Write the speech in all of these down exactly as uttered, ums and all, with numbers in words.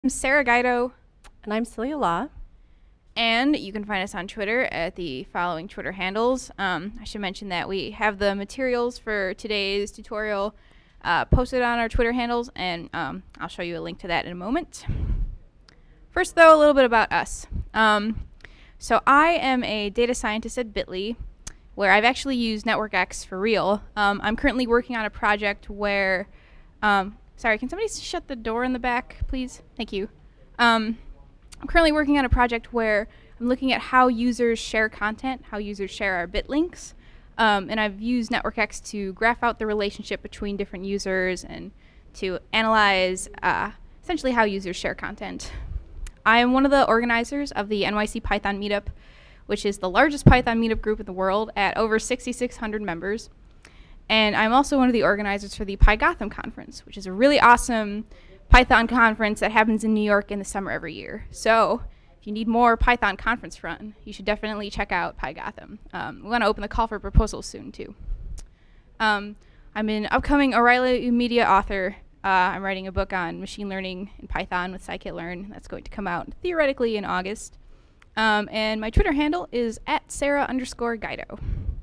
I'm Sarah Guido. And I'm Celia Law. And you can find us on Twitter at the following Twitter handles. Um, I should mention that we have the materials for today's tutorial uh, posted on our Twitter handles, and um, I'll show you a link to that in a moment. First, though, a little bit about us. Um, so I am a data scientist at Bitly, where I've actually used NetworkX for real. Um, I'm currently working on a project where... Um, sorry, can somebody shut the door in the back, please? Thank you. Um, I'm currently working on a project where I'm looking at how users share content, how users share our bit links. Um, and I've used NetworkX to graph out the relationship between different users and to analyze uh, essentially how users share content. I am one of the organizers of the N Y C Python meetup, which is the largest Python meetup group in the world at over six thousand six hundred members. And I'm also one of the organizers for the PyGotham conference, which is a really awesome Python conference that happens in New York in the summer every year. So if you need more Python conference fun, you should definitely check out PyGotham. Um, we want to open the call for proposals soon, too. Um, I'm an upcoming O'Reilly Media author. Uh, I'm writing a book on machine learning in Python with scikit-learn. That's going to come out theoretically in August. Um, and my Twitter handle is at Sarah underscore Guido.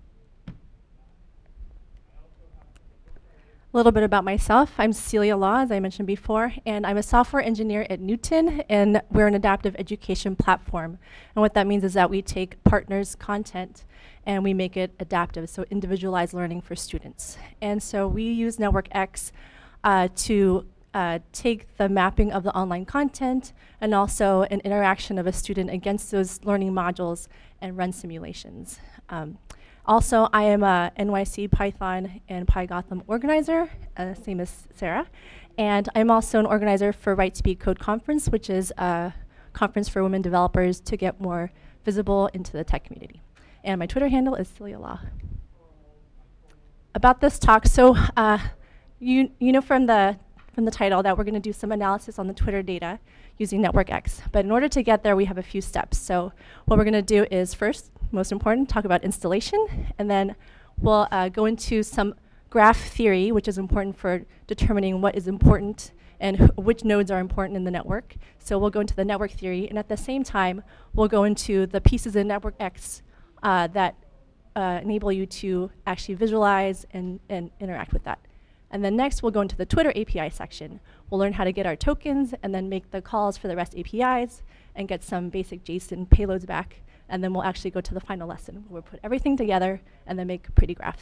A little bit about myself. I'm Celia Law, as I mentioned before, and I'm a software engineer at Newton, and we're an adaptive education platform. And what that means is that we take partners' content and we make it adaptive, so individualized learning for students. And so we use NetworkX uh, to uh, take the mapping of the online content and also an interaction of a student against those learning modules and run simulations. Um, Also, I am a N Y C Python and PyGotham organizer, uh, same as Sarah. And I'm also an organizer for Write Speak Code Conference, which is a conference for women developers to get more visible into the tech community. And my Twitter handle is Celia Law. About this talk, so uh, you, you know from the, from the title that we're going to do some analysis on the Twitter data using NetworkX. But in order to get there, we have a few steps. So what we're going to do is first, most important, talk about installation, and then we'll uh, go into some graph theory, which is important for determining what is important and which nodes are important in the network. So we'll go into the network theory, and at the same time, we'll go into the pieces in NetworkX uh, that uh, enable you to actually visualize and, and interact with that. And then next, we'll go into the Twitter A P I section. We'll learn how to get our tokens and then make the calls for the REST A P Is and get some basic JSON payloads back. And then we'll actually go to the final lesson where we'll put everything together and then make pretty graphs.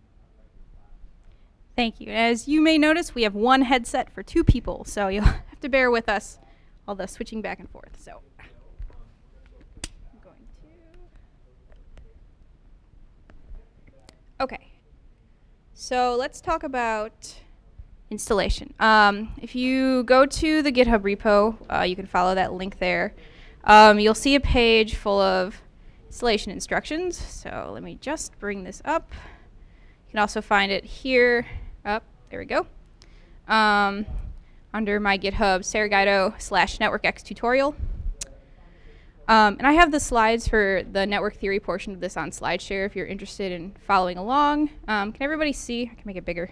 Thank you. As you may notice, we have one headset for two people, so you'll have to bear with us all the switching back and forth. So I'm going to. Okay. So let's talk about installation. Um, if you go to the GitHub repo, uh, you can follow that link there. Um, you'll see a page full of installation instructions. So let me just bring this up. You can also find it here. Up, there we go. Um, under my GitHub, Sarah Guido slash NetworkX tutorial. Um, and I have the slides for the network theory portion of this on SlideShare if you're interested in following along. Um, can everybody see? I can make it bigger.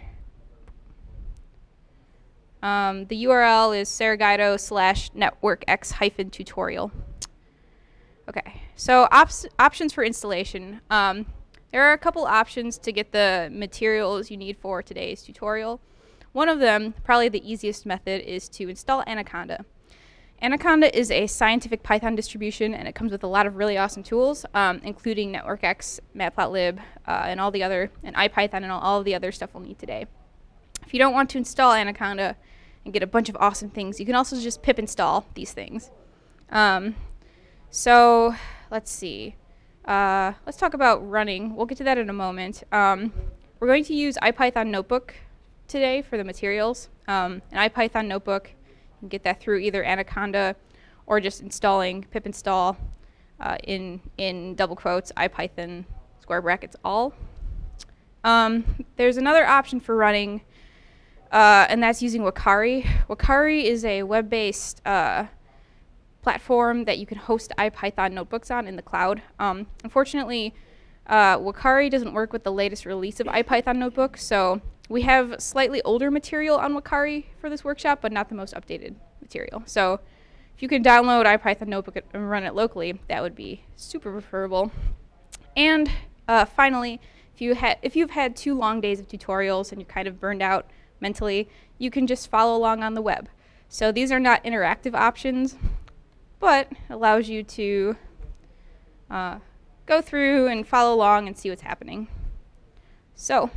Um, the U R L is Sarah Guido slash NetworkX hyphen tutorial. Okay, so ops options for installation. Um, there are a couple options to get the materials you need for today's tutorial. One of them, probably the easiest method, is to install Anaconda. Anaconda is a scientific Python distribution, and it comes with a lot of really awesome tools, um, including NetworkX, Matplotlib, uh, and all the other, and IPython, and all, all of the other stuff we'll need today. If you don't want to install Anaconda and get a bunch of awesome things, you can also just pip install these things. Um, so let's see. Uh, let's talk about running. We'll get to that in a moment. Um, we're going to use IPython Notebook today for the materials. Um, an IPython Notebook, you can get that through either Anaconda or just installing pip install uh, in, in double quotes, IPython square brackets all. Um, there's another option for running, Uh, and that's using Wakari. Wakari is a web-based uh, platform that you can host IPython notebooks on in the cloud. Um, unfortunately, uh, Wakari doesn't work with the latest release of IPython notebook, so we have slightly older material on Wakari for this workshop, but not the most updated material. So if you could download IPython Notebook and run it locally, that would be super preferable. And uh, finally, if, you ha if you've had two long days of tutorials and you're kind of burned out mentally, you can just follow along on the web. So these are not interactive options, but allows you to uh, go through and follow along and see what's happening. So,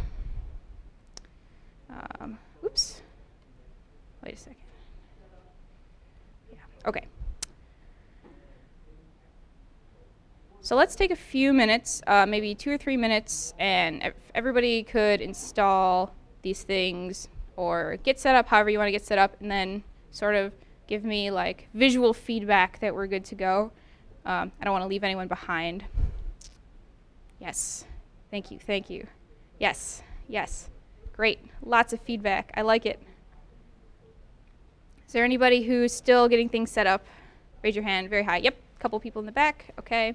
um, oops, wait a second. Yeah, okay. So let's take a few minutes, uh, maybe two or three minutes, and if everybody could install these things or get set up however you want to get set up, and then sort of give me like visual feedback that we're good to go. Um, I don't want to leave anyone behind. Yes, thank you, thank you. Yes, yes, great, lots of feedback, I like it. Is there anybody who's still getting things set up? Raise your hand very high. Yep, a couple people in the back, okay.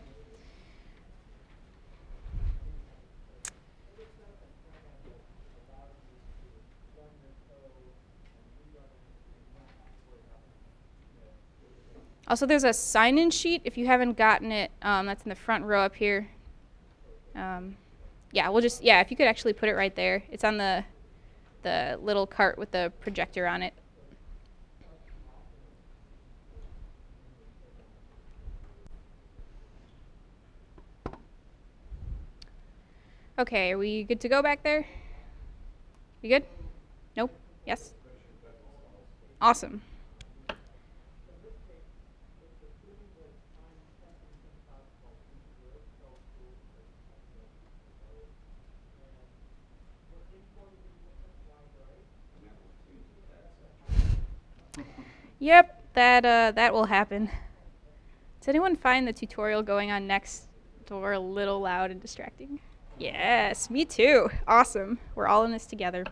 Also, there's a sign-in sheet. If you haven't gotten it, um, that's in the front row up here. Um, yeah, we'll just, yeah, if you could actually put it right there. It's on the, the little cart with the projector on it. Okay, are we good to go back there? We good? Nope? Yes? Awesome. Yep, that uh, that will happen. Does anyone find the tutorial going on next door a little loud and distracting? Yes, me too. Awesome. We're all in this together.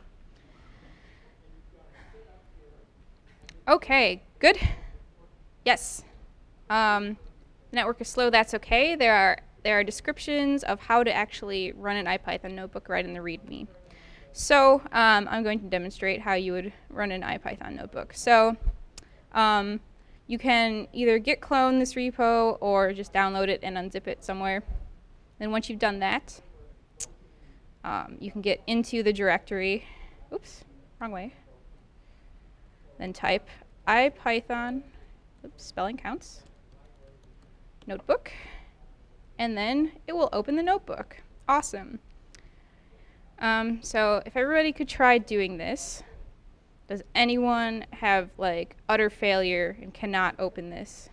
Okay, good. Yes. Um, the network is slow. That's okay. There are there are descriptions of how to actually run an IPython notebook right in the README. So um, I'm going to demonstrate how you would run an IPython notebook. So. Um, you can either git clone this repo or just download it and unzip it somewhere. Then once you've done that, um, you can get into the directory. Oops, wrong way. Then type IPython, oops, spelling counts, notebook, and then it will open the notebook. Awesome. Um, so if everybody could try doing this. Does anyone have like utter failure and cannot open this?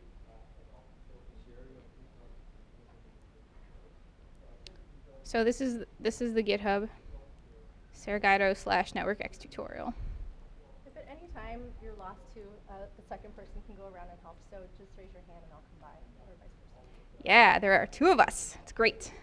So this is this is the GitHub, Guido slash NetworkX tutorial. If at any time you're lost to uh, the second person can go around and help, so just raise your hand and I'll come by, or vice versa. Yeah, there are two of us. It's great.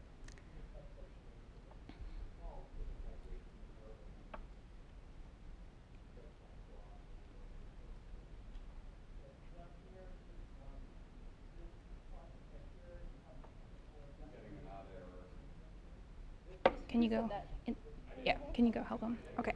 Can you go? In, yeah, can you go help him? Okay.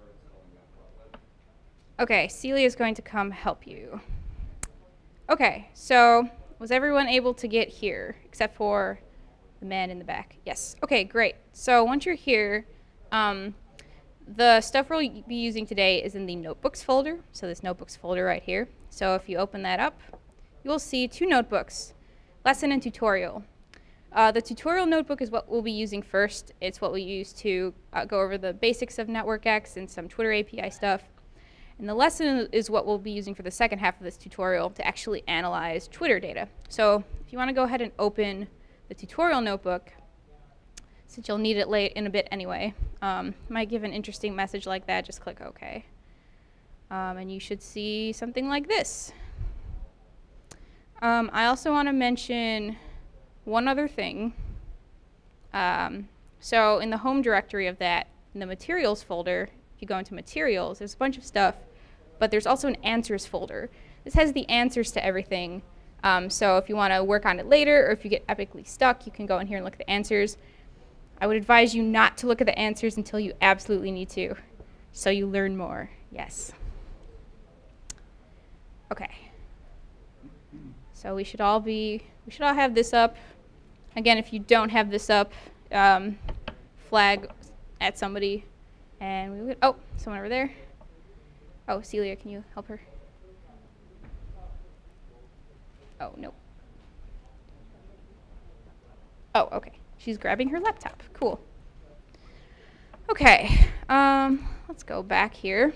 Okay, Celia is going to come help you. Okay, so was everyone able to get here except for the man in the back? Yes. Okay, great. So once you're here, um, the stuff we'll be using today is in the notebooks folder. So this notebooks folder right here. So if you open that up, you will see two notebooks, lesson and tutorial. Uh, the tutorial notebook is what we'll be using first. It's what we use to uh, go over the basics of NetworkX and some Twitter A P I stuff. And the lesson is what we'll be using for the second half of this tutorial to actually analyze Twitter data. So if you want to go ahead and open the tutorial notebook, since you'll need it late in a bit anyway, um, might give an interesting message like that, just click OK. Um, and you should see something like this. Um, I also want to mention one other thing. Um, so in the home directory of that, in the materials folder, if you go into materials, there's a bunch of stuff, but there's also an answers folder. This has the answers to everything. Um, so if you want to work on it later, or if you get epically stuck, you can go in here and look at the answers. I would advise you not to look at the answers until you absolutely need to, so you learn more. Yes. Okay. So we should all be, we should all have this up. Again, if you don't have this up, um, flag at somebody. And we would, oh, someone over there. Oh, Celia, can you help her? Oh, no. Oh, okay. She's grabbing her laptop. Cool. Okay. Um, let's go back here.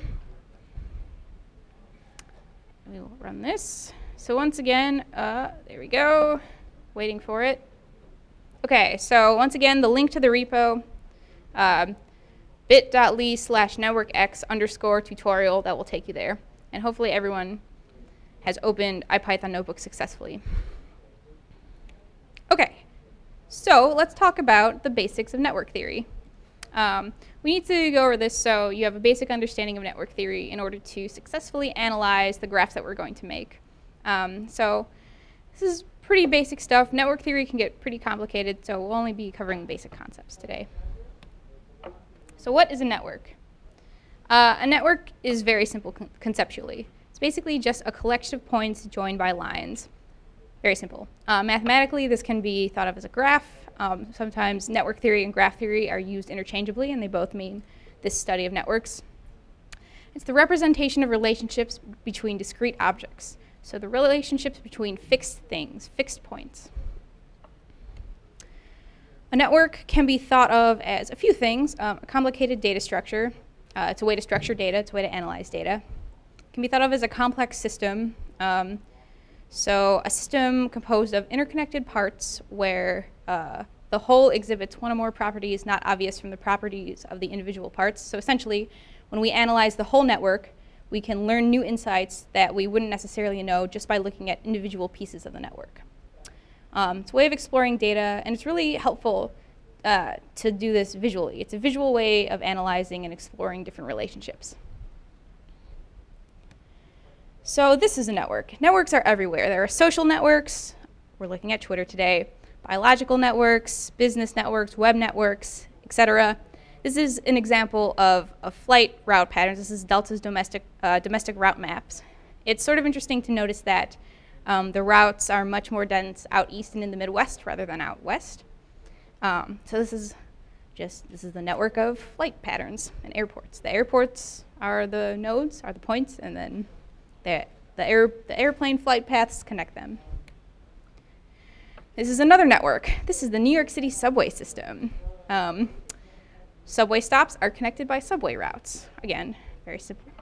We will run this. So once again, uh, there we go. Waiting for it. Okay, so once again, the link to the repo, um, bit.ly slash networkx underscore tutorial, that will take you there. And hopefully everyone has opened IPython Notebook successfully. Okay, so let's talk about the basics of network theory. Um, we need to go over this so you have a basic understanding of network theory in order to successfully analyze the graphs that we're going to make. Um, so this is pretty basic stuff. Network theory can get pretty complicated, so we'll only be covering basic concepts today. So what is a network? Uh, a network is very simple con conceptually. It's basically just a collection of points joined by lines. Very simple. Uh, mathematically, this can be thought of as a graph. Um, sometimes network theory and graph theory are used interchangeably, and they both mean this study of networks. It's the representation of relationships between discrete objects. So the relationships between fixed things, fixed points. A network can be thought of as a few things. Um, a complicated data structure. Uh, it's a way to structure data. It's a way to analyze data. It can be thought of as a complex system. Um, so a system composed of interconnected parts where uh, the whole exhibits one or more properties not obvious from the properties of the individual parts. So essentially, when we analyze the whole network, we can learn new insights that we wouldn't necessarily know just by looking at individual pieces of the network. Um, it's a way of exploring data, and it's really helpful uh, to do this visually. It's a visual way of analyzing and exploring different relationships. So this is a network. Networks are everywhere. There are social networks. We're looking at Twitter today. Biological networks, business networks, web networks, et cetera. This is an example of, of flight route patterns. This is Delta's domestic, uh, domestic route maps. It's sort of interesting to notice that um, the routes are much more dense out east and in the Midwest rather than out west. Um, so this is just, this is the network of flight patterns and airports. The airports are the nodes, are the points, and then the, the, air, the airplane flight paths connect them. This is another network. This is the New York City subway system. Um, Subway stops are connected by subway routes. Again, very simple.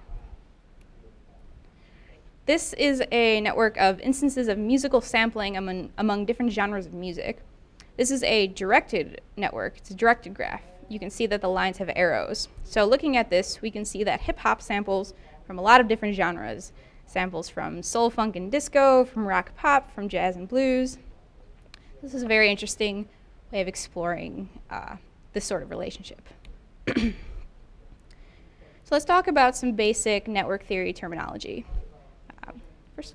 This is a network of instances of musical sampling among, among different genres of music. This is a directed network. It's a directed graph. You can see that the lines have arrows. So looking at this, we can see that hip-hop samples from a lot of different genres. Samples from soul, funk, and disco, from rock pop, from jazz and blues. This is a very interesting way of exploring uh, this sort of relationship. So let's talk about some basic network theory terminology. Um, first.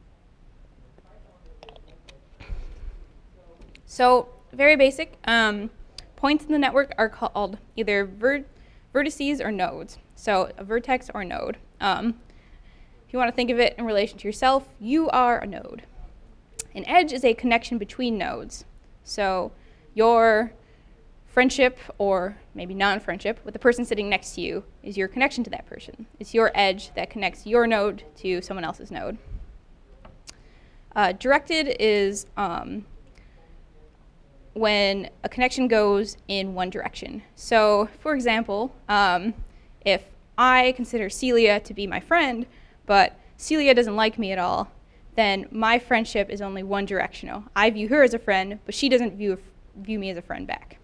So very basic. Um, points in the network are called either ver vertices or nodes. So a vertex or a node. Um, if you want to think of it in relation to yourself, you are a node. An edge is a connection between nodes. So your friendship, or maybe non-friendship, with the person sitting next to you is your connection to that person. It's your edge that connects your node to someone else's node. Uh, directed is um, when a connection goes in one direction. So, for example, um, if I consider Celia to be my friend, but Celia doesn't like me at all, then my friendship is only one directional. I view her as a friend, but she doesn't view, view me as a friend back.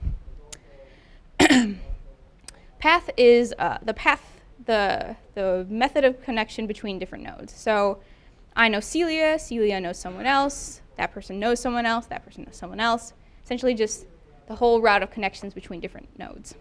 Path is uh, the path, the, the method of connection between different nodes. So I know Celia, Celia knows someone else, that person knows someone else, that person knows someone else. Essentially just the whole route of connections between different nodes.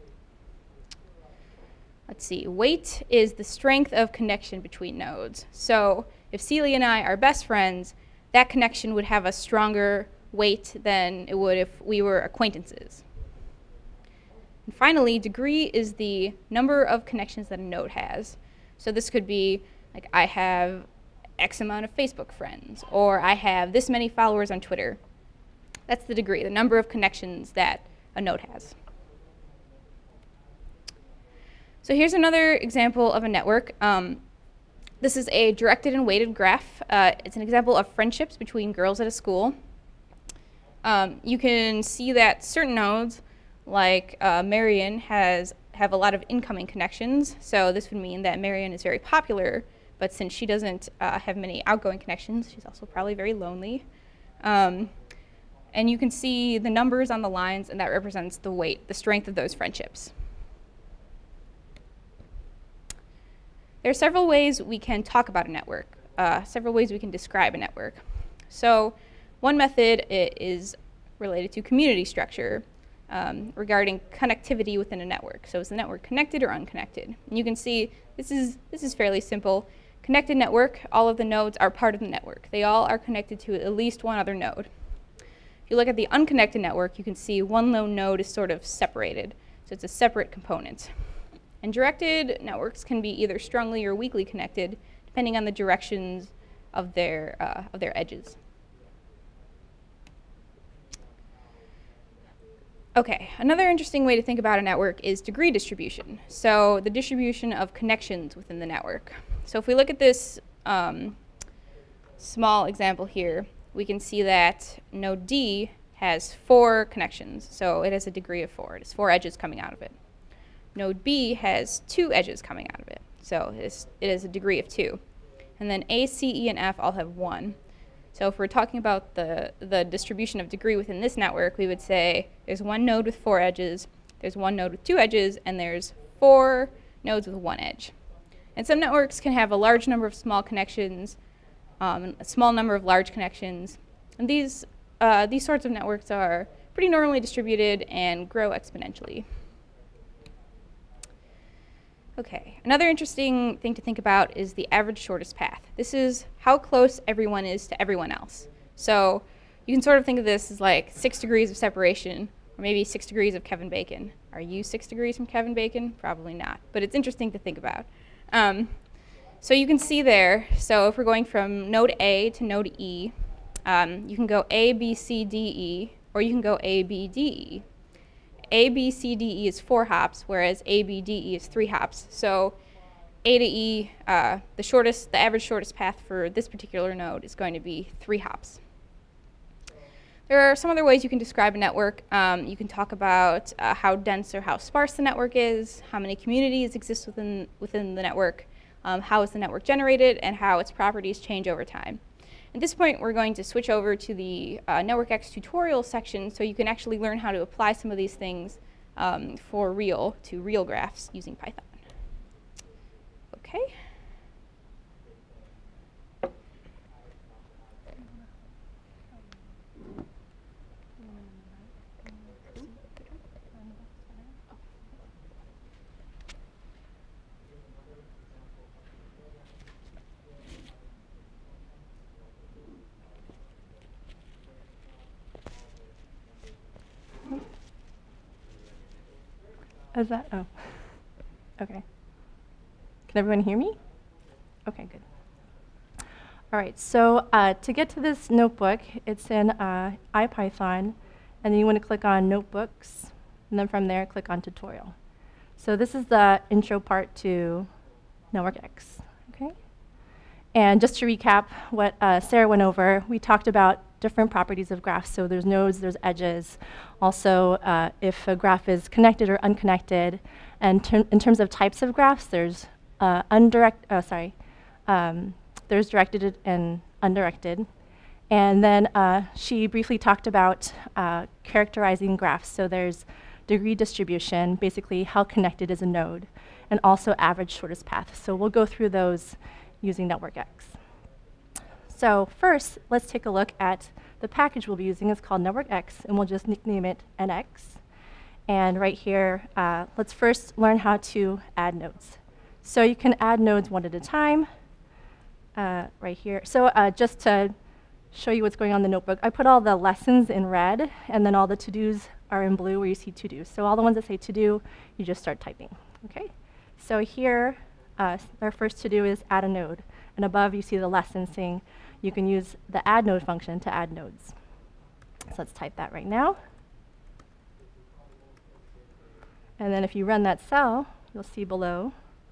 Let's see, weight is the strength of connection between nodes. So if Celia and I are best friends, that connection would have a stronger weight than it would if we were acquaintances. And finally, degree is the number of connections that a node has. So this could be like I have X amount of Facebook friends, or I have this many followers on Twitter. That's the degree, the number of connections that a node has. So here's another example of a network. Um, this is a directed and weighted graph. Uh, it's an example of friendships between girls at a school. Um, you can see that certain nodes, like uh, Marion, has have a lot of incoming connections. So this would mean that Marion is very popular, but since she doesn't uh, have many outgoing connections, she's also probably very lonely. Um, and you can see the numbers on the lines, and that represents the weight, the strength of those friendships. There are several ways we can talk about a network, uh, several ways we can describe a network. So one method is related to community structure um, regarding connectivity within a network. So is the network connected or unconnected? And you can see this is, this is fairly simple. Connected network, all of the nodes are part of the network. They all are connected to at least one other node. If you look at the unconnected network, you can see one lone node is sort of separated. So it's a separate component. And directed networks can be either strongly or weakly connected, depending on the directions of their, uh, of their edges. Okay, another interesting way to think about a network is degree distribution. So the distribution of connections within the network. So if we look at this um, small example here, we can see that node D has four connections. So it has a degree of four. It has four edges coming out of it. Node B has two edges coming out of it, so it is, it is a degree of two. And then A, C, E, and F all have one. So if we're talking about the, the distribution of degree within this network, we would say there's one node with four edges, there's one node with two edges, and there's four nodes with one edge. And some networks can have a large number of small connections, um, and a small number of large connections. And these, uh, these sorts of networks are pretty normally distributed and grow exponentially. Okay, another interesting thing to think about is the average shortest path. This is how close everyone is to everyone else. So you can sort of think of this as like six degrees of separation, or maybe six degrees of Kevin Bacon. Are you six degrees from Kevin Bacon? Probably not, but it's interesting to think about. Um, so you can see there, so if we're going from node A to node E, um, you can go A, B, C, D, E, or you can go A, B, D, E. A, B, C, D, E is four hops, whereas A, B, D, E is three hops. So A to E, uh, the shortest, the average shortest path for this particular node is going to be three hops. There are some other ways you can describe a network. Um, you can talk about uh, how dense or how sparse the network is, how many communities exist within, within the network, um, how is the network generated, and how its properties change over time. At this point, we're going to switch over to the uh, NetworkX tutorial section so you can actually learn how to apply some of these things um, for real to real graphs using Python. Okay. Is that? Oh. Okay. Can everyone hear me? Okay, good. All right, so uh, to get to this notebook, it's in uh, IPython, and then you want to click on Notebooks, and then from there, click on Tutorial. So this is the intro part to NetworkX, okay? And just to recap what uh, Sarah went over, we talked about different properties of graphs. So there's nodes, there's edges. Also, uh, if a graph is connected or unconnected. And ter in terms of types of graphs, there's uh, undirect, oh, sorry, um, there's directed and undirected. And then uh, she briefly talked about uh, characterizing graphs. So there's degree distribution, basically how connected is a node, and also average shortest path. So we'll go through those using NetworkX. So first, let's take a look at the package we'll be using. It's called NetworkX, and we'll just nickname it N X. And right here, uh, let's first learn how to add nodes. So you can add nodes one at a time, uh, right here. So uh, just to show you what's going on in the notebook, I put all the lessons in red, and then all the to-dos are in blue where you see to-dos. So all the ones that say to-do, you just start typing, okay? So here, uh, our first to-do is add a node. And above, you see the lesson saying you can use the add node function to add nodes. So let's type that right now. And then if you run that cell, you'll see below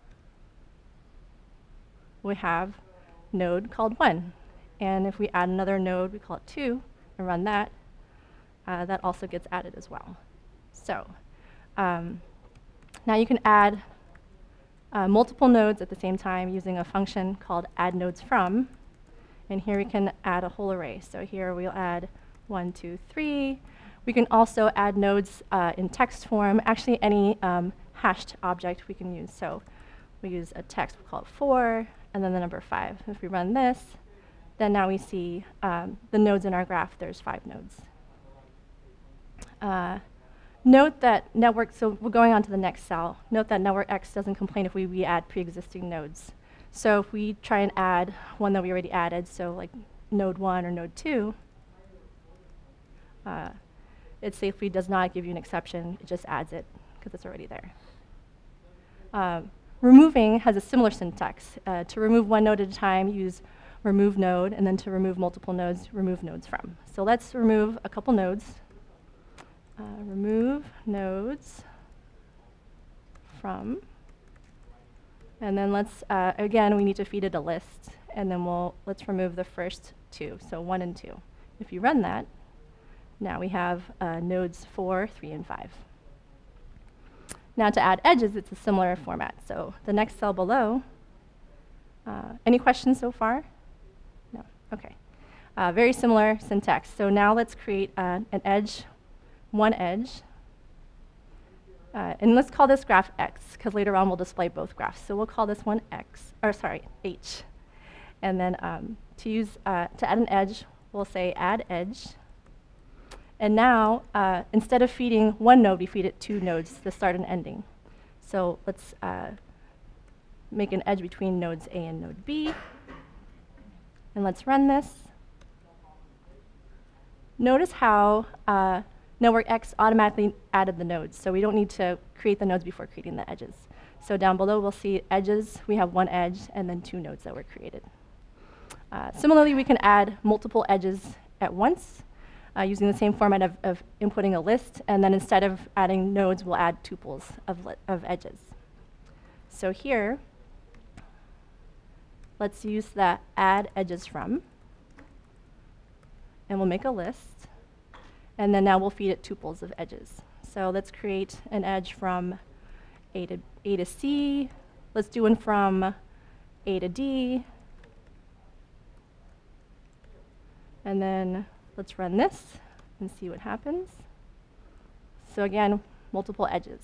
we have node called one. And if we add another node, we call it two, and run that, uh, that also gets added as well. So um, now you can add uh, multiple nodes at the same time using a function called add nodes from. And here we can add a whole array. So here we'll add one, two, three. We can also add nodes uh, in text form, actually any um, hashed object we can use. So we use a text, we'll call it four, and then the number five. If we run this, then now we see um, the nodes in our graph, there's five nodes. Uh, note that network, so we're going on to the next cell. Note that NetworkX doesn't complain if we re-add pre-existing nodes. So if we try and add one that we already added, so like node one or node two, uh, it safely does not give you an exception. It just adds it because it's already there. Um, removing has a similar syntax. Uh, to remove one node at a time, use remove node, and then to remove multiple nodes, remove nodes from. So let's remove a couple nodes. Uh, remove nodes from. And then let's, uh, again, we need to feed it a list. And then we'll, let's remove the first two, so one and two. If you run that, now we have uh, nodes four, three, and five. Now to add edges, it's a similar format. So the next cell below, uh, any questions so far? No, okay. Uh, very similar syntax. So now let's create uh, an edge, one edge. Uh, and let's call this graph X, because later on we'll display both graphs. So we'll call this one X, or sorry, H. And then um, to use, uh, to add an edge, we'll say add edge. And now, uh, instead of feeding one node, we feed it two nodes, the start and ending. So let's uh, make an edge between nodes A and node B. And let's run this. Notice how uh, NetworkX automatically added the nodes. So we don't need to create the nodes before creating the edges. So down below, we'll see edges. We have one edge and then two nodes that were created. Uh, similarly, we can add multiple edges at once. Uh, using the same format of, of inputting a list, and then instead of adding nodes, we'll add tuples of, of edges. So here, let's use the add edges from, and we'll make a list, and then now we'll feed it tuples of edges. So let's create an edge from A to, A to C. Let's do one from A to D, and then let's run this and see what happens. So again, multiple edges.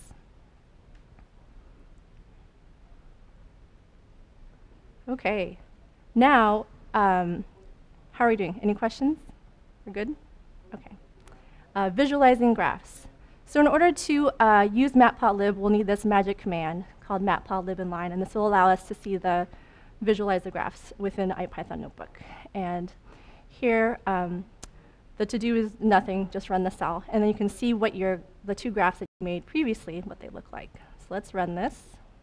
Okay, now, um, how are we doing? Any questions? We're good? Okay. Uh, visualizing graphs. So in order to uh, use matplotlib, we'll need this magic command called matplotlib inline, and this will allow us to see the visualize the graphs within IPython notebook. And here, um, the to-do is nothing, just run the cell. And then you can see what your, the two graphs that you made previously, what they look like. So let's run this.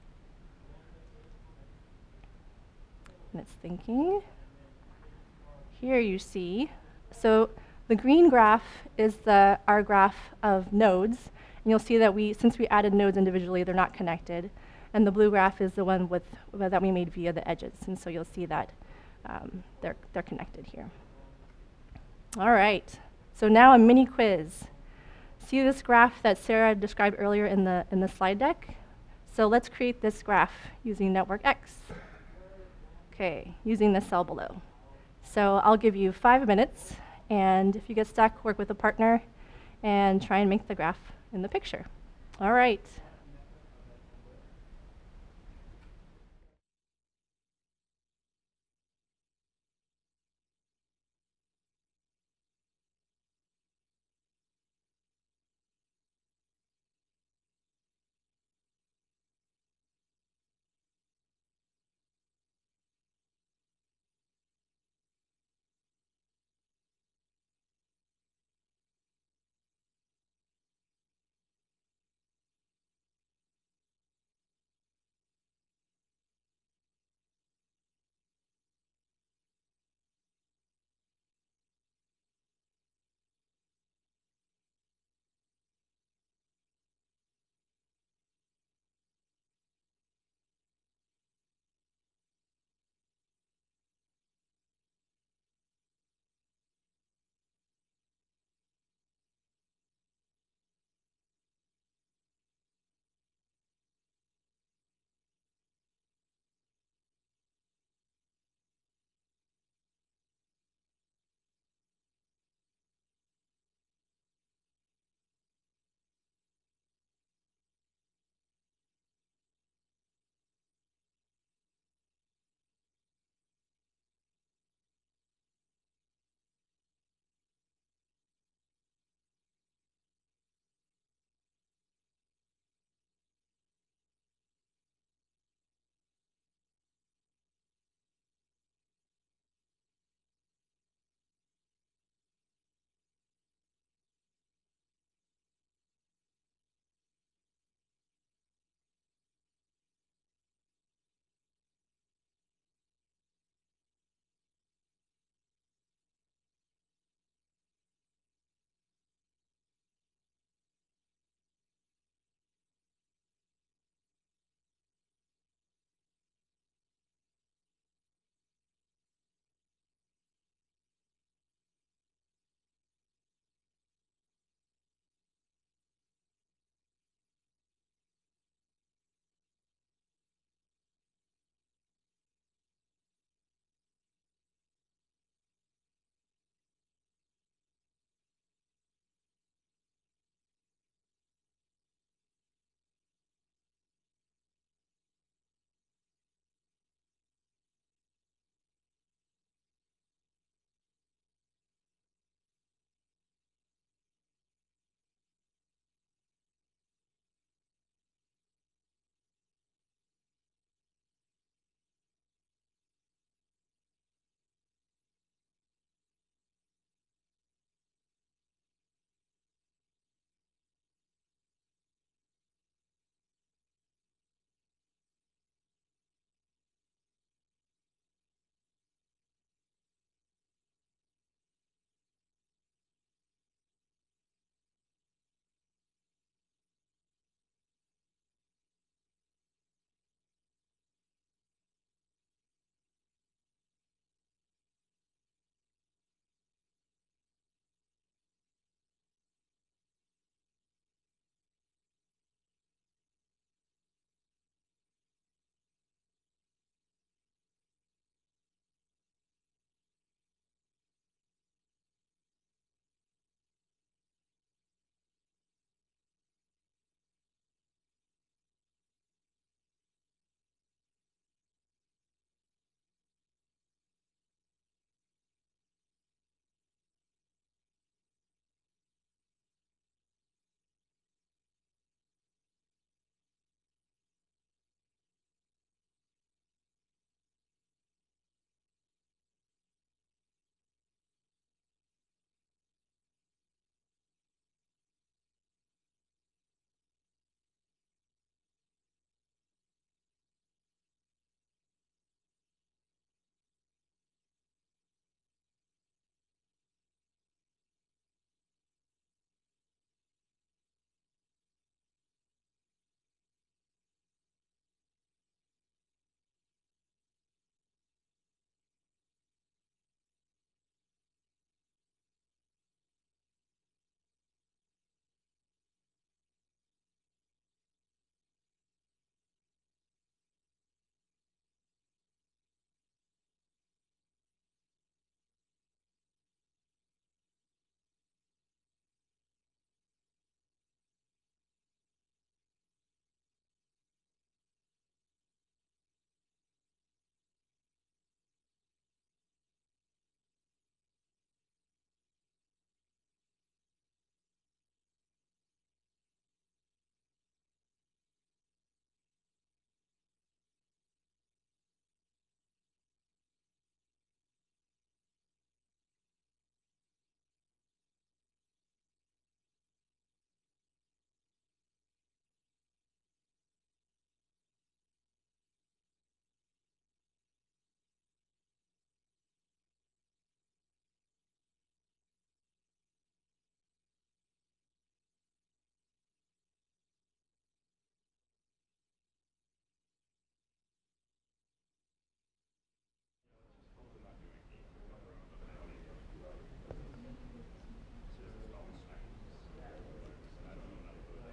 And it's thinking. Here you see, so the green graph is the, our graph of nodes. And you'll see that we, since we added nodes individually, they're not connected. And the blue graph is the one with, that we made via the edges. And so you'll see that um, they're, they're connected here. All right, so now a mini quiz. See this graph that Sarah described earlier in the, in the slide deck? So let's create this graph using NetworkX. Okay, using the cell below. So I'll give you five minutes, and if you get stuck, work with a partner and try and make the graph in the picture. All right.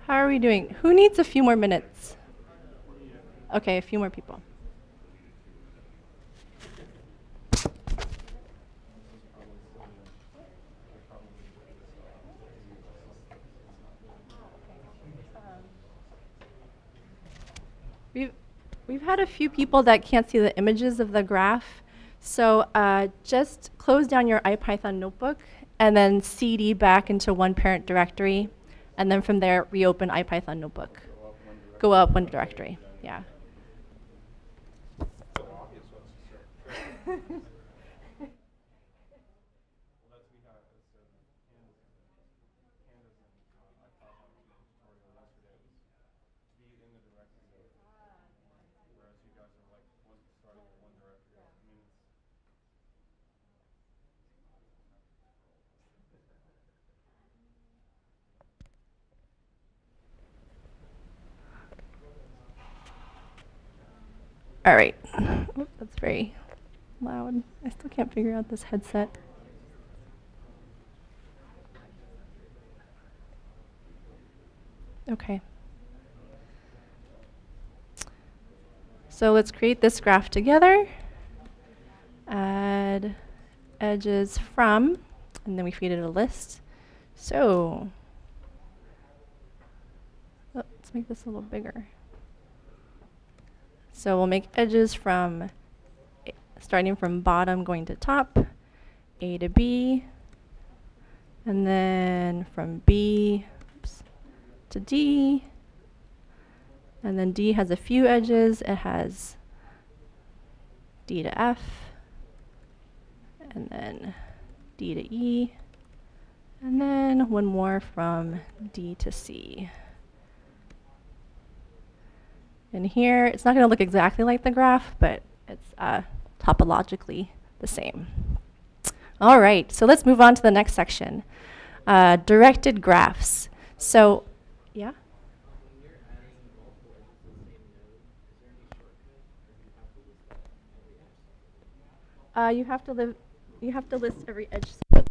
How are we doing? Who needs a few more minutes? Okay, a few more people. We've, we've had a few people that can't see the images of the graph. So uh, just close down your IPython notebook and then C D back into one parent directory. And then from there, reopen IPython notebook. Go up one directory, yeah. All right. Oop, that's very loud. I still can't figure out this headset. Okay. So let's create this graph together. Add edges from, and then we created a list. So oh, let's make this a little bigger. So we'll make edges from, starting from bottom going to top, A to B, and then from B oops, to D, and then D has a few edges. It has D to F, and then D to E, and then one more from D to C. And here, it's not going to look exactly like the graph, but it's uh, topologically the same. All right, so let's move on to the next section, uh, directed graphs. So, yeah? Uh, you have to live. You have to list every edge.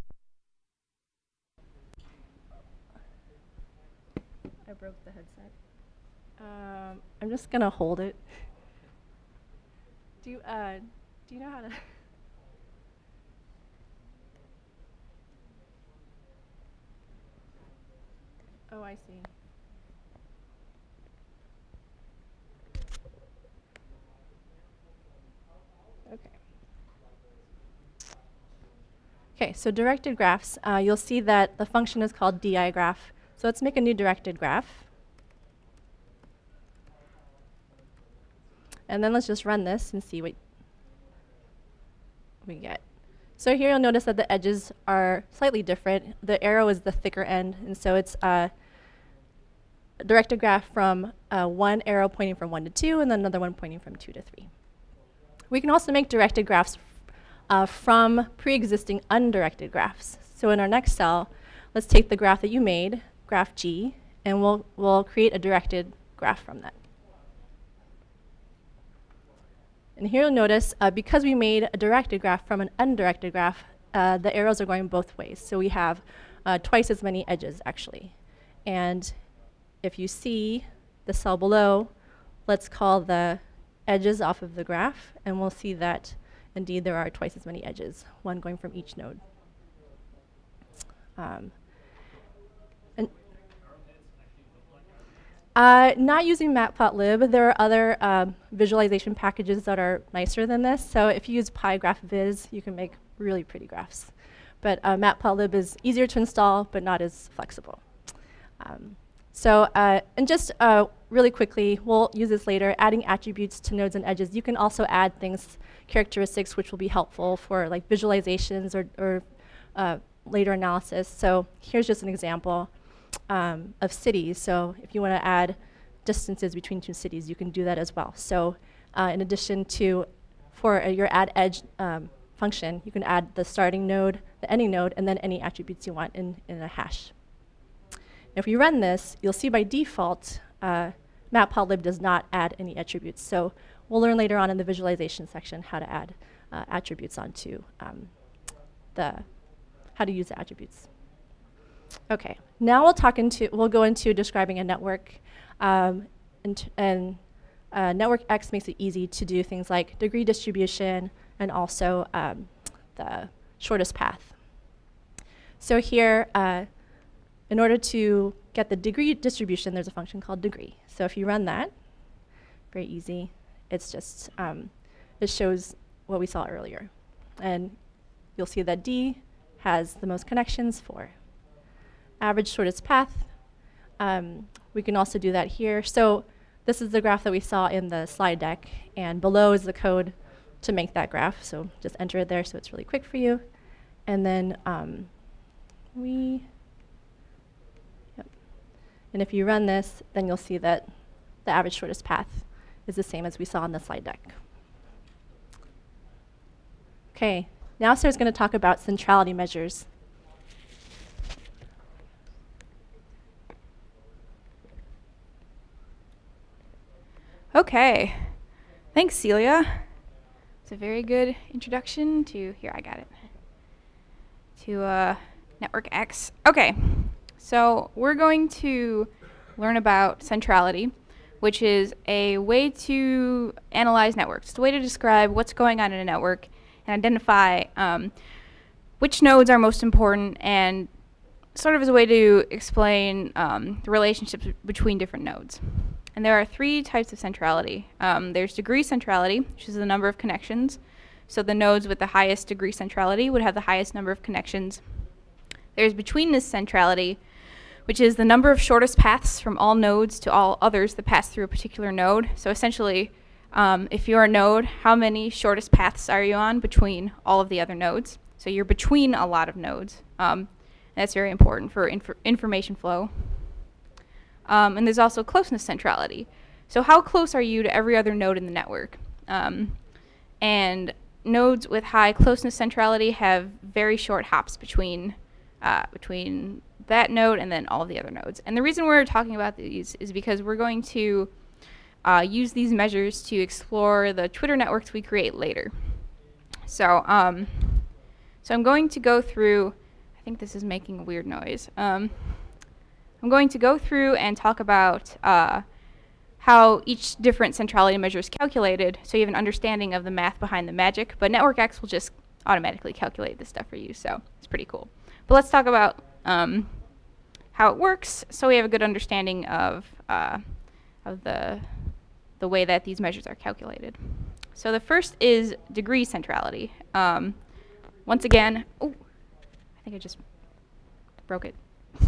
I broke the headset. Um, I'm just gonna hold it. Do you, uh, do you know how to? Oh, I see. Okay. Okay, so directed graphs. Uh, you'll see that the function is called digraph. So let's make a new directed graph. And then let's just run this and see what we get. So here you'll notice that the edges are slightly different. The arrow is the thicker end, and so it's uh, a directed graph from uh, one arrow pointing from one to two, and then another one pointing from two to three. We can also make directed graphs uh, from pre-existing undirected graphs. So in our next cell, let's take the graph that you made, graph G, and we'll, we'll create a directed graph from that. And here you'll notice, uh, because we made a directed graph from an undirected graph, uh, the arrows are going both ways. So we have uh, twice as many edges, actually. And if you see the cell below, let's call the edges off of the graph, and we'll see that indeed there are twice as many edges, one going from each node. Um, and uh, not using matplotlib. There are other um, visualization packages that are nicer than this. So if you use PyGraphViz, you can make really pretty graphs. But uh, matplotlib is easier to install, but not as flexible. Um, so, uh, and just uh, really quickly, we'll use this later, adding attributes to nodes and edges. You can also add things, characteristics, which will be helpful for like visualizations or, or uh, later analysis. So here's just an example um, of cities. So if you want to add distances between two cities, you can do that as well. So uh, in addition to, for uh, your add edge um, function, you can add the starting node, the ending node, and then any attributes you want in, in a hash. If you run this, you'll see by default, uh, matplotlib does not add any attributes. So we'll learn later on in the visualization section how to add uh, attributes onto um, the, how to use the attributes. Okay, now we'll talk into, we'll go into describing a network, um, and, and uh, NetworkX makes it easy to do things like degree distribution and also um, the shortest path. So here, uh, in order to get the degree distribution, there's a function called degree. So if you run that, very easy, it's just, um, it shows what we saw earlier. And you'll see that D has the most connections for average shortest path. Um, we can also do that here. So this is the graph that we saw in the slide deck, and below is the code to make that graph. So just enter it there so it's really quick for you. And then um, we, yep. And if you run this, then you'll see that the average shortest path is the same as we saw on the slide deck. Okay, now Sarah's going to talk about centrality measures. Okay, thanks, Celia. It's a very good introduction to, here, I got it, to uh, NetworkX. Okay, so we're going to learn about centrality, which is a way to analyze networks. It's a way to describe what's going on in a network and identify um, which nodes are most important, and sort of as a way to explain um, the relationships between different nodes. And there are three types of centrality. Um, there's degree centrality, which is the number of connections. So the nodes with the highest degree centrality would have the highest number of connections. There's betweenness centrality, which is the number of shortest paths from all nodes to all others that pass through a particular node. So essentially, um, if you're a node, how many shortest paths are you on between all of the other nodes? So you're between a lot of nodes. Um, and that's very important for inf information flow. Um, and there's also closeness centrality. So how close are you to every other node in the network? Um, and nodes with high closeness centrality have very short hops between, uh, between that node and then all of the other nodes. And the reason we're talking about these is because we're going to uh, use these measures to explore the Twitter networks we create later. So, um, so I'm going to go through, I think this is making a weird noise. Um, I'm going to go through and talk about uh, how each different centrality measure is calculated, so you have an understanding of the math behind the magic, but NetworkX will just automatically calculate this stuff for you, so it's pretty cool. But let's talk about um, how it works, so we have a good understanding of, uh, of the, the way that these measures are calculated. So the first is degree centrality. Um, once again, oh, I think I just broke it.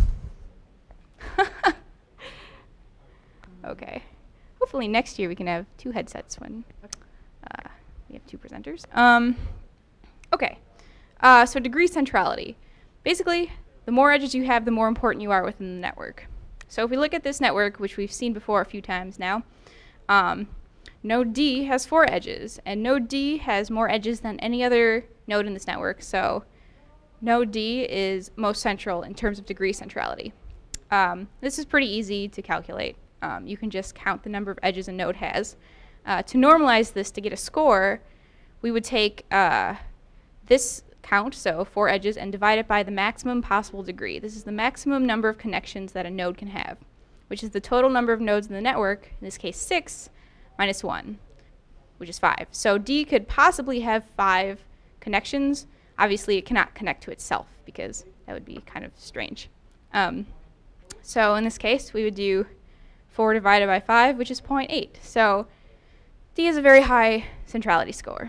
Okay. Hopefully next year we can have two headsets when uh, we have two presenters. Um, okay. Uh, so degree centrality. Basically, the more edges you have, the more important you are within the network. So if we look at this network, which we've seen before a few times now, um, node D has four edges, and node D has more edges than any other node in this network. So node D is most central in terms of degree centrality. Um, this is pretty easy to calculate. Um, you can just count the number of edges a node has. Uh, to normalize this to get a score, we would take uh, this count, so four edges, and divide it by the maximum possible degree. This is the maximum number of connections that a node can have, which is the total number of nodes in the network, in this case six, minus one, which is five. So D could possibly have five connections. Obviously, it cannot connect to itself, because that would be kind of strange. Um, so in this case, we would do four divided by five, which is zero point eight. So D is a very high centrality score.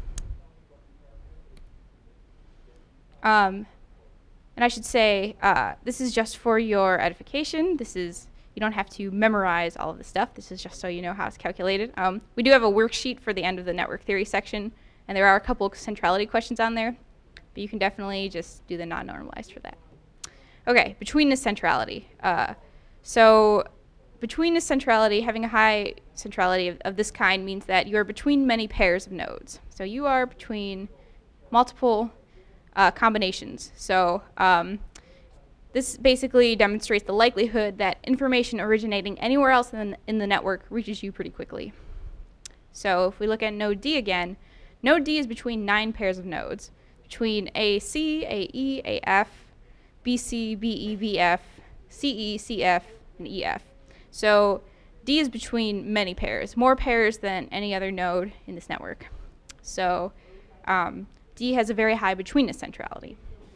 Um, and I should say, uh, this is just for your edification. This is, you don't have to memorize all of this stuff. This is just so you know how it's calculated. Um, we do have a worksheet for the end of the network theory section, and there are a couple of centrality questions on there, but you can definitely just do the non-normalized for that. Okay, betweenness centrality. Uh, so betweenness centrality, having a high centrality of, of this kind means that you are between many pairs of nodes. So you are between multiple uh, combinations. So um, this basically demonstrates the likelihood that information originating anywhere else in, in the network reaches you pretty quickly. So if we look at node D again, node D is between nine pairs of nodes, between A C, A E, A F, B C, B E, B F, C E, C F, and E F. So D is between many pairs, more pairs than any other node in this network. So um, D has a very high betweenness centrality.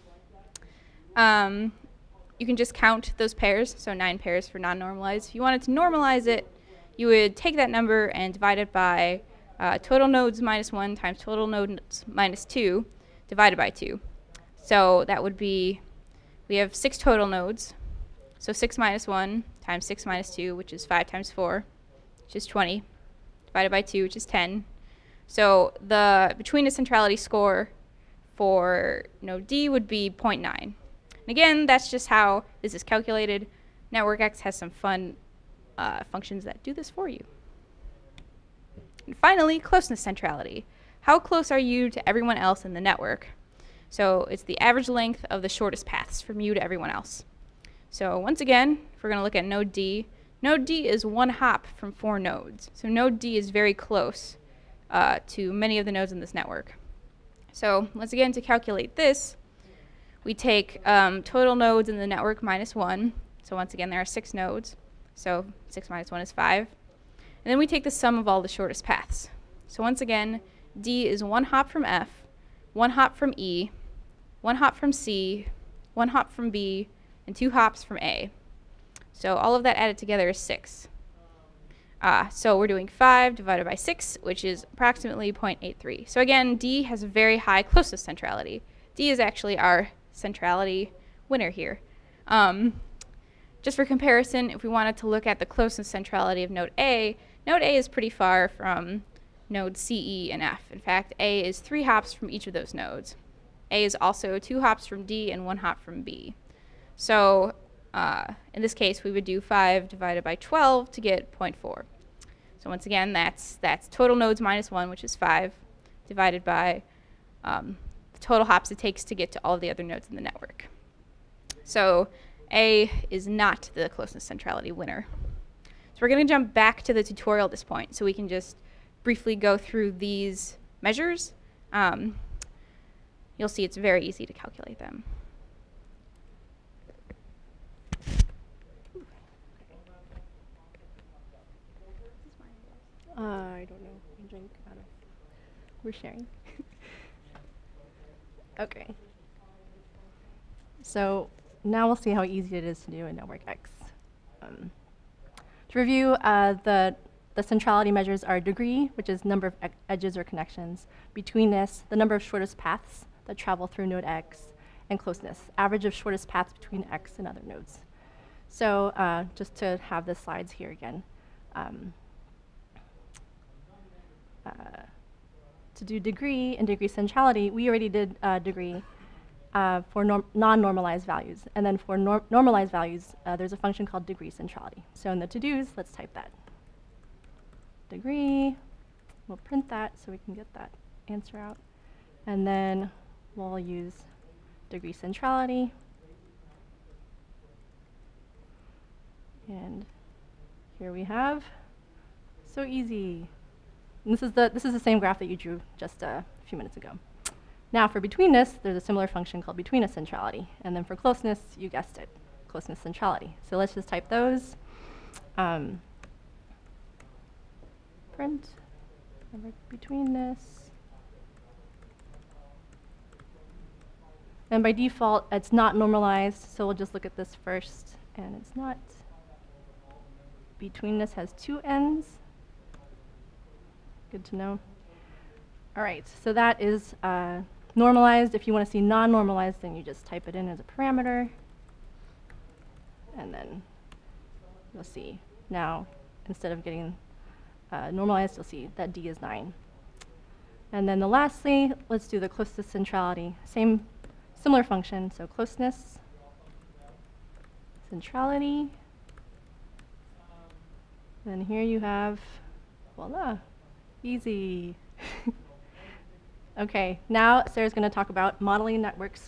Um, you can just count those pairs, so nine pairs for non-normalized. If you wanted to normalize it, you would take that number and divide it by uh, total nodes minus one times total nodes minus two divided by two. So that would be, we have six total nodes. So six minus one times six minus two, which is five times four, which is twenty, divided by two, which is ten. So the betweenness centrality score for node D would be zero point nine. And again, that's just how this is calculated. NetworkX has some fun uh, functions that do this for you. And finally, closeness centrality. How close are you to everyone else in the network? So it's the average length of the shortest paths from you to everyone else. So once again, if we're going to look at node D, node D is one hop from four nodes. So node D is very close uh, to many of the nodes in this network. So once again, to calculate this, we take um, total nodes in the network minus one. So once again, there are six nodes. So six minus one is five. And then we take the sum of all the shortest paths. So once again, D is one hop from F, one hop from E, one hop from C, one hop from B, and two hops from A. So all of that added together is six. Uh, so we're doing five divided by six, which is approximately zero point eight three. So again, D has a very high closeness centrality. D is actually our centrality winner here. Um, just for comparison, if we wanted to look at the closeness centrality of node A, node A is pretty far from nodes C, E, and F. In fact, A is three hops from each of those nodes. A is also two hops from D and one hop from B. So uh, in this case, we would do five divided by twelve to get zero point four. So once again, that's, that's total nodes minus one, which is five, divided by um, the total hops it takes to get to all of the other nodes in the network. So A is not the closeness centrality winner. So we're going to jump back to the tutorial at this point so we can just briefly go through these measures. Um, you'll see it's very easy to calculate them. Uh, I don't know. I drink out of. We're sharing. Okay. So now we'll see how easy it is to do in NetworkX. Um, to review, uh, the the centrality measures are degree, which is number of e edges or connections, betweenness, the number of shortest paths that travel through node X, and closeness, average of shortest paths between X and other nodes. So uh, just to have the slides here again. Um, Uh, to do degree and degree centrality, we already did uh, degree uh, for norm non-normalized values. And then for nor normalized values, uh, there's a function called degree centrality. So in the to-dos, let's type that. Degree, we'll print that so we can get that answer out. And then we'll use degree centrality. And here we have, so easy. And this is the this is the same graph that you drew just a few minutes ago. Now for betweenness, there's a similar function called betweenness centrality. And then for closeness, you guessed it, closeness centrality. So let's just type those. Um, print betweenness. And by default, it's not normalized, so we'll just look at this first. And it's not. Betweenness has two ends. Good to know. All right, so that is uh, normalized. If you want to see non-normalized, then you just type it in as a parameter. And then you'll see now, instead of getting uh, normalized, you'll see that D is nine. And then the lastly, let's do the closeness centrality. Same, similar function, so closeness, centrality. Then here you have, voila. Easy. Okay, now Sarah's going to talk about modeling networks.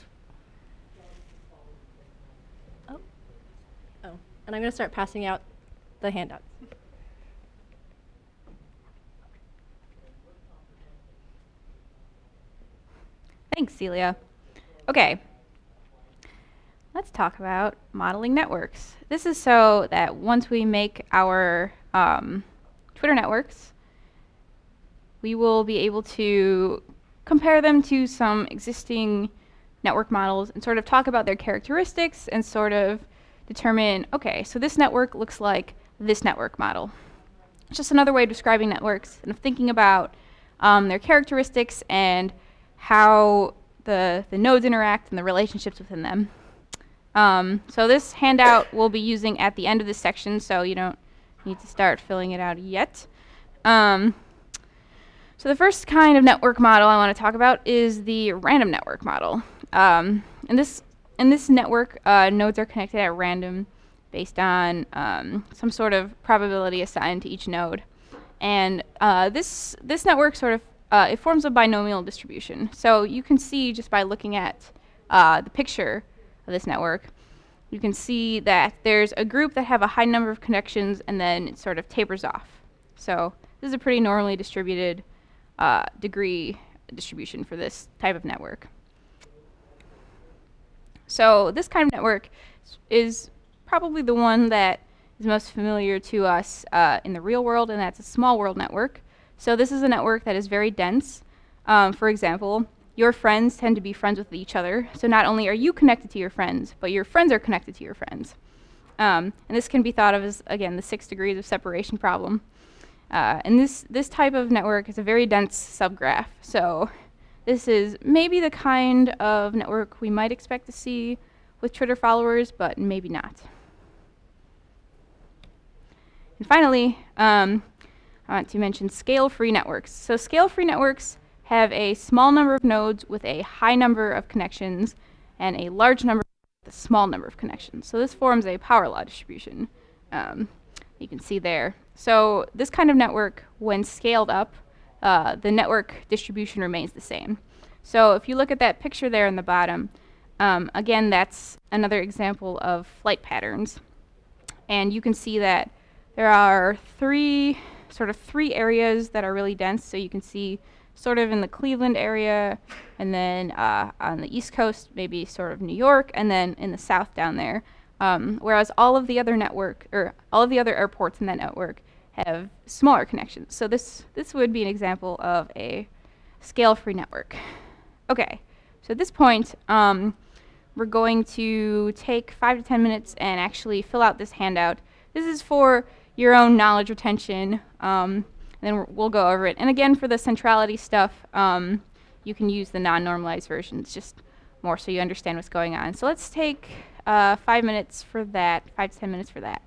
Oh. Oh, and I'm going to start passing out the handouts. Thanks, Celia. Okay. let's talk about modeling networks. This is so that once we make our um, Twitter networks, we will be able to compare them to some existing network models and sort of talk about their characteristics and sort of determine, okay, so this network looks like this network model. It's just another way of describing networks and of thinking about um, their characteristics and how the, the nodes interact and the relationships within them. Um, so this handout we'll be using at the end of this section, so you don't need to start filling it out yet. Um, so the first kind of network model I want to talk about is the random network model. Um, in this in this network, uh, nodes are connected at random based on um, some sort of probability assigned to each node, and uh, this this network sort of uh, it forms a binomial distribution. So you can see just by looking at uh, the picture of this network, you can see that there's a group that have a high number of connections, and then it sort of tapers off. So this is a pretty normally distributed uh, degree distribution for this type of network. So this kind of network is probably the one that is most familiar to us uh, in the real world, and that's a small world network. So this is a network that is very dense. Um, for example, your friends tend to be friends with each other. So not only are you connected to your friends, but your friends are connected to your friends. Um, and this can be thought of as, again, the six degrees of separation problem. Uh, and this, this type of network is a very dense subgraph. So this is maybe the kind of network we might expect to see with Twitter followers, but maybe not. And finally, um, I want to mention scale-free networks. So scale-free networks have a small number of nodes with a high number of connections and a large number with a small number of connections. So this forms a power law distribution. Um, you can see there. So this kind of network, when scaled up, uh, the network distribution remains the same. So if you look at that picture there in the bottom, um, again, that's another example of flight patterns. And you can see that there are three, sort of three areas that are really dense. So you can see sort of in the Cleveland area, and then uh, on the East Coast, maybe sort of New York, and then in the South down there. Um, whereas all of the other network, or all of the other airports in that network have smaller connections. So this, this would be an example of a scale-free network. Okay, so at this point, um, we're going to take five to ten minutes and actually fill out this handout. This is for your own knowledge retention. Um, and then we'll go over it. And again, for the centrality stuff, um, you can use the non-normalized versions, just more so you understand what's going on. So let's take uh, five minutes for that, five to ten minutes for that.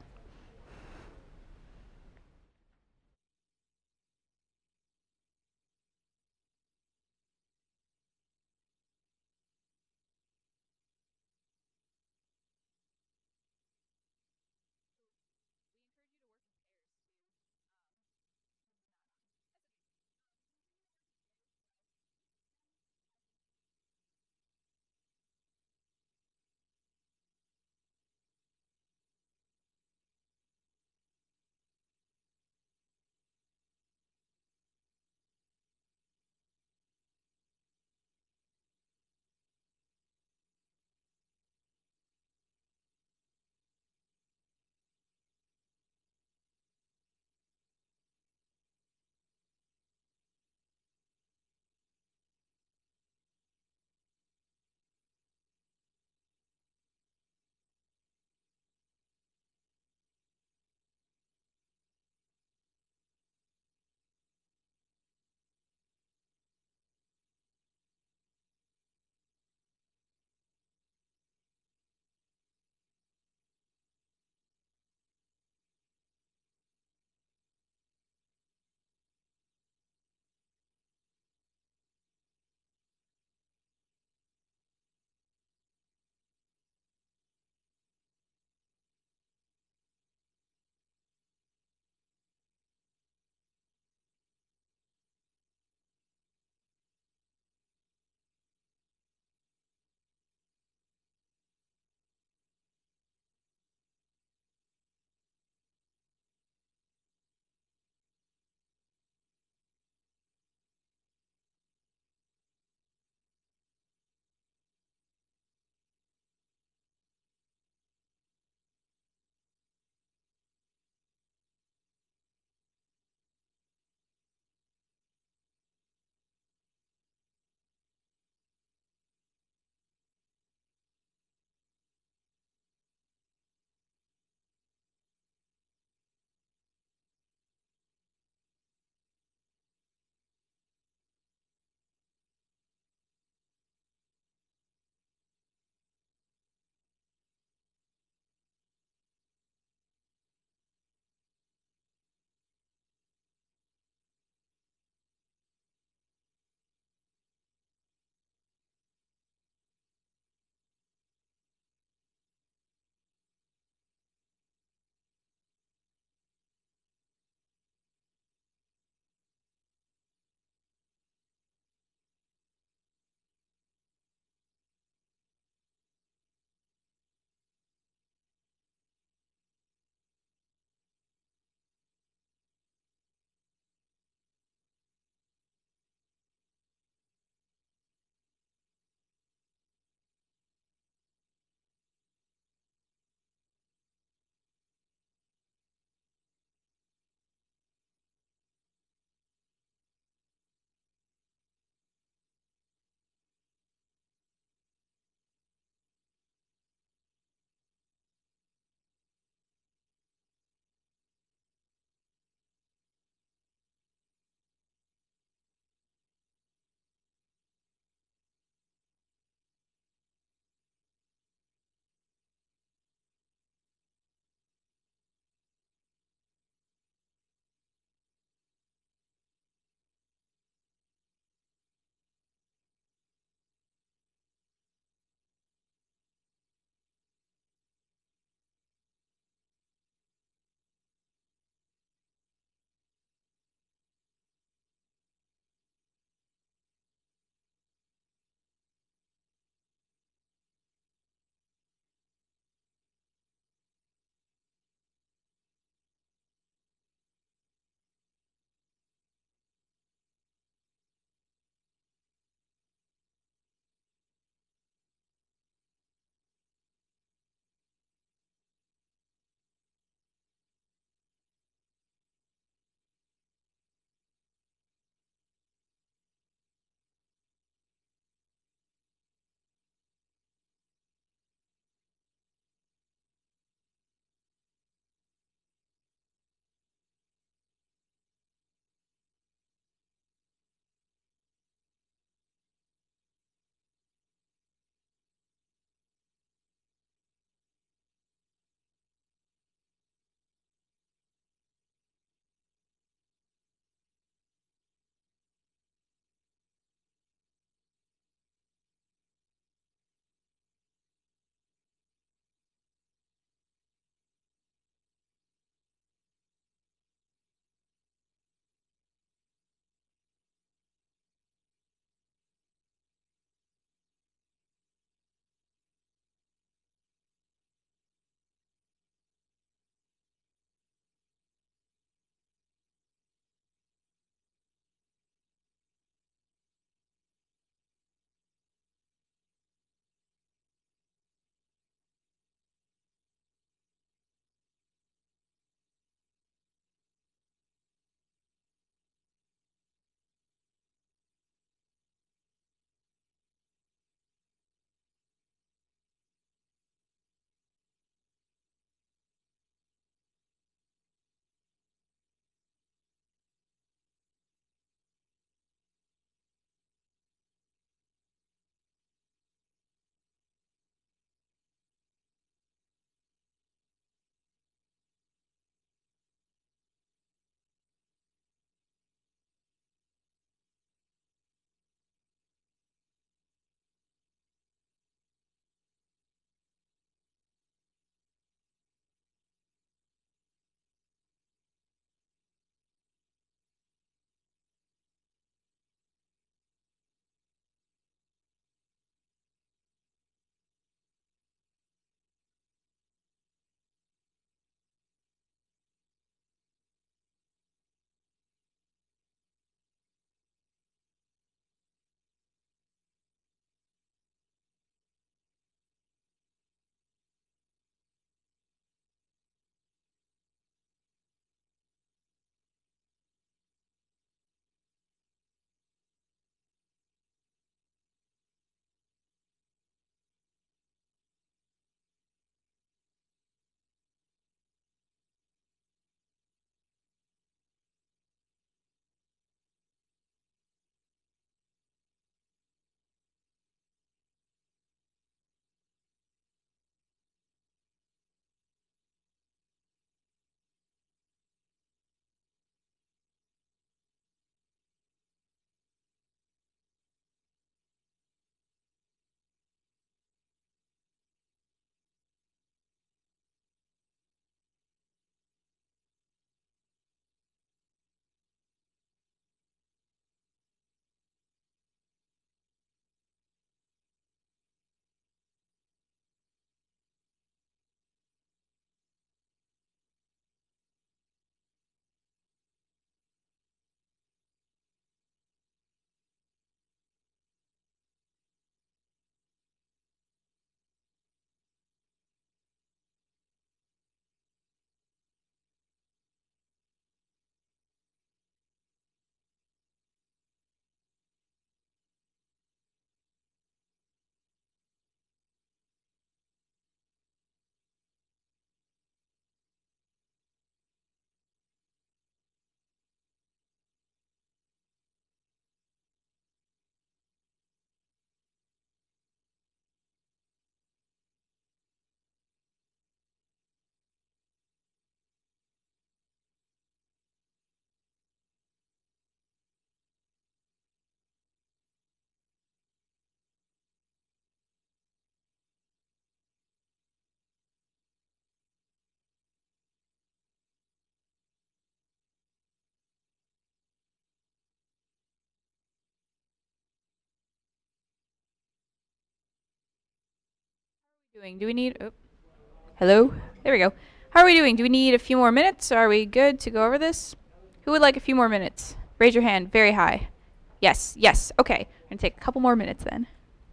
Doing? Do we need? Oh, hello. There we go. How are we doing? Do we need a few more minutes? Are we good to go over this? Who would like a few more minutes? Raise your hand very high. Yes. Yes. Okay. We're gonna take a couple more minutes then.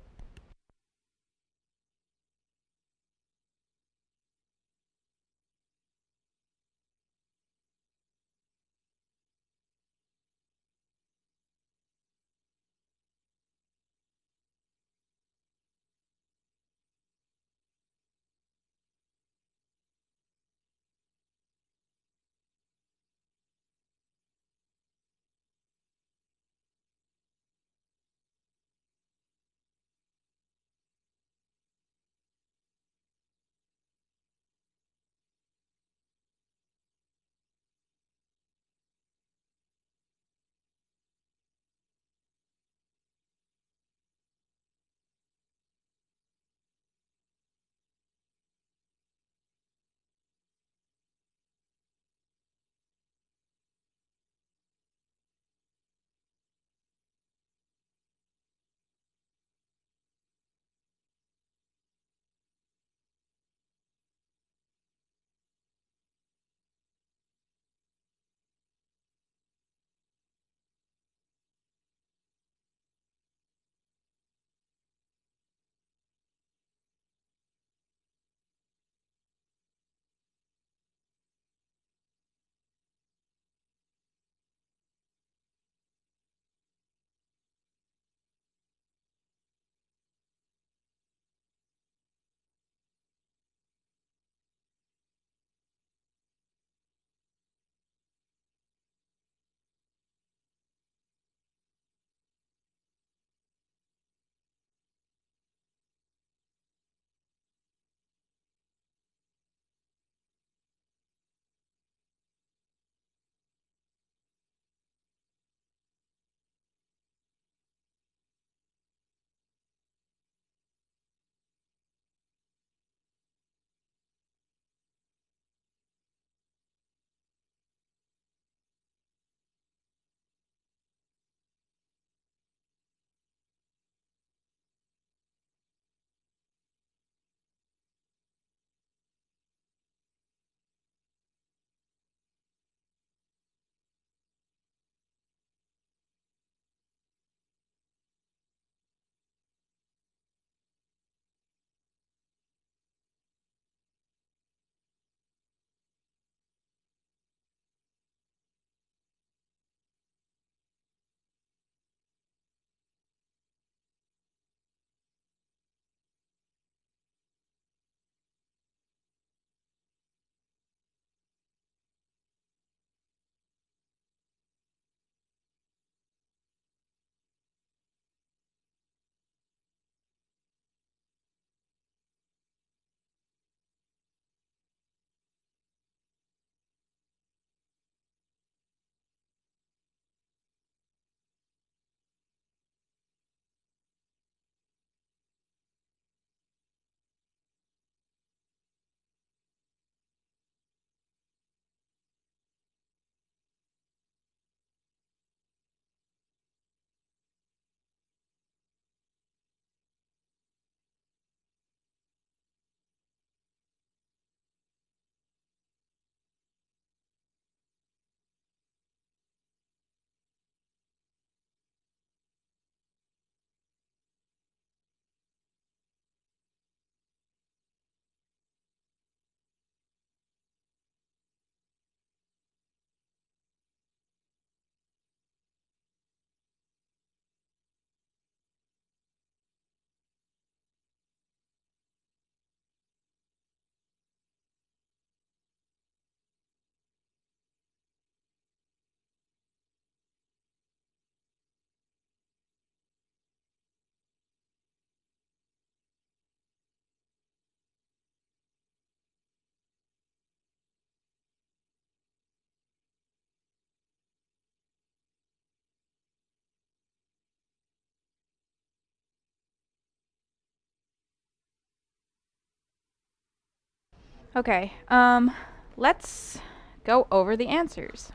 Okay. Um, let's go over the answers.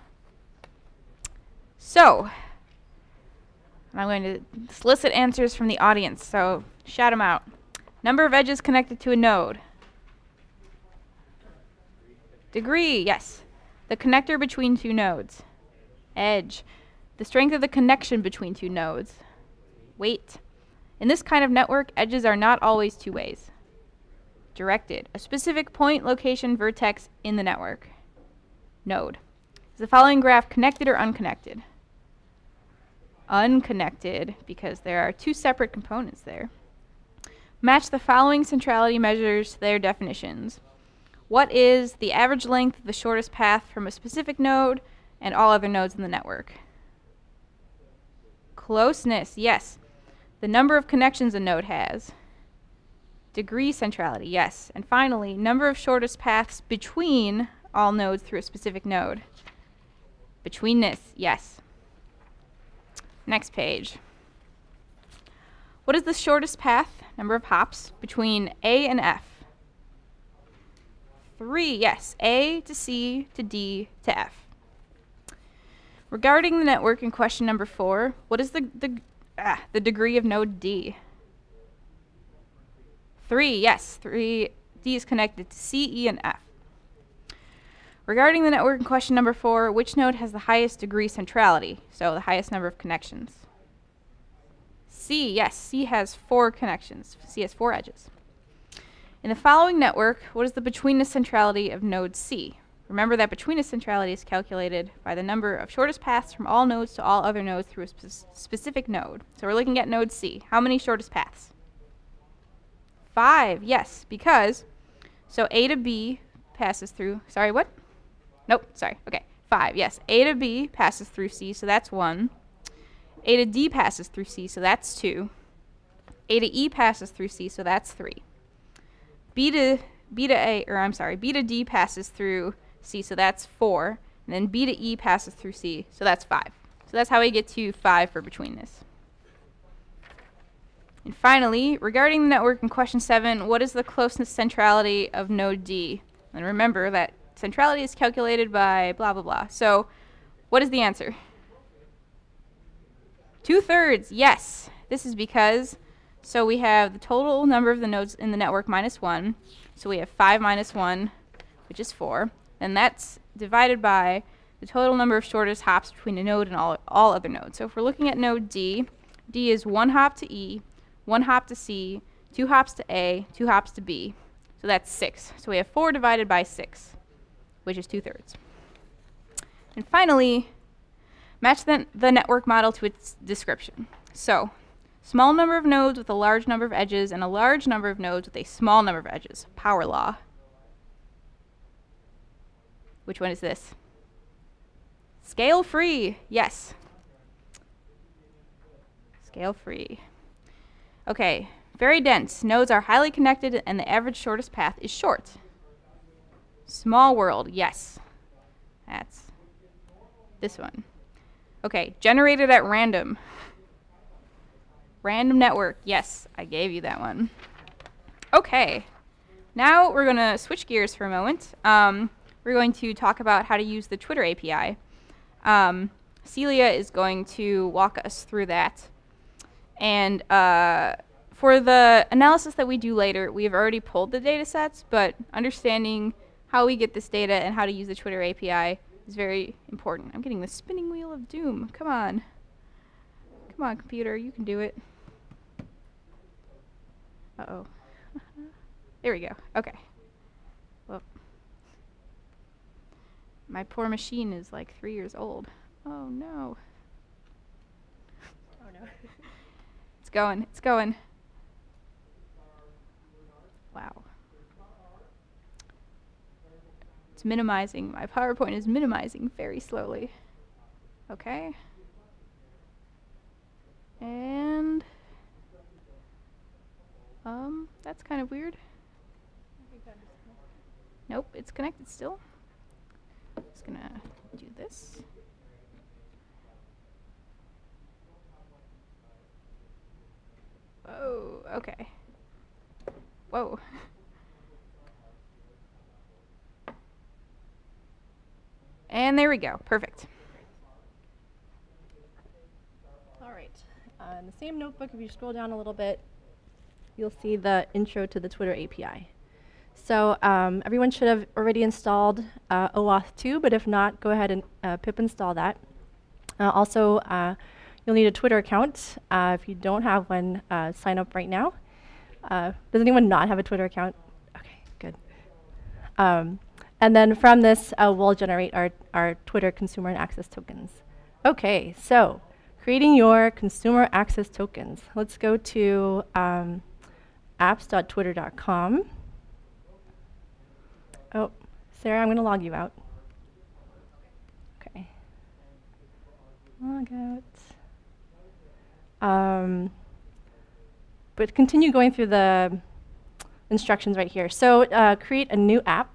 So, I'm going to solicit answers from the audience, so shout them out. Number of edges connected to a node. Degree, yes. The connector between two nodes. Edge. The strength of the connection between two nodes. Weight. In this kind of network, edges are not always two ways. Directed. A specific point, location, vertex in the network. Node. Is the following graph connected or unconnected? Unconnected, because there are two separate components there. Match the following centrality measures to their definitions. What is the average length of the shortest path from a specific node and all other nodes in the network? Closeness, yes. The number of connections a node has. Degree centrality, yes. And finally, number of shortest paths between all nodes through a specific node. Betweenness, yes. Next page. What is the shortest path, number of hops, between A and F? Three, yes. A to C to D to F. Regarding the network in question number four, what is the, the, ah, the degree of node D? Three, yes. Three, D is connected to C, E, and F. Regarding the network in question number four, which node has the highest degree centrality? So the highest number of connections. C, yes. C has four connections. C has four edges. In the following network, what is the betweenness centrality of node C? Remember that betweenness centrality is calculated by the number of shortest paths from all nodes to all other nodes through a spe specific node. So we're looking at node C. How many shortest paths? Five, yes, because, so A to B passes through, sorry, what? Nope, sorry, okay, five, yes. A to B passes through C, so that's one. A to D passes through C, so that's two. A to E passes through C, so that's three. B to, B to A, or I'm sorry, B to D passes through C, so that's four. And then B to E passes through C, so that's five. So that's how we get to five for betweenness. And finally, regarding the network in question seven, what is the closeness centrality of node D? And remember that centrality is calculated by blah, blah, blah. So what is the answer? Two-thirds, yes. This is because, so we have the total number of the nodes in the network minus one. So we have five minus one, which is four. And that's divided by the total number of shortest hops between a node and all, all other nodes. So if we're looking at node D, D is one hop to E, one hop to C, two hops to A, two hops to B. So that's six. So we have four divided by six, which is two-thirds. And finally, match the, the network model to its description. So, small number of nodes with a large number of edges and a large number of nodes with a small number of edges. Power law. Which one is this? Scale free, yes. Scale free. Okay, very dense. Nodes are highly connected and the average shortest path is short. Small world, yes. That's this one. Okay, generated at random. Random network, yes, I gave you that one. Okay, now we're gonna switch gears for a moment. Um, we're going to talk about how to use the Twitter A P I. Um, Celia is going to walk us through that. And uh, for the analysis that we do later, we have already pulled the data sets, but understanding how we get this data and how to use the Twitter A P I is very important. I'm getting the spinning wheel of doom. Come on. Come on, computer. You can do it. Uh-oh. There we go. Okay. Well, my poor machine is like three years old. Oh, no. Oh, no. It's going. It's going. Wow. It's minimizing. My PowerPoint is minimizing very slowly. Okay. And um, that's kind of weird. Nope, it's connected still. Just gonna do this. Whoa, okay. Whoa. And there we go, perfect. All right, uh, in the same notebook, if you scroll down a little bit, you'll see the intro to the Twitter A P I. So um, everyone should have already installed uh, OAuth two, but if not, go ahead and uh, pip install that. Uh, also, uh, you'll need a Twitter account. Uh, if you don't have one, uh, sign up right now. Uh, does anyone not have a Twitter account? Okay, good. Um, and then from this, uh, we'll generate our, our Twitter consumer and access tokens. Okay, so creating your consumer access tokens. Let's go to um, apps dot twitter dot com. Oh, Sarah, I'm going to log you out. Okay. Log out. Um, but continue going through the instructions right here. So uh, create a new app.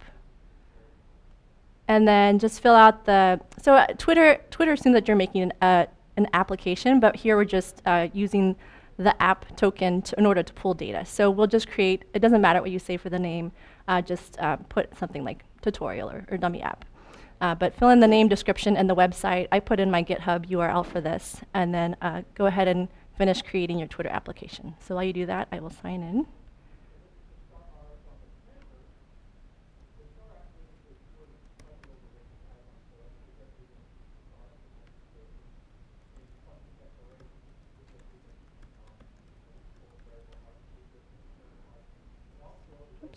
And then just fill out the, so uh, Twitter Twitter assumes that you're making an, uh, an application, but here we're just uh, using the app token to, in order to pull data. So we'll just create, it doesn't matter what you say for the name, uh, just uh, put something like tutorial or, or dummy app. Uh, but fill in the name, description, and the website. I put in my GitHub U R L for this, and then uh, go ahead and finish creating your Twitter application. So while you do that, I will sign in. Oops.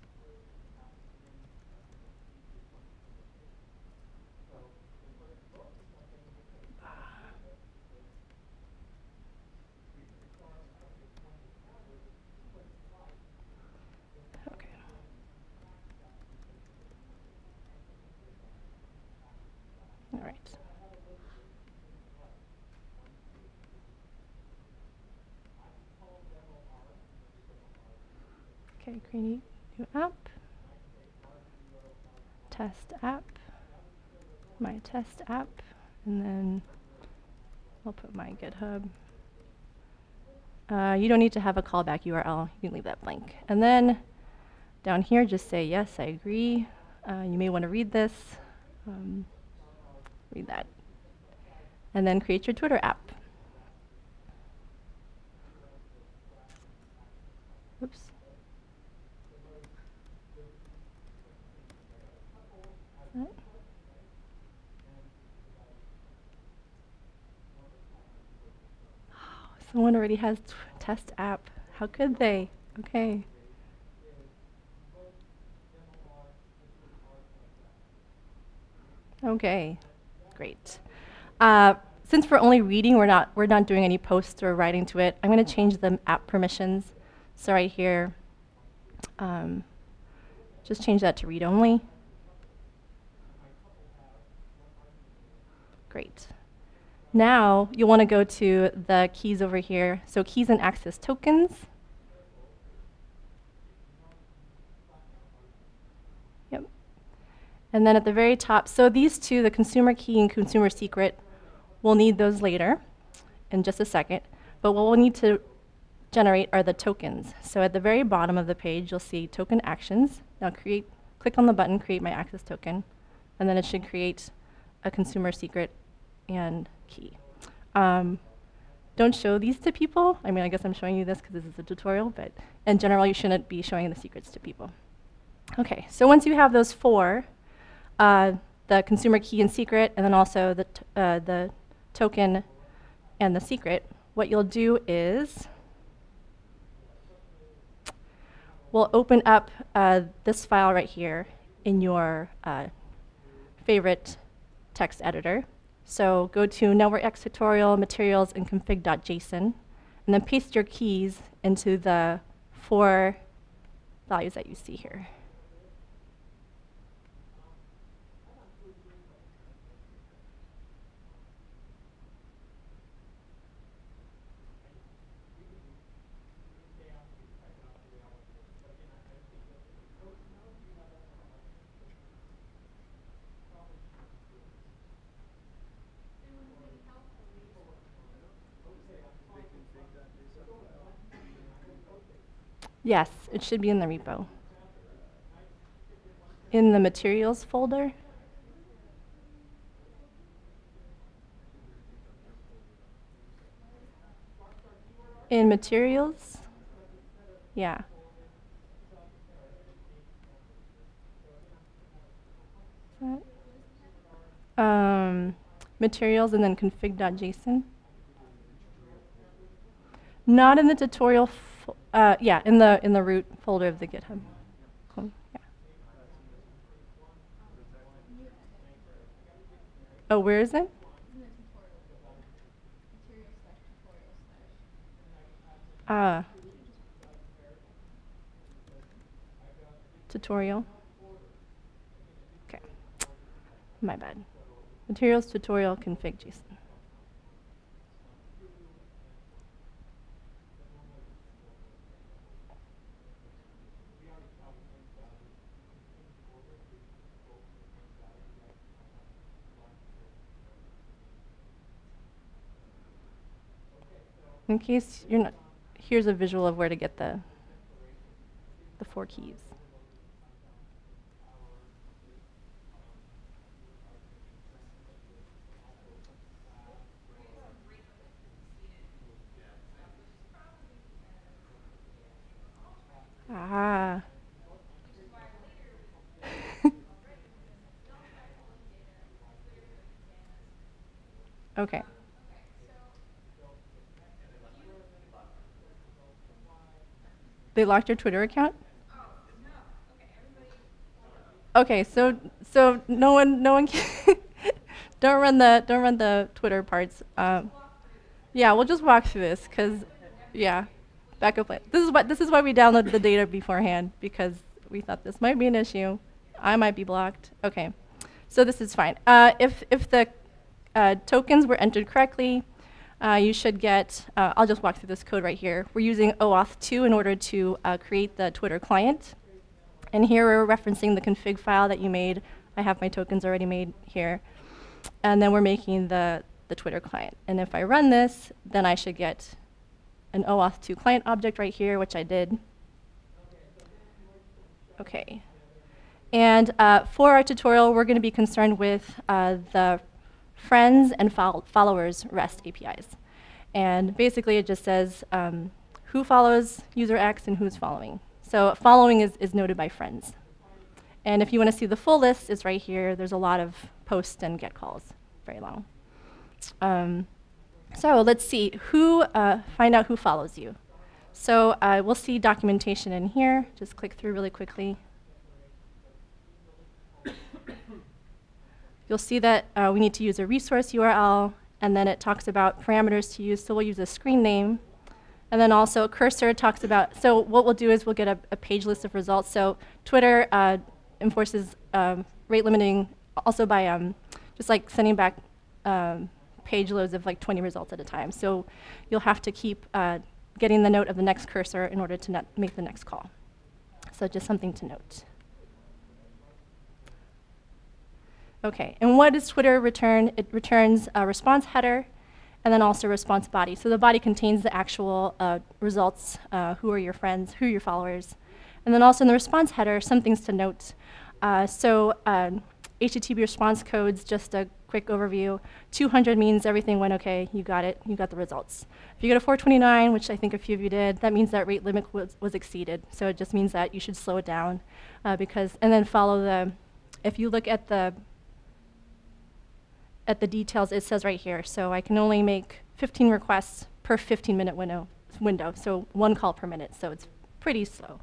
Okay. All right. Okay, create new app. Test app. My test app. And then I'll put my GitHub. Uh, you don't need to have a callback U R L. You can leave that blank. And then down here, just say, yes, I agree. Uh, you may want to read this. Um, read that. And then create your Twitter app. Oops. That. Oh, someone already has t test app. How could they? Okay. Okay, great. Uh, since we're only reading, we're not we're not doing any posts or writing to it. I'm going to change the app permissions. So right here, um, just change that to read only. Great. Now you'll want to go to the keys over here. So keys and access tokens. Yep. And then at the very top, so these two, the consumer key and consumer secret, we'll need those later in just a second. But what we'll need to generate are the tokens. So at the very bottom of the page, you'll see token actions. Now create, click on the button, create my access token, and then it should create a consumer secret and key. Um, don't show these to people. I mean, I guess I'm showing you this because this is a tutorial, but in general, you shouldn't be showing the secrets to people. Okay, so once you have those four, uh, the consumer key and secret, and then also the, t uh, the token and the secret, what you'll do is we'll open up uh, this file right here in your uh, favorite text editor. So go to NetworkX tutorial, materials, and config.json, and then paste your keys into the four values that you see here. Yes, it should be in the repo. In the materials folder. In materials. Yeah. Um, materials and then config.json. Not in the tutorial. Fo uh, yeah, in the in the root folder of the GitHub. Cool. Yeah. Oh, where is it? Ah. Tutorial. Okay. My bad. Materials tutorial config JSON. In case you're not, here's a visual of where to get the the four keys. Ah. Okay. They locked your Twitter account? Okay, so so no one no one can don't run the don't run the Twitter parts. Um, yeah, we'll just walk through this because yeah, backup plan. This is what this is why we downloaded the data beforehand, because we thought this might be an issue. I might be blocked. Okay, so this is fine. Uh, if if the uh, tokens were entered correctly, uh, you should get. Uh, I'll just walk through this code right here. We're using O auth two in order to uh, create the Twitter client. And here we're referencing the config file that you made. I have my tokens already made here. And then we're making the, the Twitter client. And if I run this, then I should get an O auth two client object right here, which I did. Okay. And uh, for our tutorial, we're going to be concerned with uh, the friends and fol followers REST A P Is. And basically, it just says um, who follows user X and who's following. So following is, is noted by friends. And if you want to see the full list, it's right here. There's a lot of posts and get calls, very long. Um, so let's see, who, uh, find out who follows you. So uh, we'll see documentation in here. Just click through really quickly. You'll see that uh, we need to use a resource U R L, and then it talks about parameters to use. So we'll use a screen name. And then also cursor talks about, so what we'll do is we'll get a, a page list of results. So Twitter uh, enforces um, rate limiting also by um, just like sending back um, page loads of like twenty results at a time. So you'll have to keep uh, getting the note of the next cursor in order to make the next call. So just something to note. Okay, and what does Twitter return? It returns a response header and then also response body. So the body contains the actual uh, results, uh, who are your friends, who are your followers. And then also in the response header, some things to note. Uh, so um, H T T P response codes, just a quick overview. two hundred means everything went okay, you got it, you got the results. If you go to four twenty-nine, which I think a few of you did, that means that rate limit was, was exceeded. So it just means that you should slow it down uh, because, and then follow the, if you look at the at the details, it says right here. So I can only make fifteen requests per fifteen minute window, window, so one call per minute. So it's pretty slow.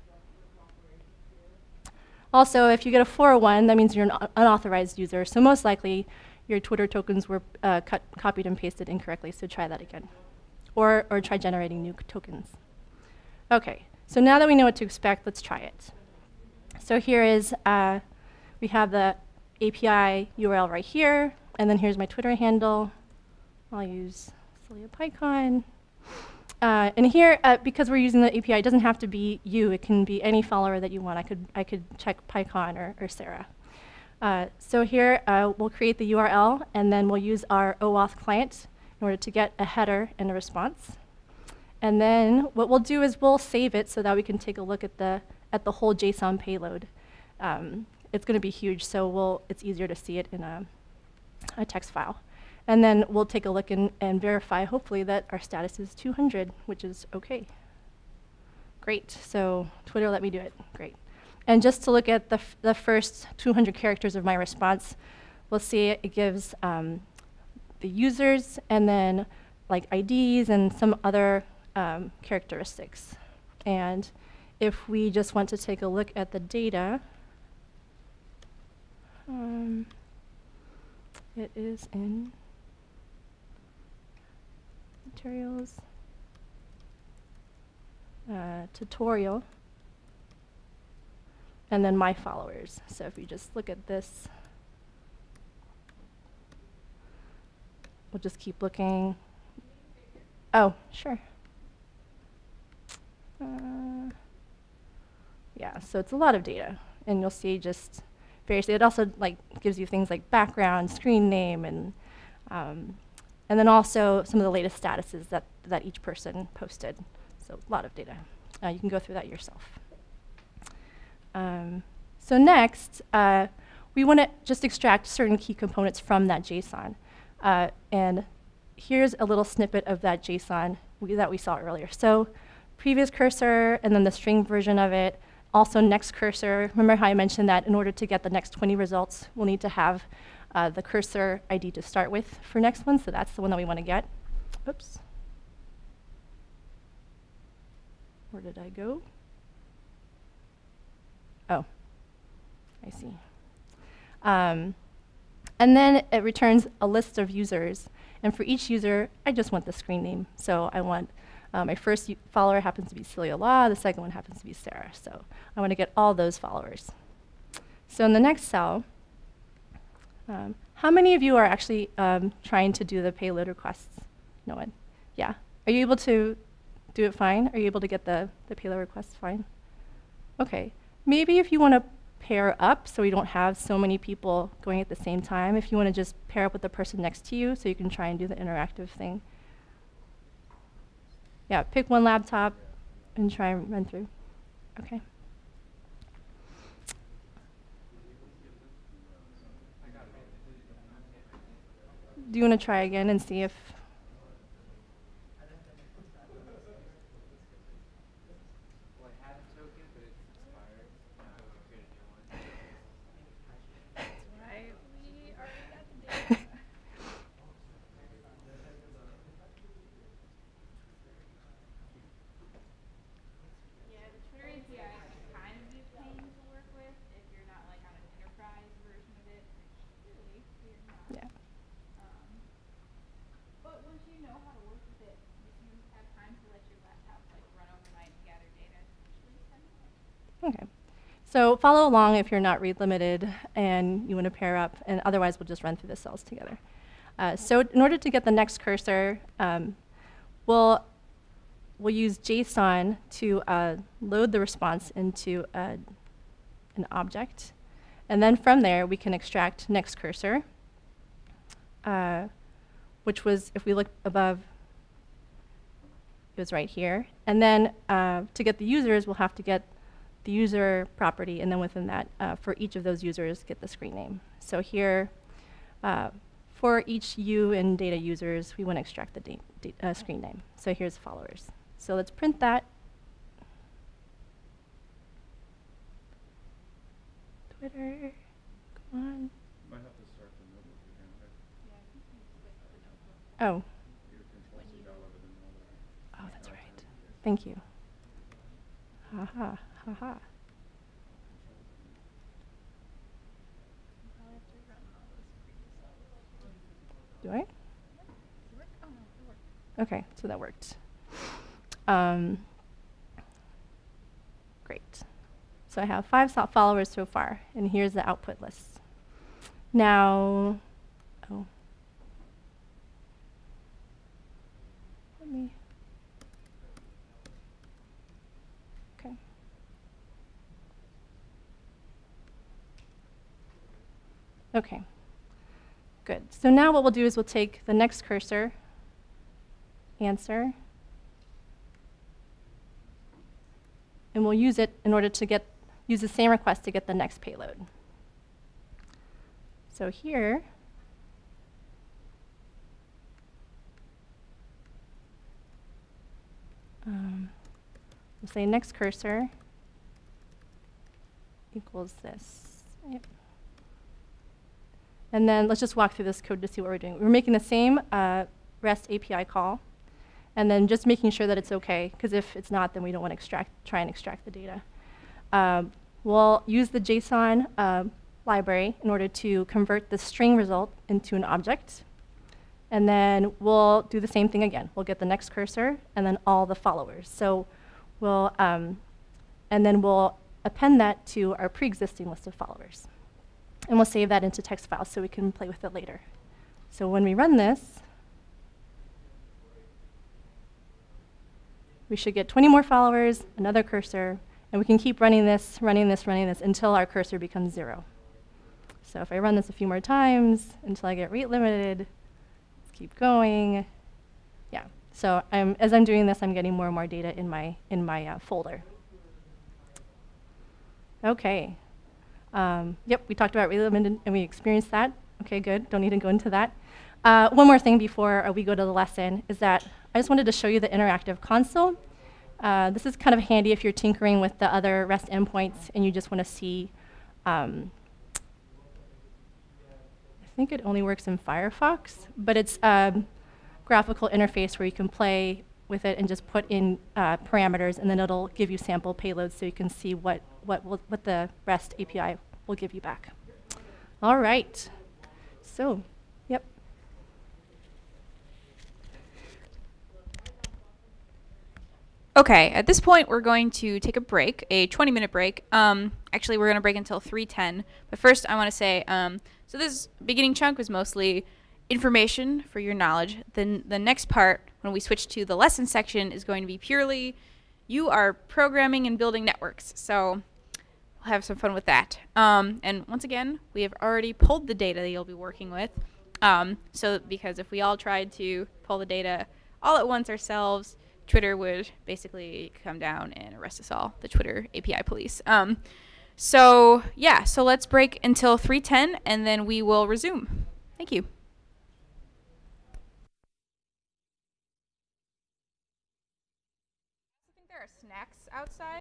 Also, if you get a four oh one, that means you're an unauthorized user. So most likely, your Twitter tokens were uh, cut, copied and pasted incorrectly. So try that again, or or try generating new tokens. Okay. So now that we know what to expect, let's try it. So here is uh, we have the A P I U R L right here. And then here's my Twitter handle. I'll use Celia PyCon. Uh, and here, uh, because we're using the A P I, it doesn't have to be you. It can be any follower that you want. I could, I could check PyCon or, or Sarah. Uh, so here, uh, we'll create the U R L, and then we'll use our O auth client in order to get a header and a response. And then what we'll do is we'll save it so that we can take a look at the, at the whole JSON payload. Um, it's going to be huge, so we'll, it's easier to see it in a a text file. And then we'll take a look and, and verify, hopefully, that our status is two hundred, which is OK. Great. So Twitter let me do it. Great. And just to look at the, f the first two hundred characters of my response, we'll see it, it gives um, the users and then like I Ds and some other um, characteristics. And if we just want to take a look at the data, um, it is in materials, uh, tutorial, and then my followers. So if you just look at this, we'll just keep looking. Oh, sure. Uh, yeah, so it's a lot of data, and you'll see just various. It also like gives you things like background, screen name, and um, and then also some of the latest statuses that that each person posted. So a lot of data. Uh, you can go through that yourself. Um, so next, uh, we want to just extract certain key components from that JSON, uh, and here's a little snippet of that JSON we, that we saw earlier. So previous cursor, and then the string version of it. Also next cursor. Remember how I mentioned that in order to get the next twenty results, we'll need to have uh, the cursor I D to start with for next one. So that's the one that we want to get. Oops. Where did I go? Oh, I see. Um, and then it returns a list of users. And for each user, I just want the screen name. So I want uh, my first follower happens to be Celia Law. The second one happens to be Sarah. So I want to get all those followers. So in the next cell, um, how many of you are actually um, trying to do the payload requests? No one? Yeah. Are you able to do it fine? Are you able to get the, the payload requests fine? OK. Maybe if you want to pair up so we don't have so many people going at the same time, if you want to just pair up with the person next to you so you can try and do the interactive thing. Yeah, pick one laptop and try and run through. OK. Do you want to try again and see if... OK. So follow along if you're not read limited and you want to pair up, and otherwise we'll just run through the cells together. Uh, so in order to get the next cursor, um, we'll, we'll use JSON to uh, load the response into a, an object. And then from there, we can extract next cursor, uh, which was, if we look above, it was right here. And then uh, to get the users, we'll have to get the user property, and then within that, uh, for each of those users, get the screen name. So here, uh, for each U and data users, we want to extract the uh, screen name. So here's followers. So let's print that. Twitter, come on. Might have to start the notebook again. Yeah, Oh. Oh, that's right. Thank you. Haha. Haha. Do I? OK, so that worked. Um, great. So I have five followers so far, and here's the output list. Now, oh, let me. OK. OK. Good. So now what we'll do is we'll take the next cursor, answer, and we'll use it in order to get use the same request to get the next payload. So here, um, we'll say next cursor equals this. Yep. And then let's just walk through this code to see what we're doing. We're making the same uh, REST A P I call, and then just making sure that it's OK, because if it's not, then we don't want to extract, try and extract the data. Um, we'll use the JSON uh, library in order to convert the string result into an object. And then we'll do the same thing again. We'll get the next cursor and then all the followers. So we'll, um, and then we'll append that to our pre-existing list of followers. And we'll save that into text files so we can play with it later. So when we run this, we should get twenty more followers, another cursor, and we can keep running this, running this, running this until our cursor becomes zero. So if I run this a few more times until I get rate limited, let's keep going. Yeah, so I'm, as I'm doing this, I'm getting more and more data in my, in my uh, folder. OK. Um, yep, we talked about rate limited, and we experienced that. OK, good. Don't need to go into that. Uh, one more thing before uh, we go to the lesson is that I just wanted to show you the interactive console. Uh, this is kind of handy if you're tinkering with the other REST endpoints and you just want to see. Um, I think it only works in Firefox, but it's a graphical interface where you can play with it and just put in uh, parameters, and then it'll give you sample payloads so you can see what, what, will, what the REST A P I will give you back. All right. So, yep. Okay, at this point, we're going to take a break, a twenty minute break. Um, actually, we're going to break until three ten. But first, I want to say, um, so this beginning chunk was mostly information for your knowledge. Then the next part, when we switch to the lesson section, is going to be purely you are programming and building networks. So we'll have some fun with that. Um, and once again, we have already pulled the data that you'll be working with. Um, so because if we all tried to pull the data all at once ourselves, Twitter would basically come down and arrest us all, the Twitter A P I police. Um, so yeah, so let's break until three ten, and then we will resume. Thank you. I think there are snacks outside.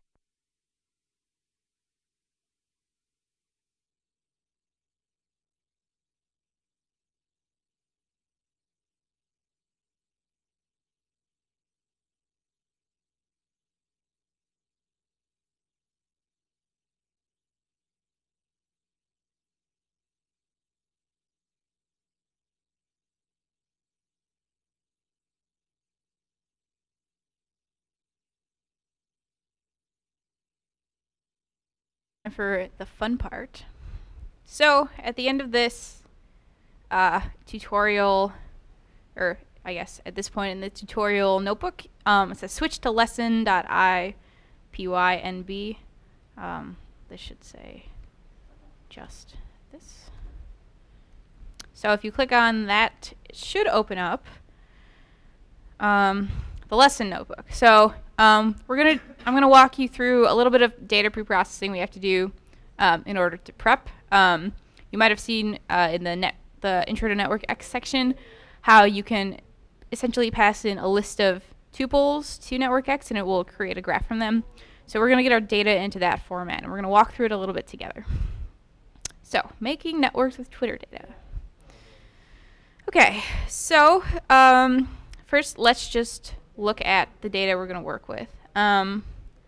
For the fun part. So at the end of this uh, tutorial, or I guess at this point in the tutorial notebook, um, it says switch to lesson.ipynb. Um, this should say just this. So if you click on that, it should open up um, the lesson notebook. So um, we're gonna, I'm gonna walk you through a little bit of data preprocessing we have to do um, in order to prep. Um, you might have seen uh, in the net, the Intro to NetworkX section how you can essentially pass in a list of tuples to NetworkX and it will create a graph from them. So we're gonna get our data into that format and we're gonna walk through it a little bit together. So making networks with Twitter data. Okay, so um, first let's just look at the data we're going to work with. Um,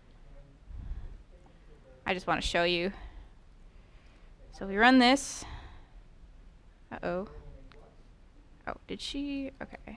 I just want to show you. So we run this. Uh-oh. Oh, did she? Okay.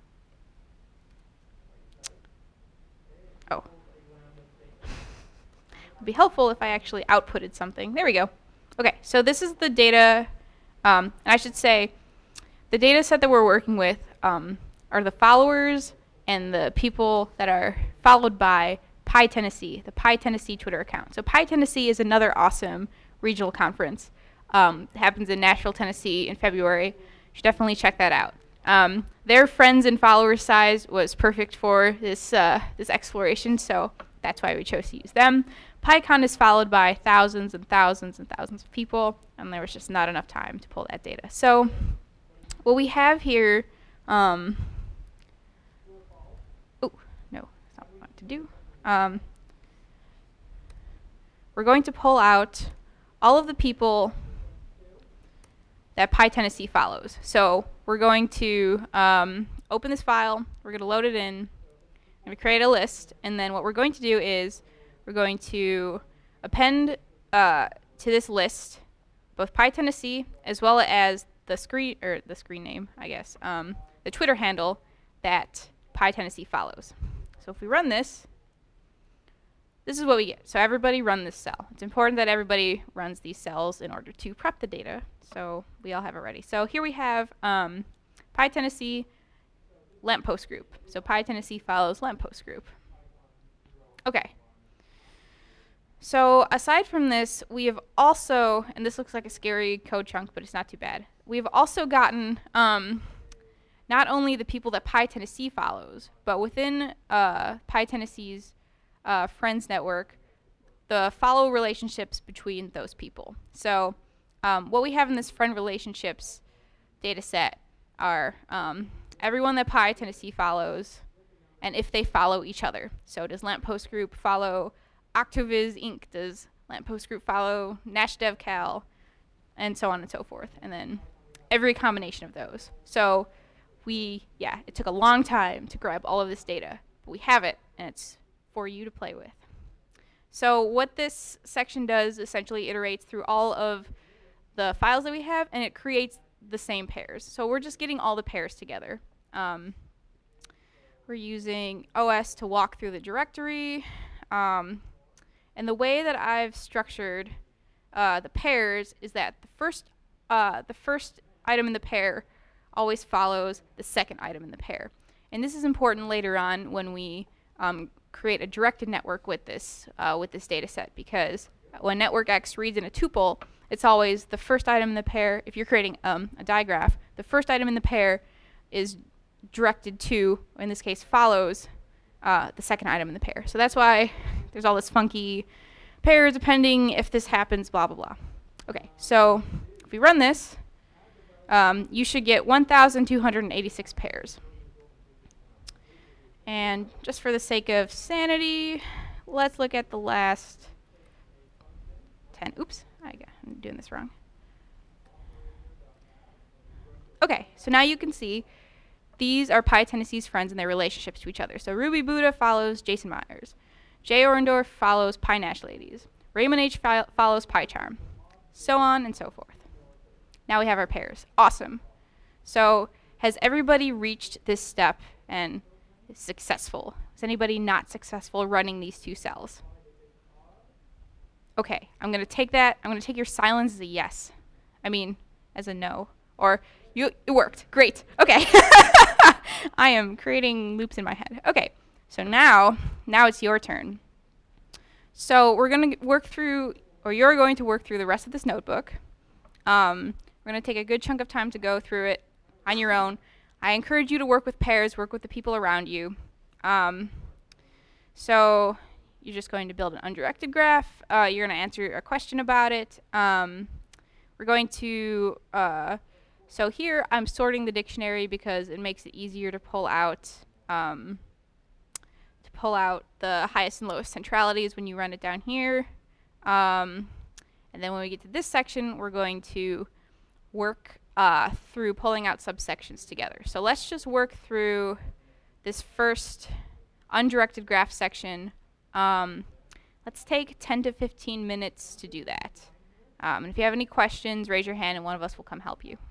Oh. It would be helpful if I actually outputted something. There we go. Okay, so this is the data. Um, and I should say, the data set that we're working with um, are the followers and the people that are followed by PyTennessee, the PyTennessee Twitter account. So PyTennessee is another awesome regional conference. Um, it happens in Nashville, Tennessee in February. You should definitely check that out. Um, their friends and followers size was perfect for this, uh, this exploration, so that's why we chose to use them. PyCon is followed by thousands and thousands and thousands of people, and there was just not enough time to pull that data. So what we have here, um, oh, no, that's not what I want to do. Um, we're going to pull out all of the people that PyTennessee follows. So we're going to um, open this file, we're going to load it in, and we create a list, and then what we're going to do is we're going to append uh, to this list both PyTennessee as well as the screen, or the screen name, I guess, um, the Twitter handle that PyTennessee follows. So if we run this, this is what we get. So everybody run this cell. It's important that everybody runs these cells in order to prep the data, so we all have it ready. So here we have um, PyTennessee lamppost group. So PyTennessee follows lamppost group. Okay. So aside from this, we have also, and this looks like a scary code chunk, but it's not too bad. We've also gotten um, not only the people that PyTennessee follows, but within uh, PyTennessee's uh, friends network, the follow relationships between those people. So um, what we have in this friend relationships data set are um, everyone that PyTennessee follows, and if they follow each other. So does lamppost group follow Octoviz Incorporated? Does lamppost group follow NashDevCal? And so on and so forth. And then every combination of those. So we, yeah, it took a long time to grab all of this data, but we have it, and it's for you to play with. So what this section does essentially iterates through all of the files that we have, and it creates the same pairs. So we're just getting all the pairs together. Um, we're using O S to walk through the directory. Um, and the way that I've structured uh, the pairs is that the first, uh, the first item in the pair always follows the second item in the pair. And this is important later on when we um, create a directed network with this, uh, with this data set, because when NetworkX reads in a tuple, it's always the first item in the pair. If you're creating um, a digraph, the first item in the pair is directed to, in this case, follows uh, the second item in the pair. So that's why there's all this funky pairs depending if this happens, blah, blah, blah. Okay, so if we run this, um, you should get one thousand two hundred eighty-six pairs. And just for the sake of sanity, let's look at the last ten. Oops, I got, I'm doing this wrong. Okay, so now you can see these are PyTennessee's friends and their relationships to each other. So Ruby Buddha follows Jason Myers. Jay Orendorf follows PyNash Ladies. Raymond H follows PyCharm. So on and so forth. Now we have our pairs. Awesome. So has everybody reached this step and is successful? Is anybody not successful running these two cells? Okay, I'm going to take that. I'm going to take your silence as a yes. I mean, as a no. Or you, it worked. Great. Okay. I am creating loops in my head. Okay, so now, now it's your turn. So we're going to work through, or you're going to work through the rest of this notebook. Um, we're going to take a good chunk of time to go through it on your own. I encourage you to work with pairs, work with the people around you. Um, so you're just going to build an undirected graph. Uh, you're going to answer a question about it. Um, we're going to, uh, so here I'm sorting the dictionary because it makes it easier to pull out, um, to pull out the highest and lowest centralities when you run it down here. Um, and then when we get to this section, we're going to work uh, through pulling out subsections together. So let's just work through this first undirected graph section. Um, let's take ten to fifteen minutes to do that. Um, and if you have any questions, raise your hand and one of us will come help you.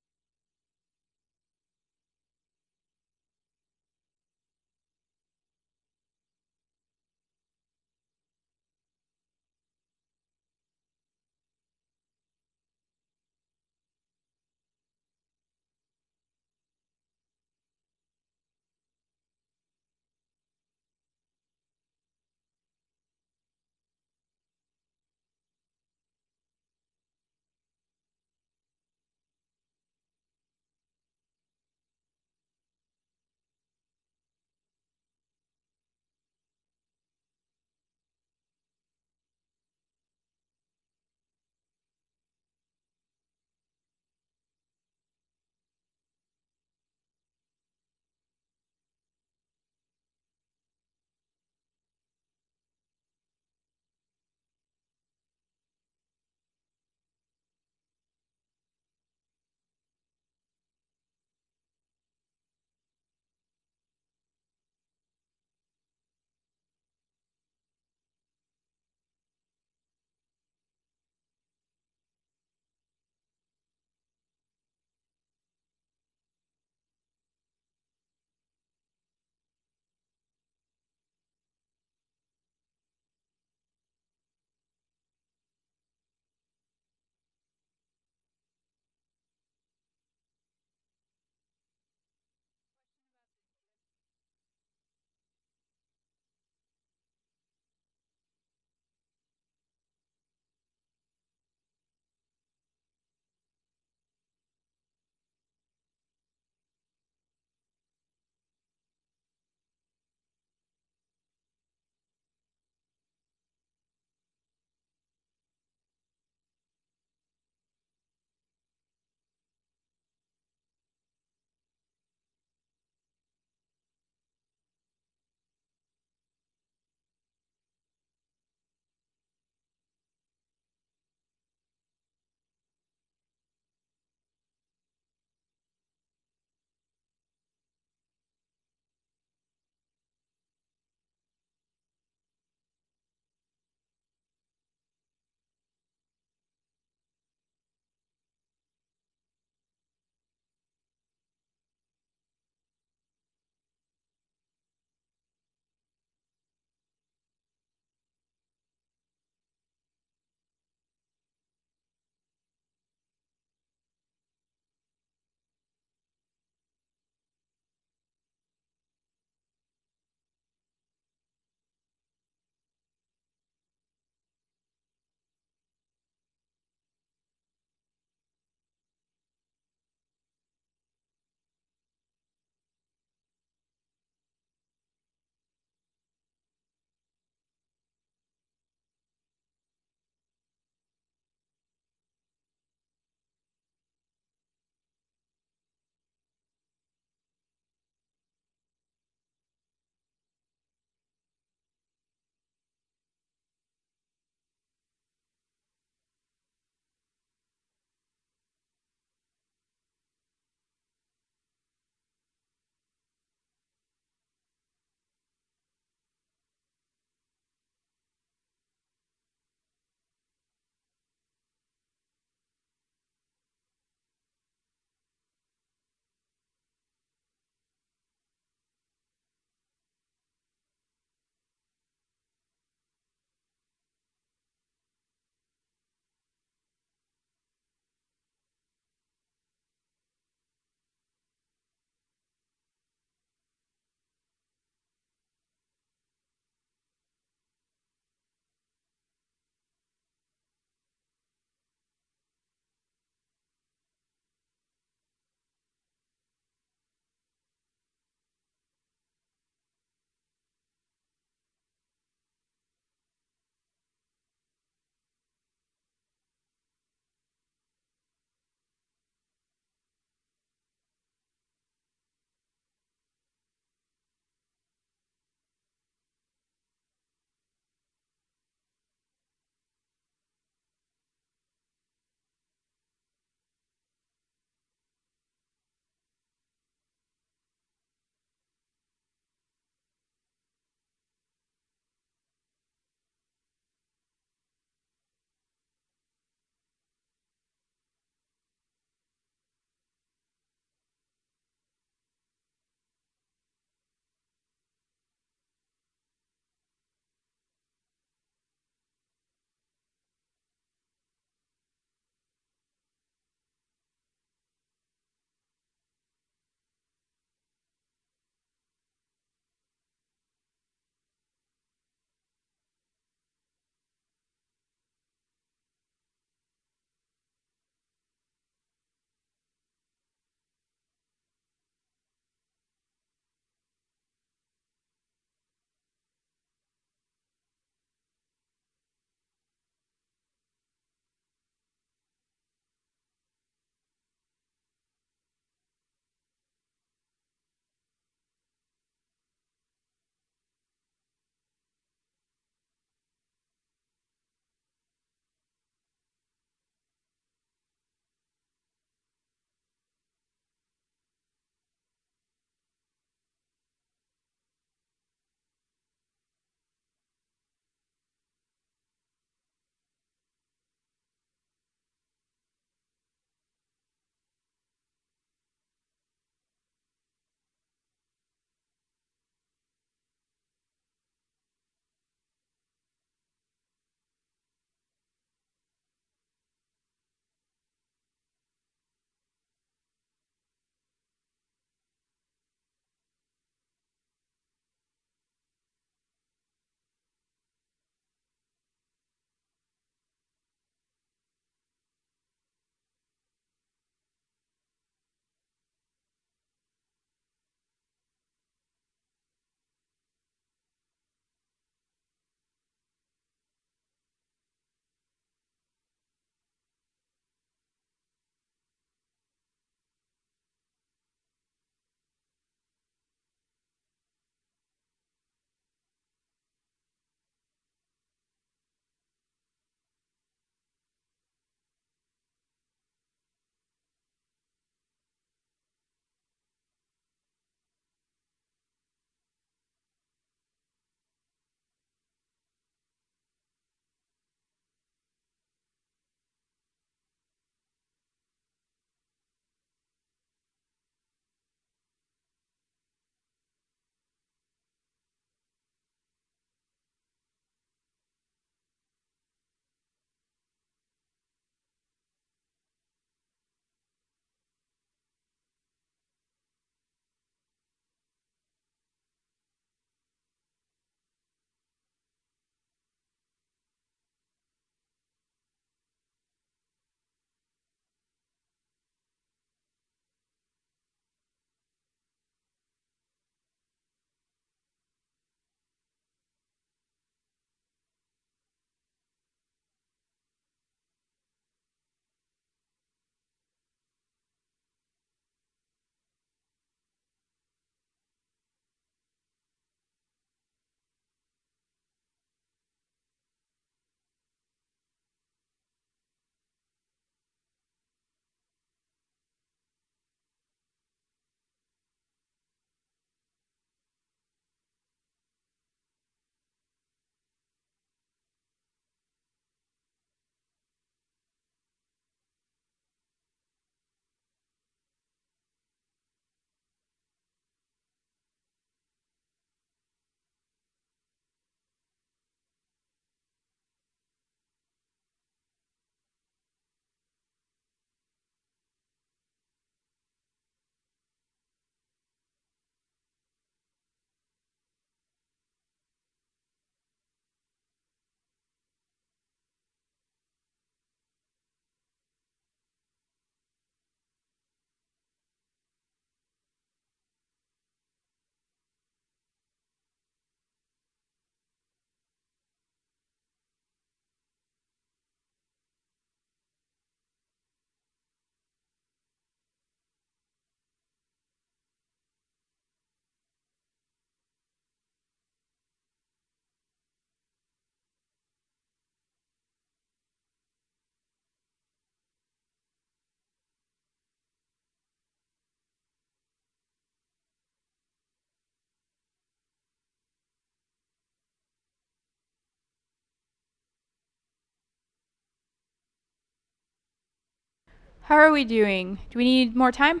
How are we doing? Do we need more time?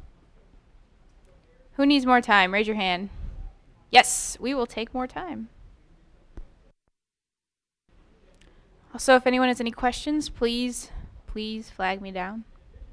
Who needs more time? Raise your hand. Yes, we will take more time. Also, if anyone has any questions, please, please flag me down.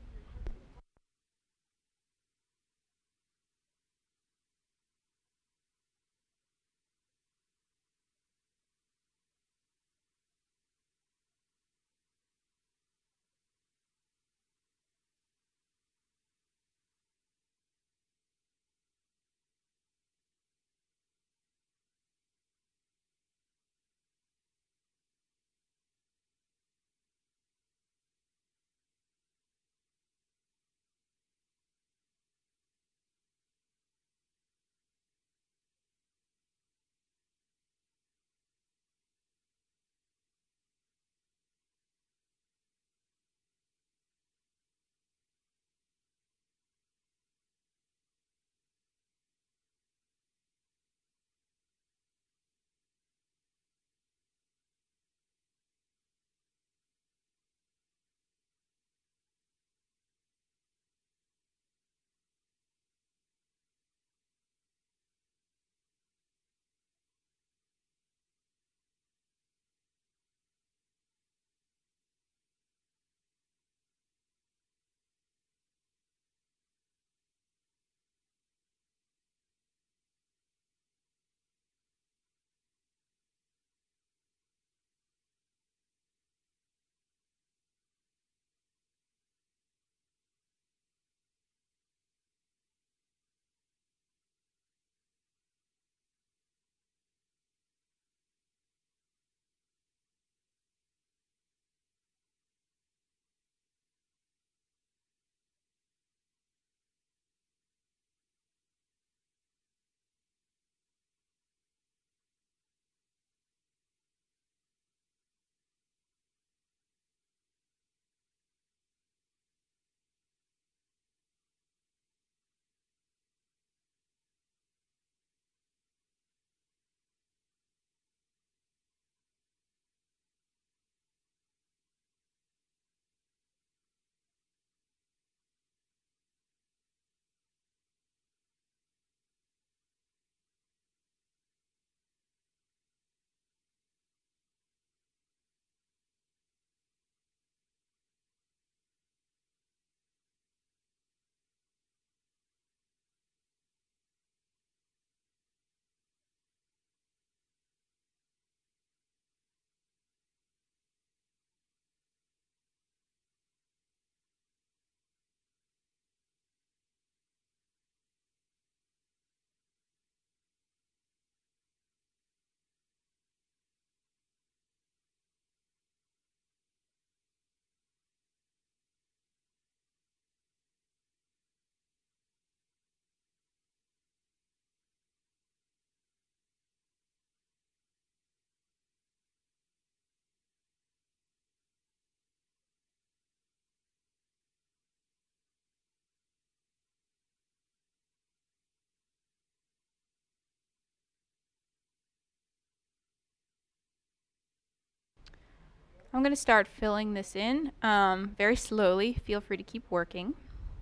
I'm going to start filling this in um, very slowly. Feel free to keep working.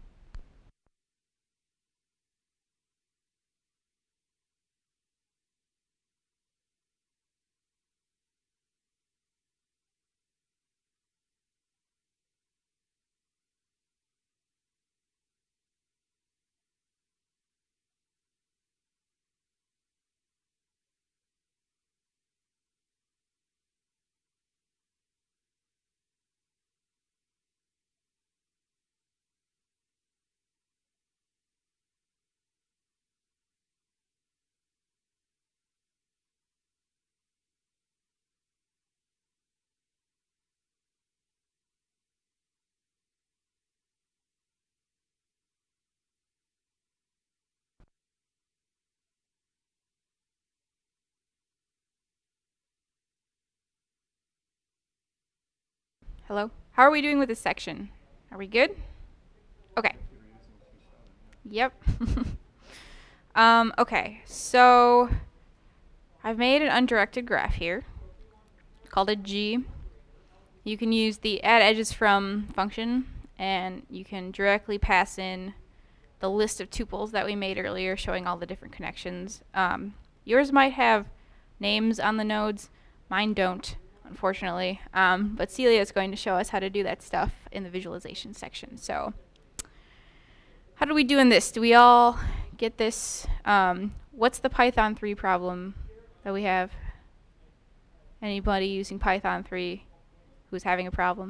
Hello? How are we doing with this section? Are we good? Okay. Yep. um, okay, so I've made an undirected graph here called a G. You can use the add edges from function and you can directly pass in the list of tuples that we made earlier showing all the different connections. Um, yours might have names on the nodes. Mine don't, unfortunately. Um, but Celia is going to show us how to do that stuff in the visualization section. So how do we do in this? Do we all get this? Um, what's the Python three problem that we have? Anybody using Python three who's having a problem?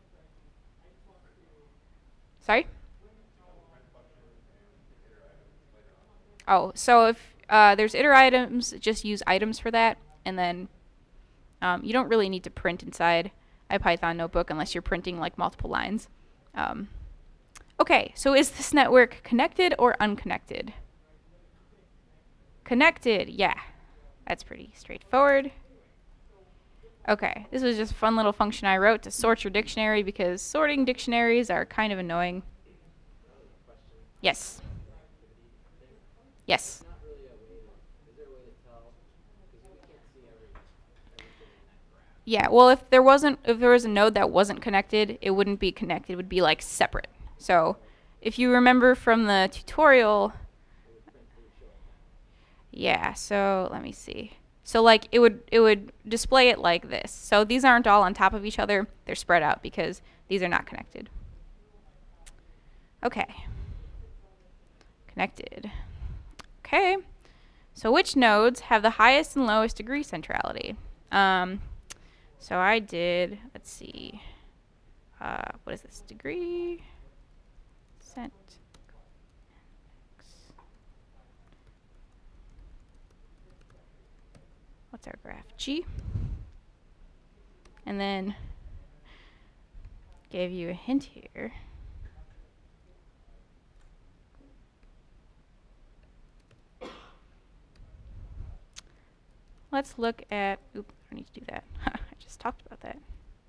Sorry? Oh, so if uh, there's iter items, just use items for that, and then um, you don't really need to print inside IPython notebook unless you're printing like multiple lines. Um, okay, so is this network connected or unconnected? Connected, yeah. That's pretty straightforward. Okay, this was just a fun little function I wrote to sort your dictionary because sorting dictionaries are kind of annoying. Yes. Yes. Yeah, well, if there wasn't, if there was a node that wasn't connected, it wouldn't be connected. It would be like separate. So if you remember from the tutorial, yeah, so let me see. So like it would it would display it like this. So these aren't all on top of each other. They're spread out because these are not connected. Okay. Connected. Okay. So which nodes have the highest and lowest degree centrality? Um, so I did, let's see, uh, what is this? Degree cent. What's our graph? G. And then gave you a hint here. Let's look at, oops, I don't need to do that. I just talked about that.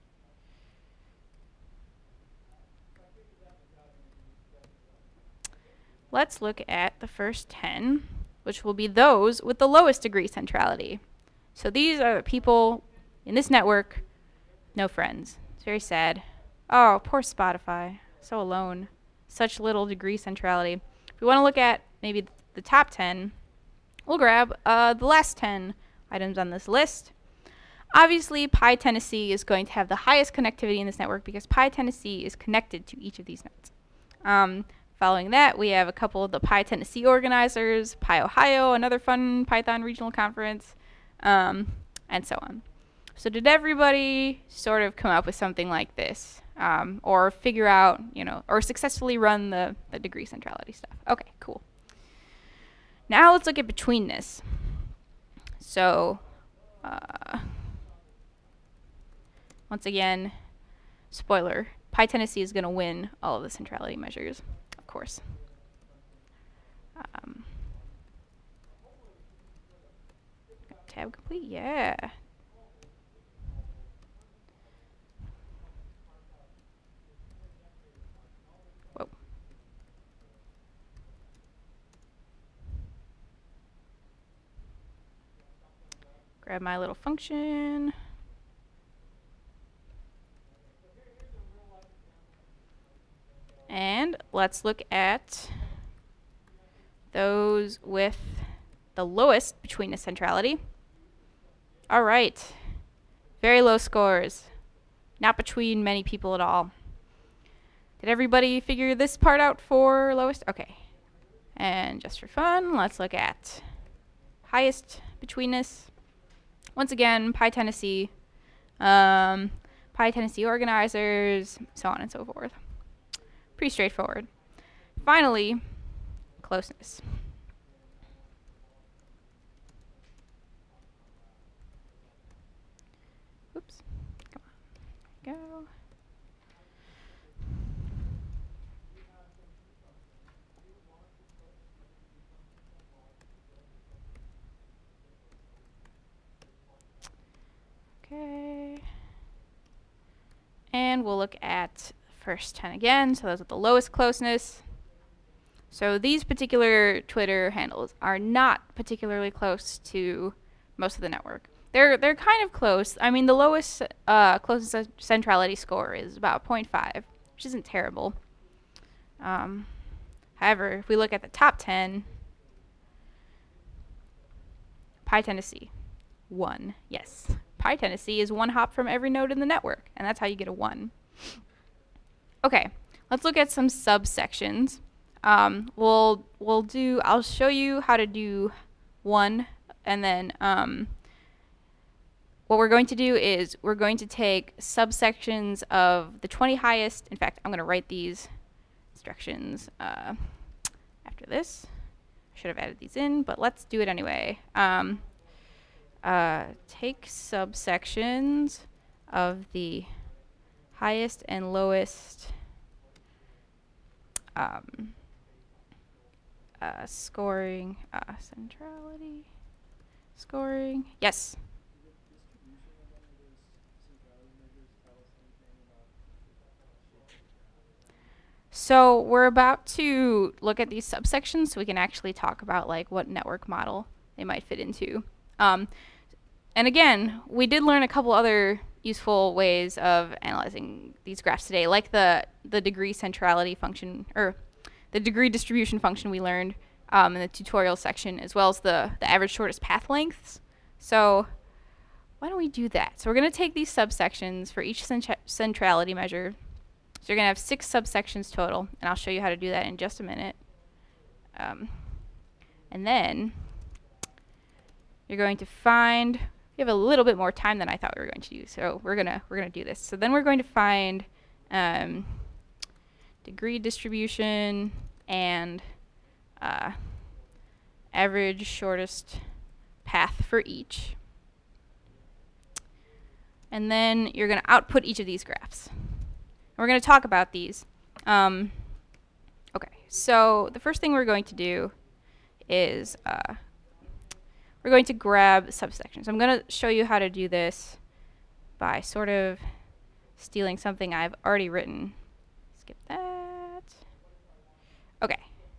Let's look at the first ten, which will be those with the lowest degree centrality. So these are the people in this network, no friends. It's very sad. Oh, poor Spotify. So alone. Such little degree centrality. If we want to look at maybe the top ten, we'll grab uh, the last ten items on this list. Obviously, PyTennessee is going to have the highest connectivity in this network because PyTennessee is connected to each of these nodes. Um, following that, we have a couple of the PyTennessee organizers, PyOhio, another fun Python regional conference, um, and so on. So did everybody sort of come up with something like this? Um, or figure out, you know, or successfully run the, the degree centrality stuff? Okay, cool. Now let's look at betweenness. So, uh, once again, spoiler, PyTennessee is going to win all of the centrality measures, of course. Um, tab complete, yeah. Whoa. Grab my little function. And let's look at those with the lowest betweenness centrality. All right. Very low scores. Not between many people at all. Did everybody figure this part out for lowest? Okay. And just for fun, let's look at highest betweenness. Once again, PyTennessee, um, PyTennessee organizers, so on and so forth. Pretty straightforward. Finally, closeness. Oops. Come on. There we go. Okay. And we'll look at first ten again, so those with the lowest closeness. So these particular Twitter handles are not particularly close to most of the network. They're they're kind of close. I mean, the lowest uh, closest centrality score is about zero point five, which which isn't terrible. Um, however, if we look at the top ten, PyTennessee, one. Yes, PyTennessee is one hop from every node in the network, and that's how you get a one. Okay, let's look at some subsections. Um, we'll we'll do. I'll show you how to do one, and then um, what we're going to do is we're going to take subsections of the twenty highest. In fact, I'm going to write these instructions uh, after this. I should have added these in, but let's do it anyway. Um, uh, take subsections of the highest and lowest um, uh, scoring, uh, centrality, scoring. Yes. So we're about to look at these subsections so we can actually talk about like what network model they might fit into. Um, and again, we did learn a couple other useful ways of analyzing these graphs today, like the, the degree centrality function, or the degree distribution function we learned um, in the tutorial section, as well as the, the average shortest path lengths. So why don't we do that? So we're going to take these subsections for each cent centrality measure. So you're going to have six subsections total, and I'll show you how to do that in just a minute. Um, and then you're going to find, we have a little bit more time than I thought we were going to do, so we're gonna we're gonna do this. So then we're going to find um, degree distribution and uh, average shortest path for each, and then you're going to output each of these graphs. We're going to talk about these. Um, okay, so the first thing we're going to do is uh, we're going to grab subsections. I'm going to show you how to do this by sort of stealing something I've already written. Skip that. Okay.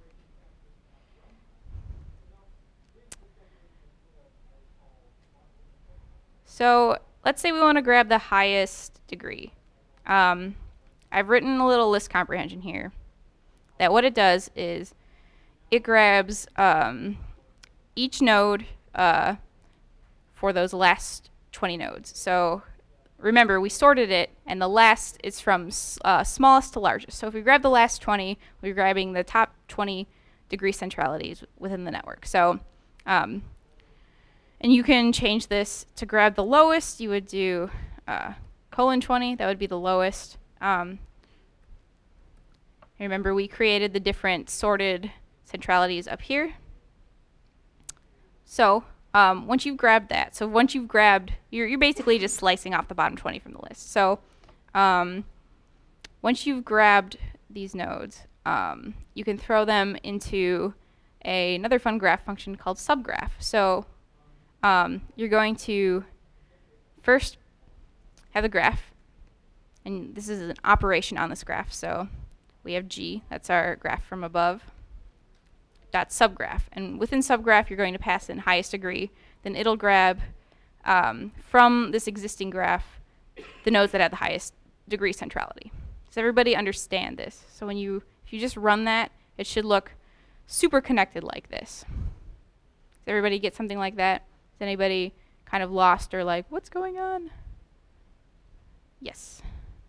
So let's say we want to grab the highest degree. Um, I've written a little list comprehension here that what it does is it grabs um, each node uh, for those last twenty nodes. So remember, we sorted it, and the last is from uh, smallest to largest. So if we grab the last twenty, we're grabbing the top twenty degree centralities within the network. So, um, and you can change this to grab the lowest. You would do uh, colon twenty, that would be the lowest. Um, remember, we created the different sorted centralities up here. So um, once you've grabbed that, so once you've grabbed, you're, you're basically just slicing off the bottom twenty from the list. So um, once you've grabbed these nodes, um, you can throw them into a, another fun graph function called subgraph. So um, you're going to first have the graph, and this is an operation on this graph. So we have G, that's our graph from above, dot subgraph. And within subgraph, you're going to pass in highest degree. Then it'll grab um, from this existing graph the nodes that have the highest degree centrality. Does everybody understand this? So when you, if you just run that, it should look super connected like this. Does everybody get something like that? Is anybody kind of lost or like, what's going on? Yes.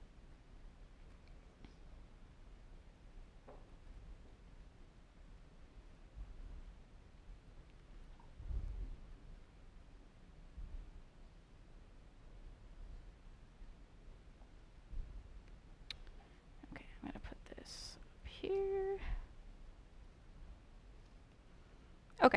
Okay, I'm going to put this up here. Okay.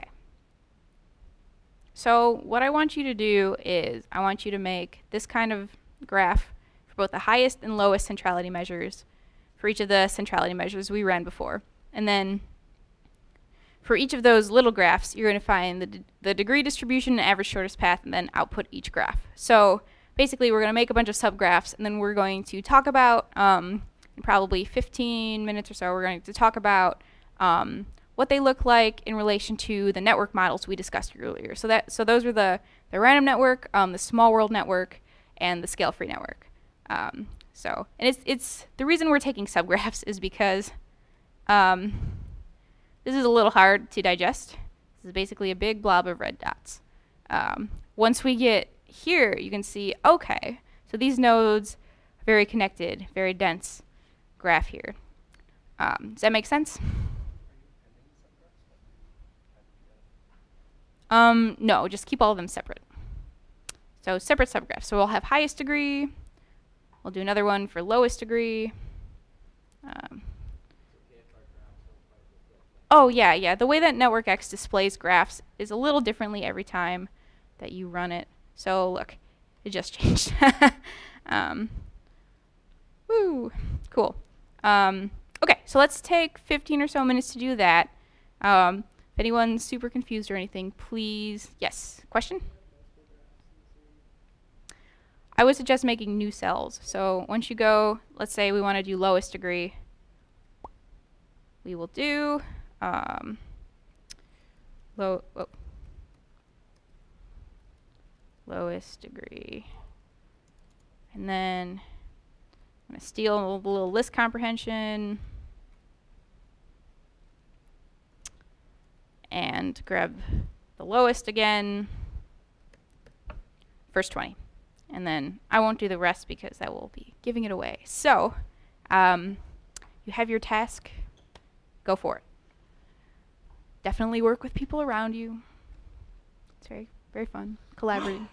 So what I want you to do is I want you to make this kind of graph for both the highest and lowest centrality measures for each of the centrality measures we ran before. And then for each of those little graphs, you're going to find the, d the degree distribution and average shortest path, and then output each graph. So basically, we're going to make a bunch of subgraphs, and then we're going to talk about, um, in probably fifteen minutes or so, we're going to talk about um, what they look like in relation to the network models we discussed earlier. So that so those were the, the random network, um, the small world network, and the scale-free network. Um, So, and it's it's the reason we're taking subgraphs is because um, this is a little hard to digest. This is basically a big blob of red dots. Um, once we get here, you can see, okay, so these nodes are very connected, very dense graph here. Um, does that make sense? Um, no, just keep all of them separate. So separate subgraphs. So we'll have highest degree. We'll do another one for lowest degree. Um, oh, yeah, yeah. The way that NetworkX displays graphs is a little differently every time that you run it. So look, it just changed. um, woo, cool. Um, okay, so let's take fifteen or so minutes to do that. Um, if anyone's super confused or anything, please, yes, question? I would suggest making new cells. So once you go, let's say we want to do lowest degree, we will do um, low, whoa, lowest degree. And then I'm going to steal a little list comprehension and grab the lowest again, first twenty. And then I won't do the rest because that will be giving it away. So um, you have your task. Go for it. Definitely work with people around you. It's very, very fun. Collaborating.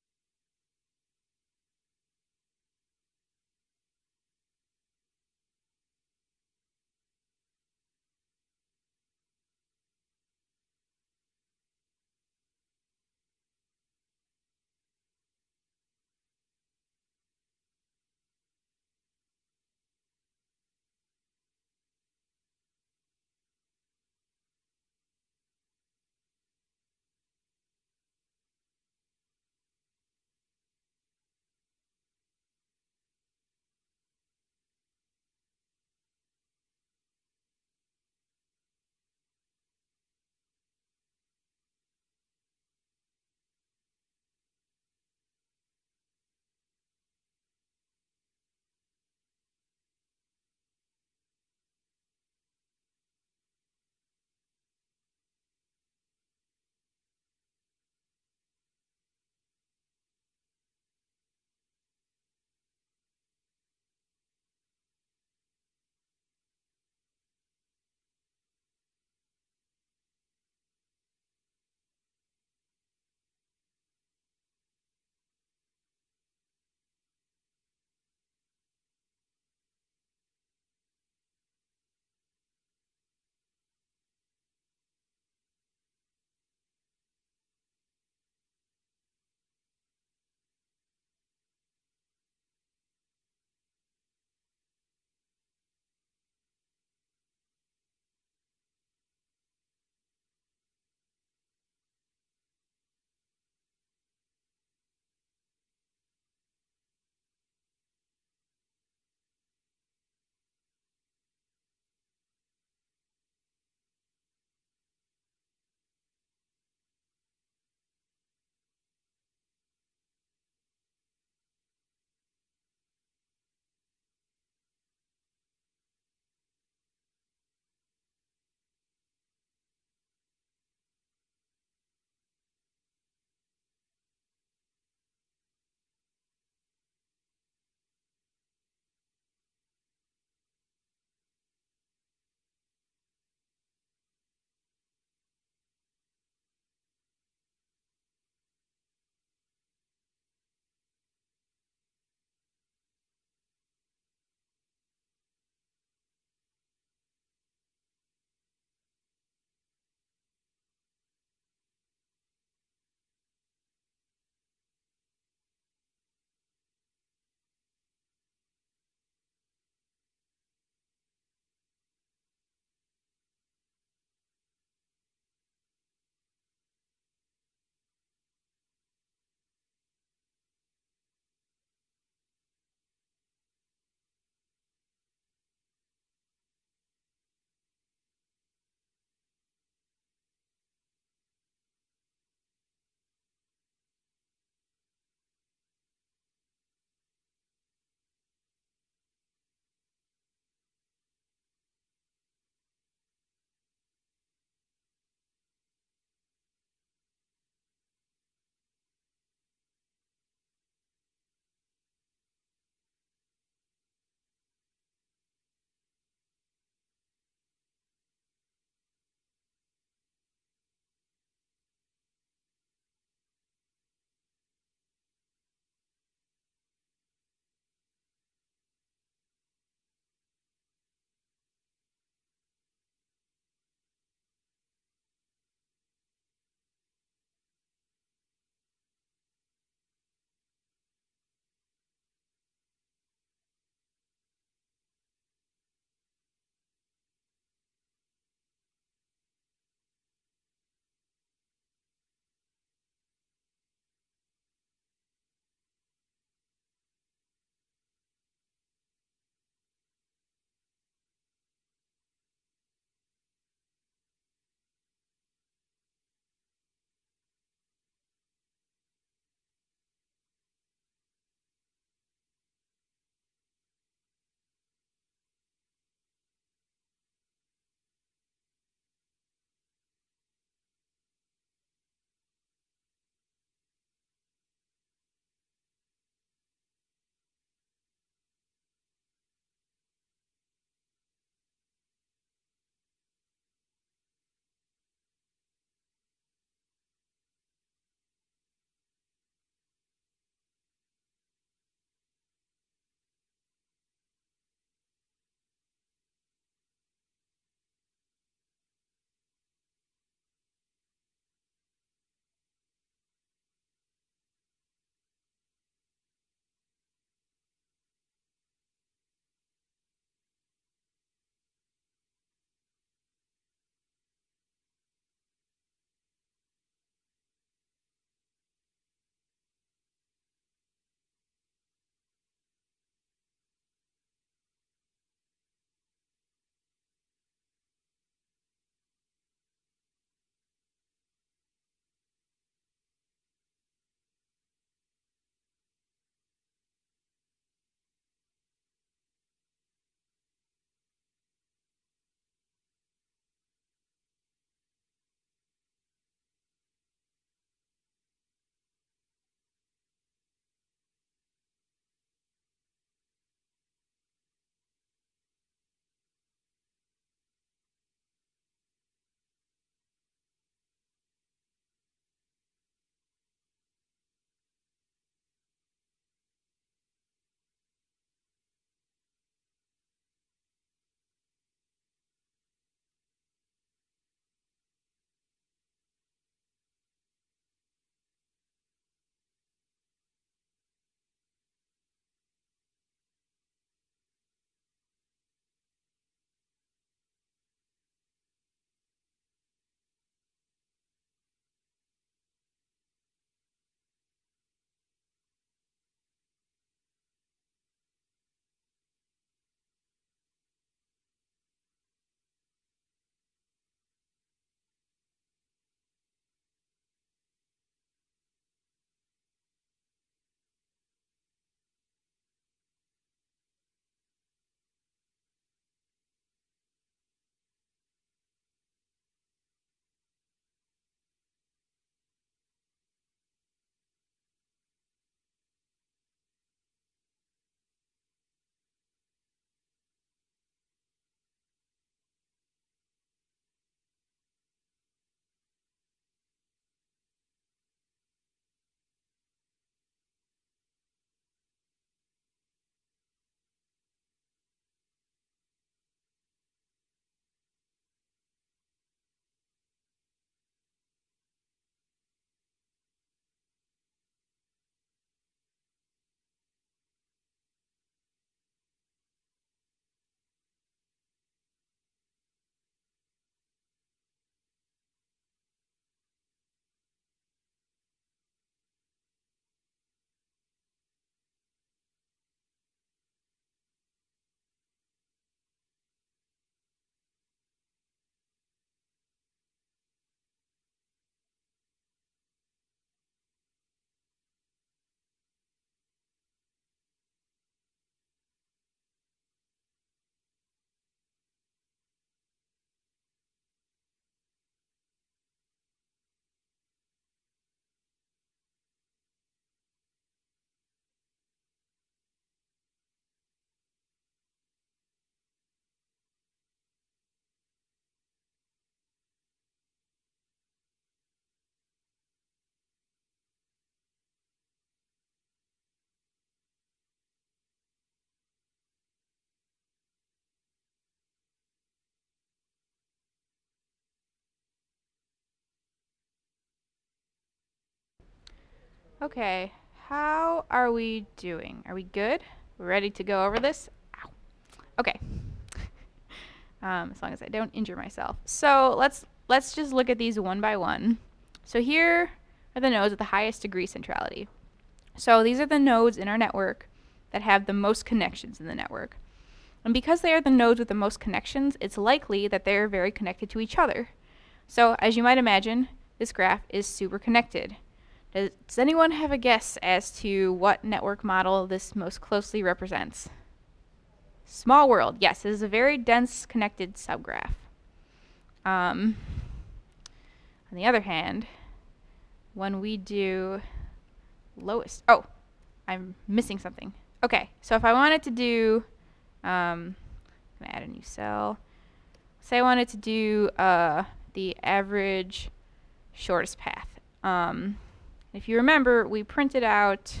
Okay, how are we doing? Are we good? We're ready to go over this? Ow. Okay. um, as long as I don't injure myself. So let's let's just look at these one by one. So here are the nodes with the highest degree centrality. So these are the nodes in our network that have the most connections in the network. And because they are the nodes with the most connections, it's likely that they're very connected to each other. So as you might imagine, this graph is super connected. Does, does anyone have a guess as to what network model this most closely represents? Small world. Yes, it is a very dense connected subgraph. Um, on the other hand, when we do lowest, oh, I'm missing something. Okay, so if I wanted to do, um, I'm gonna add a new cell. Say I wanted to do uh, the average shortest path. Um, if you remember, we printed out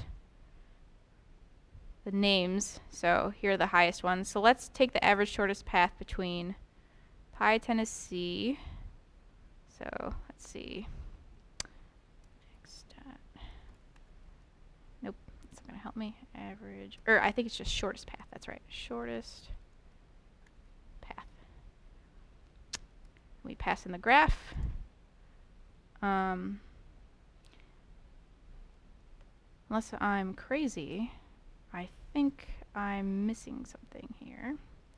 the names, so here are the highest ones. So let's take the average shortest path between Pi Tennessee. So let's see. Nope, it's not gonna help me. Average, or I think it's just shortest path. That's right, shortest path. We pass in the graph. Um, unless I'm crazy, I think I'm missing something here.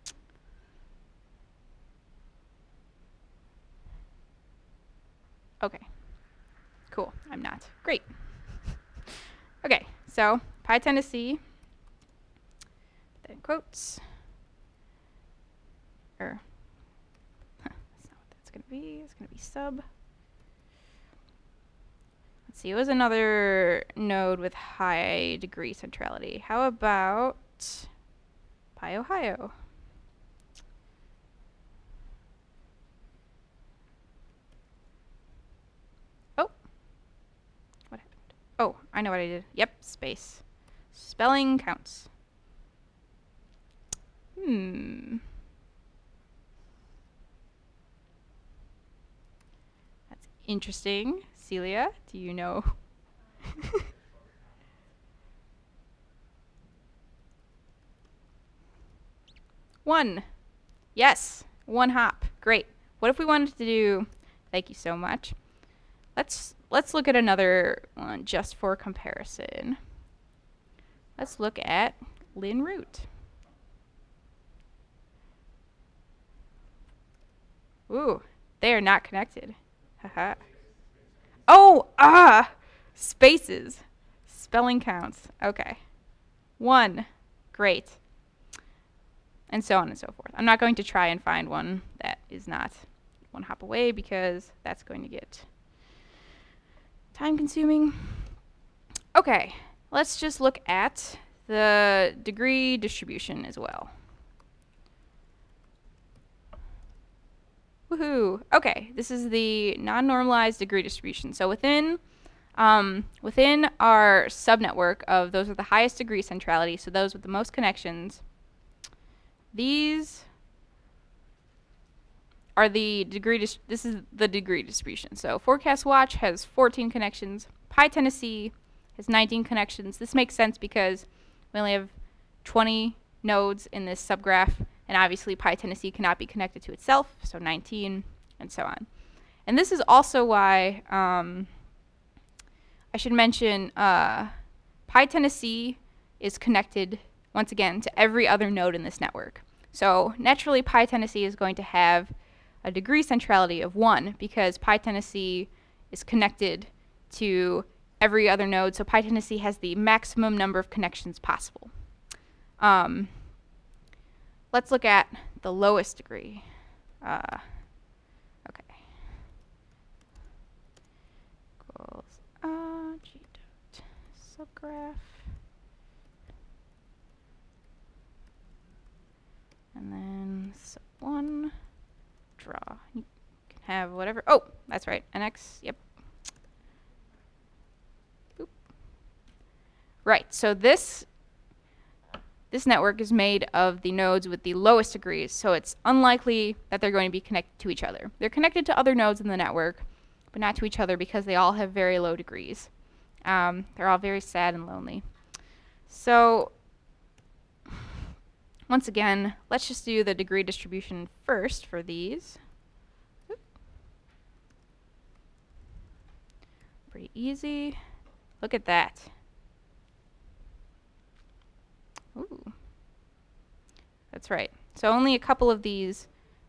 Okay, cool, I'm not. Great. Okay, so Pi Tennessee, put that in quotes, or, huh, that's not what that's gonna be, it's gonna be sub. Let's see, it was another node with high degree centrality. How about Pi Ohio? Oh, what happened? Oh, I know what I did. Yep, space. Spelling counts. Hmm. That's interesting. Celia, do you know? One. Yes, one hop. Great. What if we wanted to do, thank you so much. Let's let's look at another one just for comparison. Let's look at Lin root. Ooh, they are not connected. Haha. Oh, ah, spaces, spelling counts. Okay, one, great, and so on and so forth. I'm not going to try and find one that is not one hop away because that's going to get time consuming. Okay, let's just look at the degree distribution as well. Woohoo! Okay, this is the non-normalized degree distribution. So within um, within our subnetwork of those with the highest degree centrality, so those with the most connections, these are the degree. Dis this is the degree distribution. So Forecast Watch has fourteen connections. Pi Tennessee has nineteen connections. This makes sense because we only have twenty nodes in this subgraph. And obviously Pi Tennessee cannot be connected to itself, so nineteen, and so on. And this is also why um, I should mention uh, Pi Tennessee is connected, once again, to every other node in this network. So naturally Pi Tennessee is going to have a degree centrality of one because Pi Tennessee is connected to every other node, so Pi Tennessee has the maximum number of connections possible. Um, Let's look at the lowest degree. Uh, okay. Equals uh, g dot subgraph. And then sub one, draw. You can have whatever. Oh, that's right. N X. Yep. Boop. Right. So this. This network is made of the nodes with the lowest degrees, so it's unlikely that they're going to be connected to each other. They're connected to other nodes in the network, but not to each other because they all have very low degrees. Um, they're all very sad and lonely. So once again, let's just do the degree distribution first for these. Pretty easy. Look at that. Ooh. That's right. So only a couple of these,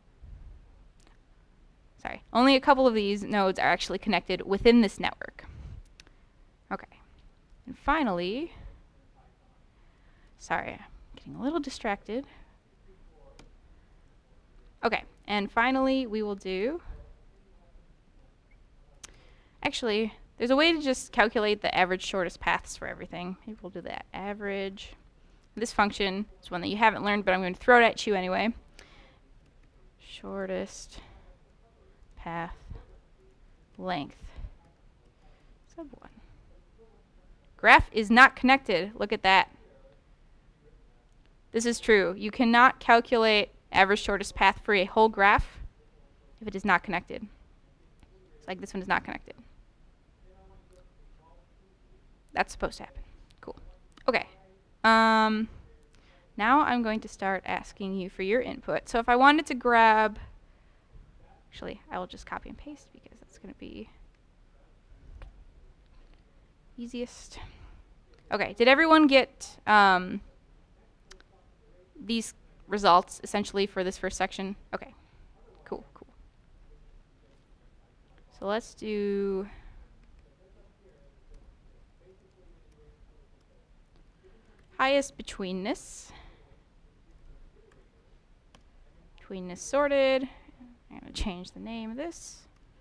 sorry, only a couple of these nodes are actually connected within this network. Okay. And finally, sorry, I'm getting a little distracted. Okay. And finally, we will do, actually, there's a way to just calculate the average shortest paths for everything. Maybe we'll do that. Average. This function is one that you haven't learned, but I'm going to throw it at you anyway. Shortest path length sub one. Graph is not connected. Look at that. This is true. You cannot calculate average shortest path for a whole graph if it is not connected. It's like this one is not connected. That's supposed to happen. Cool. Okay. Um, now I'm going to start asking you for your input. So if I wanted to grab, actually, I will just copy and paste because that's going to be easiest. Okay, did everyone get um, these results essentially for this first section? Okay, cool, cool. So let's do highest betweenness. Betweenness sorted. I'm going to change the name of this.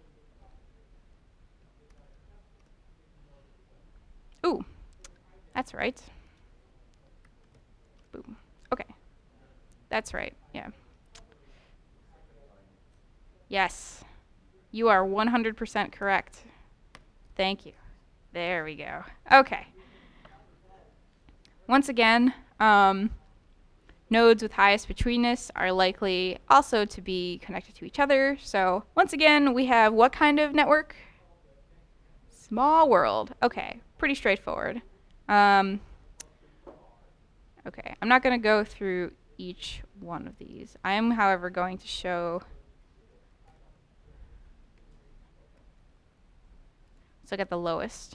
Ooh, that's right. Boom. Okay. That's right, yeah. Yes. You are one hundred percent correct. Thank you. There we go. Okay. Once again, um, nodes with highest betweenness are likely also to be connected to each other. So once again, we have what kind of network? Small world. Okay, pretty straightforward. Um, okay, I'm not going to go through each one of these. I am, however, going to show. Let's look at the lowest.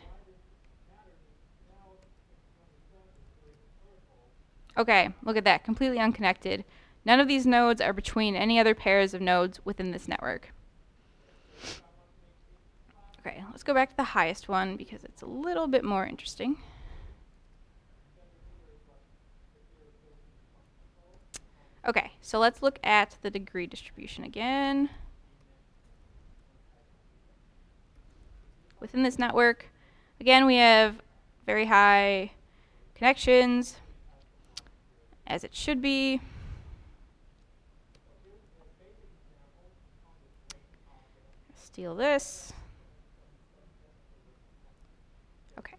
Okay, look at that, completely unconnected. None of these nodes are between any other pairs of nodes within this network. Okay, let's go back to the highest one because it's a little bit more interesting. Okay, so let's look at the degree distribution again. Within this network, again, we have very high connections, as it should be. Steal this. Okay.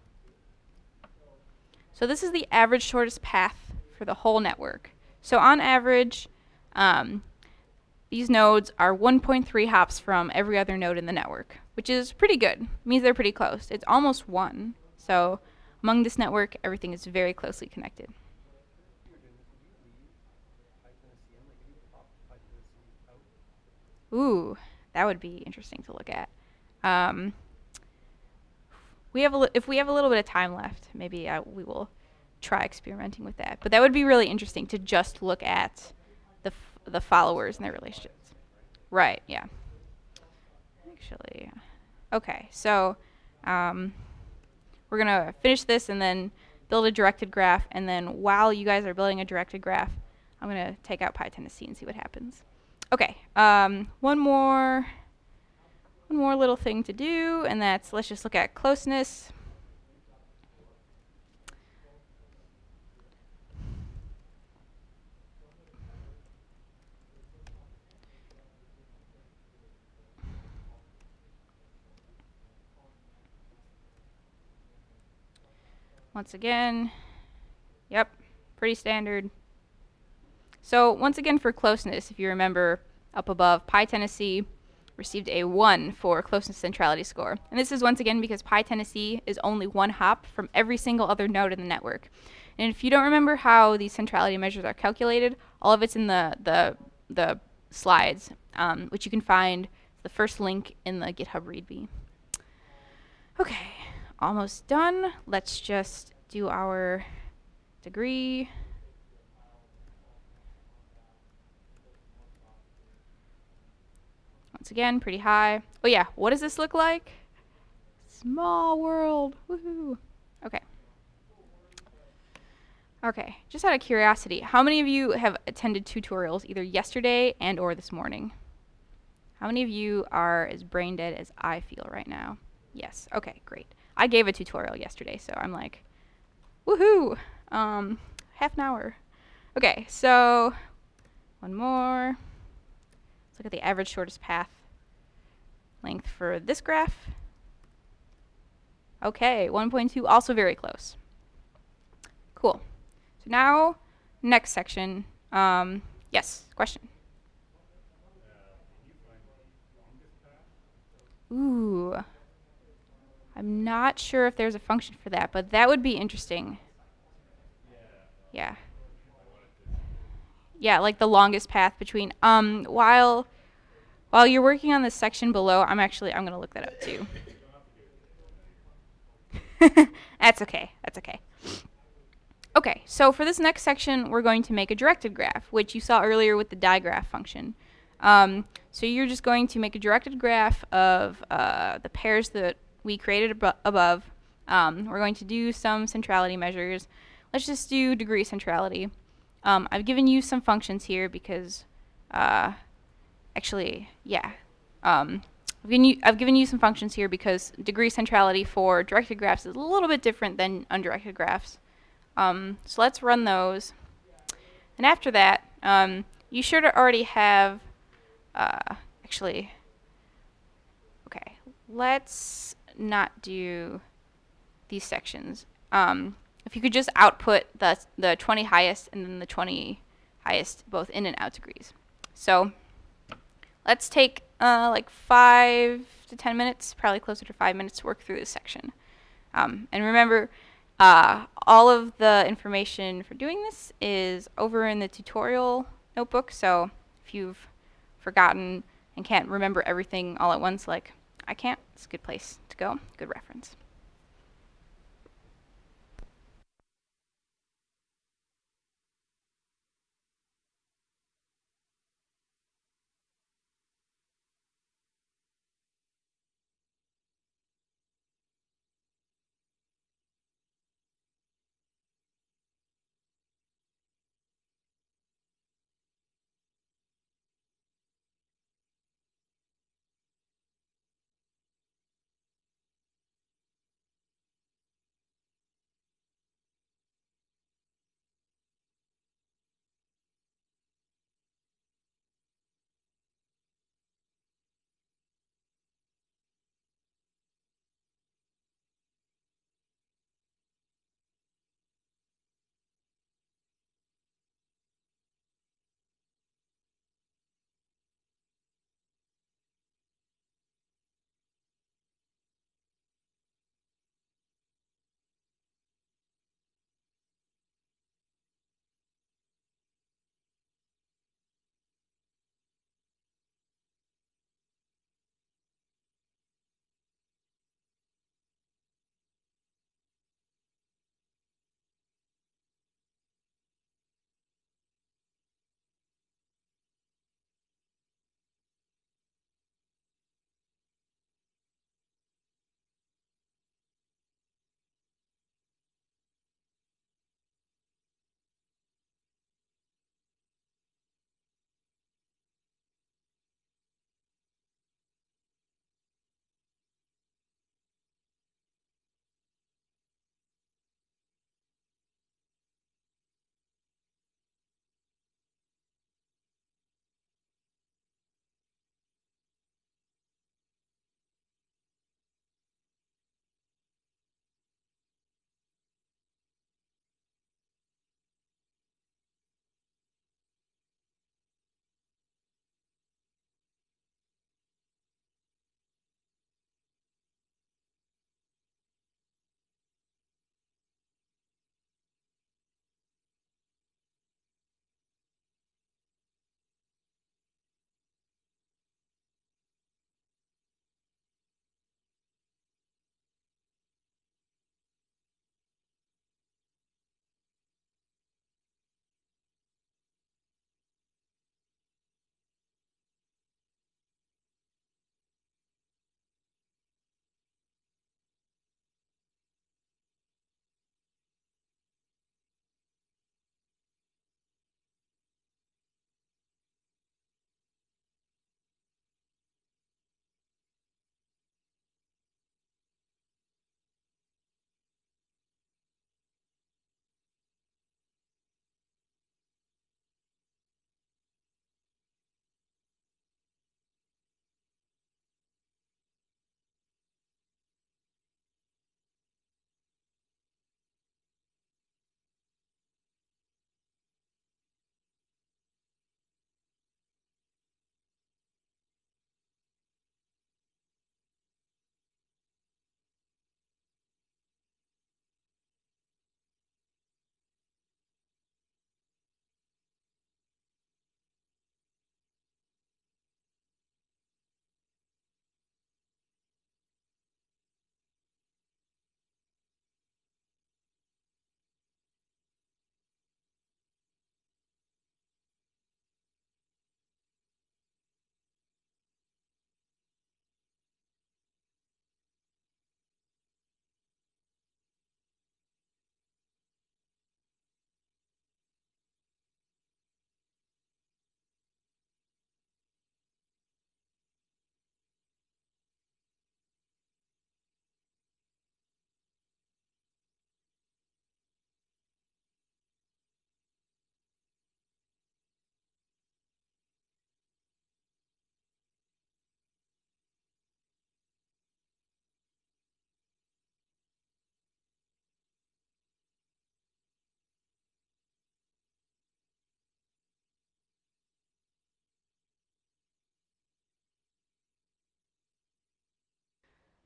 So this is the average shortest path for the whole network. So on average, um, these nodes are one point three hops from every other node in the network, which is pretty good. It means they're pretty close. It's almost one. So among this network, everything is very closely connected. Ooh, that would be interesting to look at. Um, we have a li if we have a little bit of time left, maybe uh, we will try experimenting with that. But that would be really interesting to just look at the f the followers and their relationships. Right? Yeah. Actually, okay. So um, we're gonna finish this and then build a directed graph. And then while you guys are building a directed graph, I'm gonna take out PyTennessee and see what happens. Okay, um, one more, one more little thing to do, and that's, let's just look at closeness. Once again, yep, pretty standard. So once again for closeness, if you remember up above, PyTennessee received a one for closeness centrality score. And this is once again because PyTennessee is only one hop from every single other node in the network. And if you don't remember how these centrality measures are calculated, all of it's in the, the, the slides, um, which you can find the first link in the GitHub README. Okay, almost done. Let's just do our degree. Once again, pretty high. Oh yeah, what does this look like? Small world, woohoo. Okay. Okay, just out of curiosity, how many of you have attended tutorials either yesterday and or this morning? How many of you are as brain dead as I feel right now? Yes, okay, great. I gave a tutorial yesterday, so I'm like, woohoo, um, half an hour. Okay, so one more. Let's look at the average shortest path length for this graph. Okay, one point two, also very close. Cool. So now, next section. Um, yes, question. Ooh. I'm not sure if there's a function for that, but that would be interesting. Yeah. Yeah, like the longest path between. Um, while while you're working on this section below, I'm actually I'm gonna look that up too. That's okay. That's okay. Okay, so for this next section, we're going to make a directed graph, which you saw earlier with the digraph function. Um, so you're just going to make a directed graph of uh, the pairs that we created ab above. Um, we're going to do some centrality measures. Let's just do degree centrality. Um, I've given you some functions here because, uh, actually, yeah. Um, I've, given you, I've given you some functions here because degree centrality for directed graphs is a little bit different than undirected graphs. Um, so let's run those. And after that, um, you should already have, uh, actually, okay, let's not do these sections. Um, if you could just output the, the twenty highest and then the twenty highest both in and out degrees. So let's take uh, like five to ten minutes, probably closer to five minutes to work through this section. Um, and remember, Uh, all of the information for doing this is over in the tutorial notebook, so if you've forgotten and can't remember everything all at once like I can't, it's a good place to go, good reference.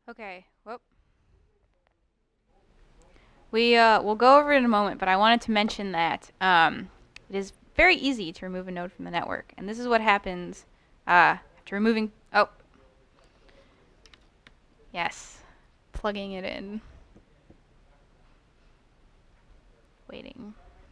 Okay, whoop. We, uh, we'll go over it in a moment, but I wanted to mention that um, it is very easy to remove a node from the network. And this is what happens uh, after removing... Oh. Yes. Plugging it in. Waiting.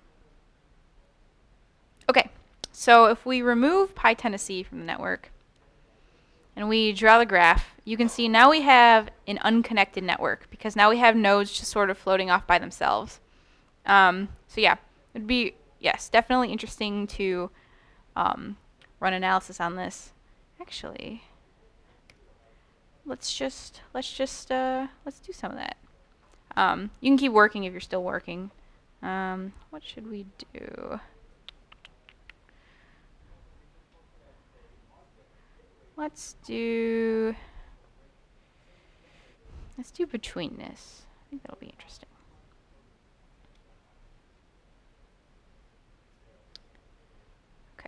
Okay, so if we remove PyTennessee from the network, and we draw the graph, you can see now we have an unconnected network because now we have nodes just sort of floating off by themselves. Um, so yeah, it'd be, yes, definitely interesting to um, run analysis on this. Actually, let's just, let's just, uh, let's do some of that. Um, you can keep working if you're still working. Um, what should we do? Let's do, let's do betweenness. I think that'll be interesting. Okay.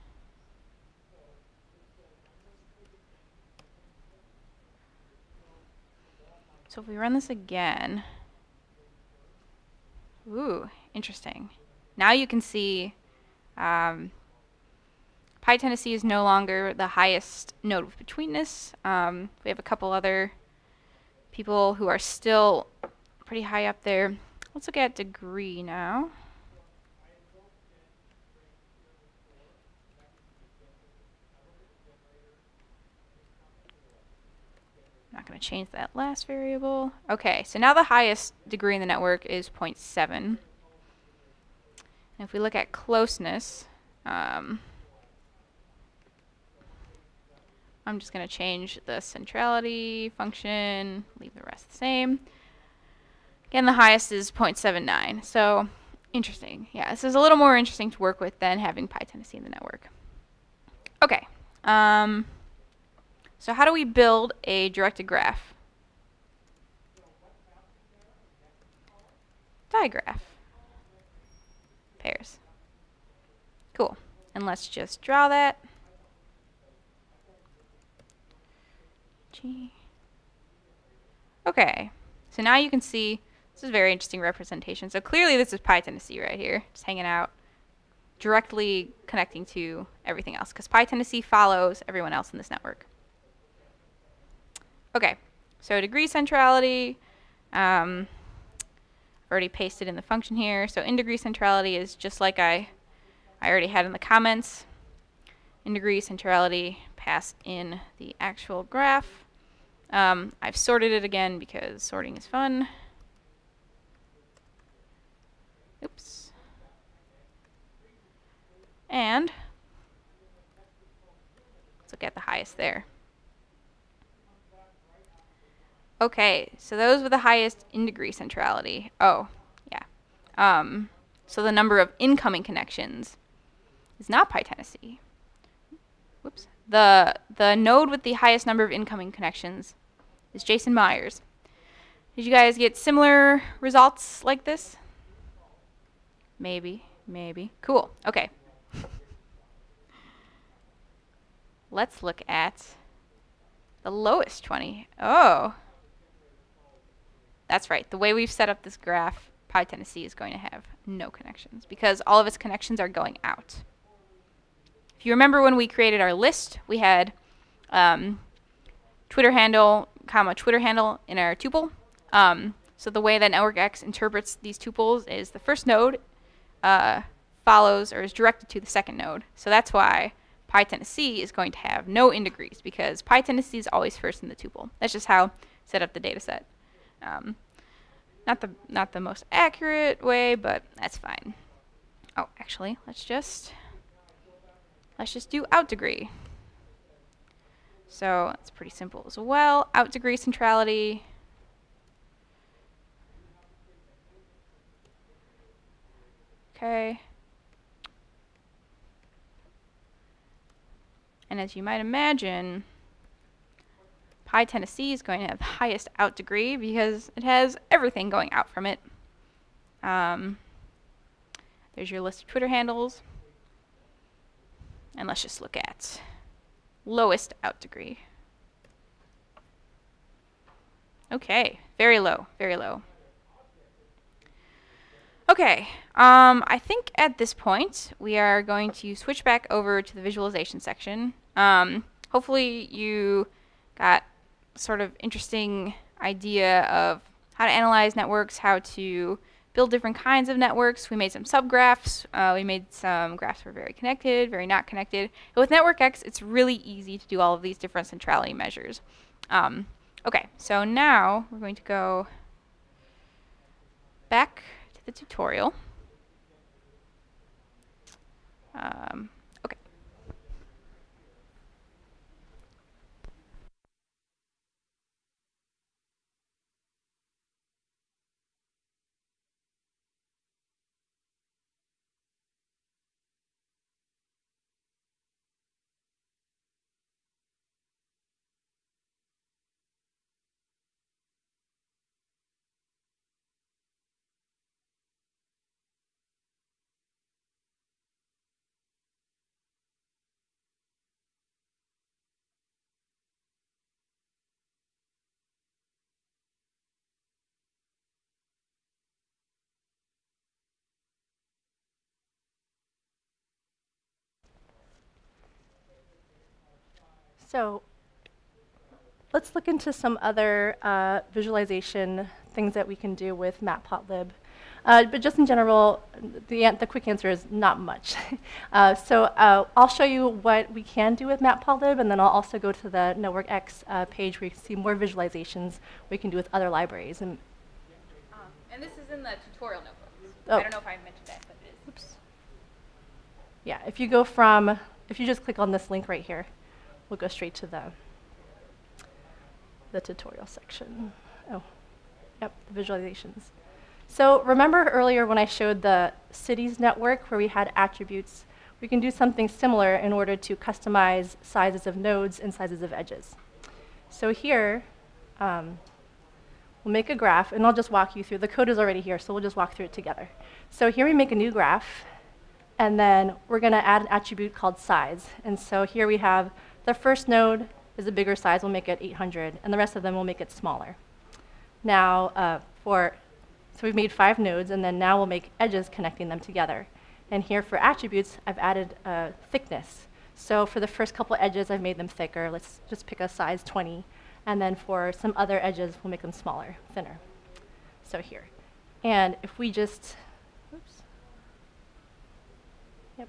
So if we run this again, ooh, interesting. Now you can see um, PyTennessee is no longer the highest node with betweenness. Um, we have a couple other people who are still pretty high up there. Let's look at degree now. I'm not going to change that last variable. Okay, so now the highest degree in the network is zero point seven. And if we look at closeness, um, I'm just going to change the centrality function, leave the rest the same. Again, the highest is zero point seven nine. So, interesting. Yeah, this is a little more interesting to work with than having PyTennessee in the network. Okay. Um, so how do we build a directed graph? Digraph. Pairs. Cool. And let's just draw that. G. Okay. So now you can see this is a very interesting representation. So clearly this is PyTennessee right here, just hanging out, directly connecting to everything else, because PyTennessee follows everyone else in this network. Okay, so degree centrality, um, already pasted in the function here. So in degree centrality is just like I, I already had in the comments. In degree centrality, pass in the actual graph. Um, I've sorted it again because sorting is fun. Oops. And let's look at the highest there. Okay, so those with the highest in degree centrality. Oh, yeah. Um, so the number of incoming connections is not PyTennessee. Whoops. The the node with the highest number of incoming connections is Jason Myers. Did you guys get similar results like this? Maybe, maybe. Cool. Okay. Let's look at the lowest twenty. Oh. That's right. The way we've set up this graph, PyTennessee is going to have no connections because all of its connections are going out. If you remember when we created our list, we had um, Twitter handle, comma, Twitter handle in our tuple. Um, so the way that NetworkX interprets these tuples is the first node uh, follows or is directed to the second node. So that's why PyTennessee is going to have no in degrees because PyTennessee is always first in the tuple. That's just how I set up the data set. Um, not the not the most accurate way, but that's fine. Oh, actually, let's just let's just do out degree. So it's pretty simple as well. Out degree centrality. Okay. And as you might imagine, PyTennessee is going to have the highest out degree because it has everything going out from it. Um, there's your list of Twitter handles. And let's just look at lowest out degree. Okay, very low, very low. Okay, um, I think at this point we are going to switch back over to the visualization section. Um, hopefully you got sort of interesting idea of how to analyze networks, how to build different kinds of networks. We made some subgraphs. Uh, we made some graphs for very connected, very not connected. And with NetworkX, it's really easy to do all of these different centrality measures. Um, okay, so now we're going to go back to the tutorial. Um, okay. So let's look into some other uh, visualization things that we can do with matplotlib. Uh, but just in general, the, an the quick answer is not much. uh, so uh, I'll show you what we can do with matplotlib, and then I'll also go to the NetworkX uh, page where you can see more visualizations we can do with other libraries. And, Um, and this is in the tutorial notebook. Oh. I don't know if I mentioned that, but it is. Oops. Yeah, if you go from, if you just click on this link right here, we'll go straight to the the tutorial section. Oh, yep, the visualizations. So remember earlier when I showed the cities network where we had attributes? We can do something similar in order to customize sizes of nodes and sizes of edges. So here, um, we'll make a graph, and I'll just walk you through. The code is already here, so we'll just walk through it together. So here we make a new graph, and then we're going to add an attribute called size. And so here we have the first node is a bigger size, we'll make it eight hundred, and the rest of them will make it smaller. Now, uh, for, so we've made five nodes, and then now we'll make edges connecting them together. And here for attributes, I've added uh, thickness. So for the first couple edges, I've made them thicker. Let's just pick a size twenty. And then for some other edges, we'll make them smaller, thinner. So here. And if we just, oops. Yep.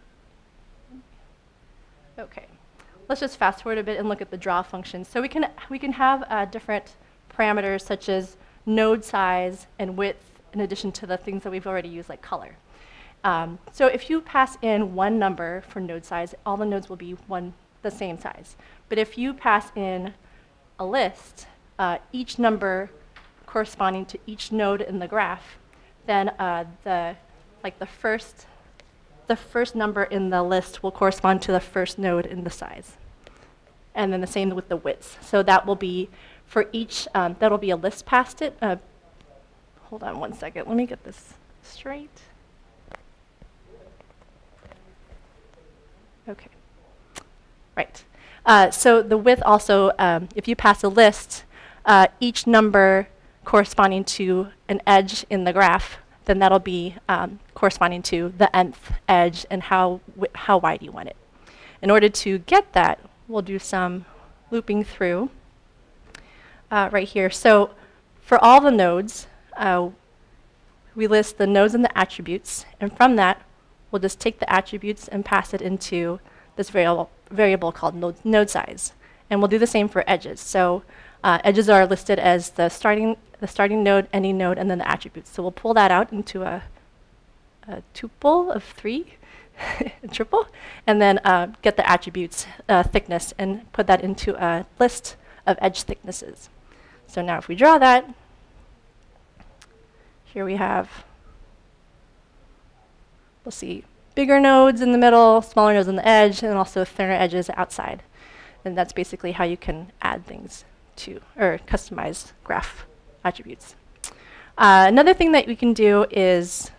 Okay. Let's just fast forward a bit and look at the draw function. So we can, we can have uh, different parameters such as node size and width in addition to the things that we've already used like color. Um, so if you pass in one number for node size, all the nodes will be one, the same size. But if you pass in a list, uh, each number corresponding to each node in the graph, then uh, the, like the first, the first number in the list will correspond to the first node in the size. And then the same with the widths. So that will be for each, um, that'll be a list past it. Uh, hold on one second, let me get this straight. Okay, right. Uh, so the width also, um, if you pass a list, uh, each number corresponding to an edge in the graph, then that'll be um, corresponding to the nth edge and how, how wide you want it. In order to get that, we'll do some looping through uh, right here. So for all the nodes, uh, we list the nodes and the attributes, and from that, we'll just take the attributes and pass it into this variable, variable called node, node size. And we'll do the same for edges. So uh, edges are listed as the starting, the starting node, ending node, and then the attributes. So we'll pull that out into a, a tuple of three, a triple, and then uh, get the attributes uh, thickness and put that into a list of edge thicknesses. So now if we draw that, here we have, we'll see bigger nodes in the middle, smaller nodes on the edge, and also thinner edges outside. And that's basically how you can add things to, or customize graph attributes. Uh, another thing that we can do is,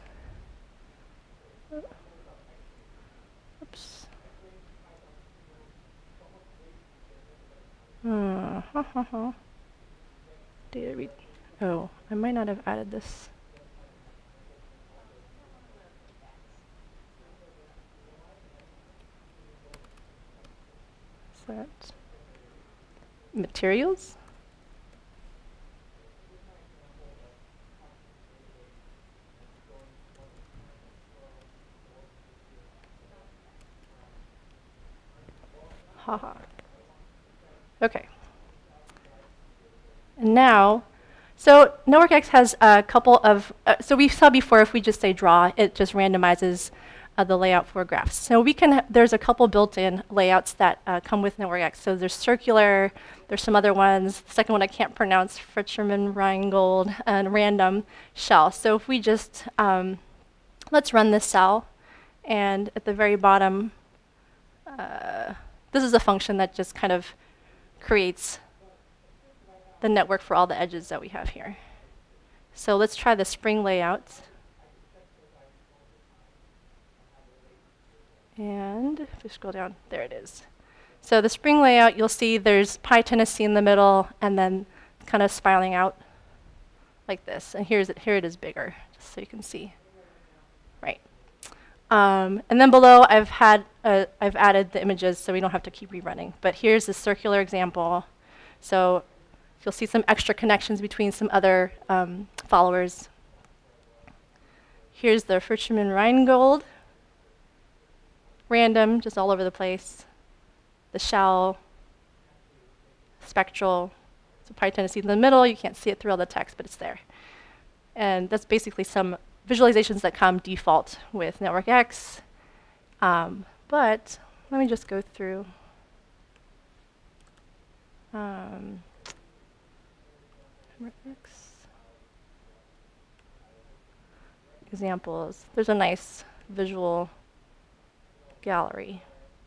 oops. Hmm, ha, ha, ha. Data read. Oh, I might not have added this. Is that materials? Haha. Okay. And now, so NetworkX has a couple of, uh, so we saw before if we just say draw, it just randomizes uh, the layout for graphs. So we can, there's a couple built-in layouts that uh, come with NetworkX. So there's circular, there's some other ones. The second one I can't pronounce, Fritcherman, Rheingold, and random shell. So if we just, um, let's run this cell, and at the very bottom, uh, this is a function that just kind of creates the network for all the edges that we have here. So let's try the spring layout. And if we scroll down, there it is. So the spring layout, you'll see there's PyTennessee in the middle, and then kind of spiraling out like this. And here's it, here it is bigger, just so you can see. Right. Um, and then below, I've had uh, I've added the images, so we don't have to keep rerunning. But here's the circular example. So you'll see some extra connections between some other um, followers. Here's the Fritcherman Rheingold. Random, just all over the place. The shell, spectral. So PyTennessee in the middle. You can't see it through all the text, but it's there. And that's basically some visualizations that come default with NetworkX. Um, but let me just go through. Um, examples. There's a nice visual gallery.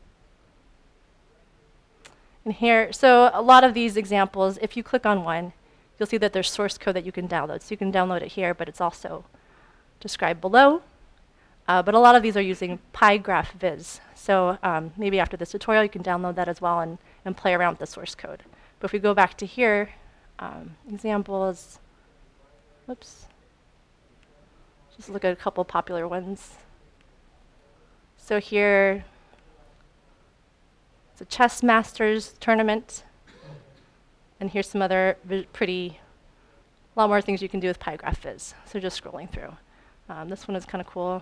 And here, so a lot of these examples, if you click on one, you'll see that there's source code that you can download. So you can download it here, but it's also described below. Uh, but a lot of these are using PyGraphViz. So um, maybe after this tutorial, you can download that as well and, and play around with the source code. But if we go back to here, um, examples, whoops. Just look at a couple popular ones. So here, it's a chess masters tournament. And here's some other pretty, a lot more things you can do with PyGraphViz. So just scrolling through. Um, this one is kind of cool.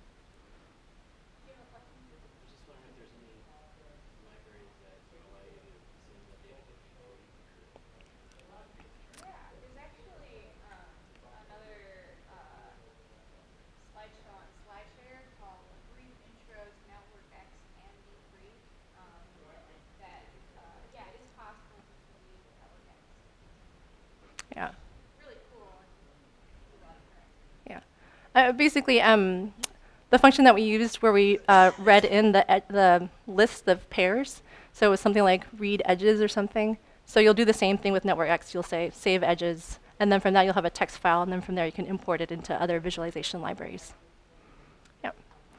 Yeah. Really cool. Yeah. Uh, basically, um, the function that we used where we uh, read in the e the list of pairs, so it was something like read edges or something. So you'll do the same thing with NetworkX. You'll say save edges, and then from that you'll have a text file, and then from there you can import it into other visualization libraries. Yep.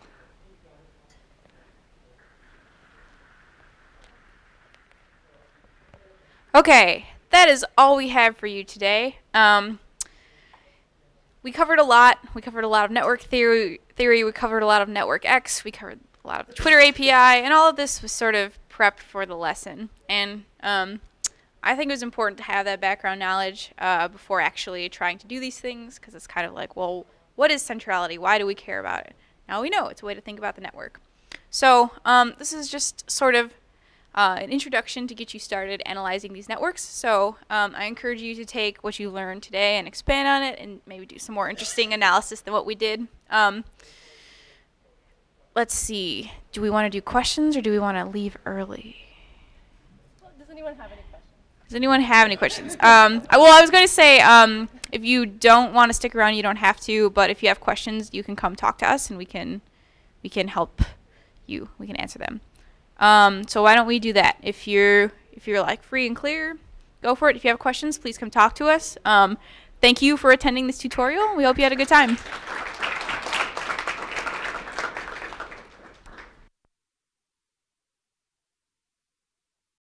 Okay. That is all we have for you today. Um, we covered a lot. We covered a lot of network theory. Theory. We covered a lot of NetworkX. We covered a lot of the Twitter A P I, and all of this was sort of prepped for the lesson. And um, I think it was important to have that background knowledge uh, before actually trying to do these things, because it's kind of like, well, what is centrality? Why do we care about it? Now we know it's a way to think about the network. So um, this is just sort of Uh, an introduction to get you started analyzing these networks. So um, I encourage you to take what you learned today and expand on it and maybe do some more interesting analysis than what we did. Um, let's see. Do we want to do questions or do we want to leave early? Well, does anyone have any questions? Does anyone have any questions? um, I, well, I was going to say um, if you don't want to stick around, you don't have to. But if you have questions, you can come talk to us and we can we can help you. We can answer them. Um, so why don't we do that? If you're if you're like free and clear, go for it. If you have questions, please come talk to us. Um, thank you for attending this tutorial. We hope you had a good time.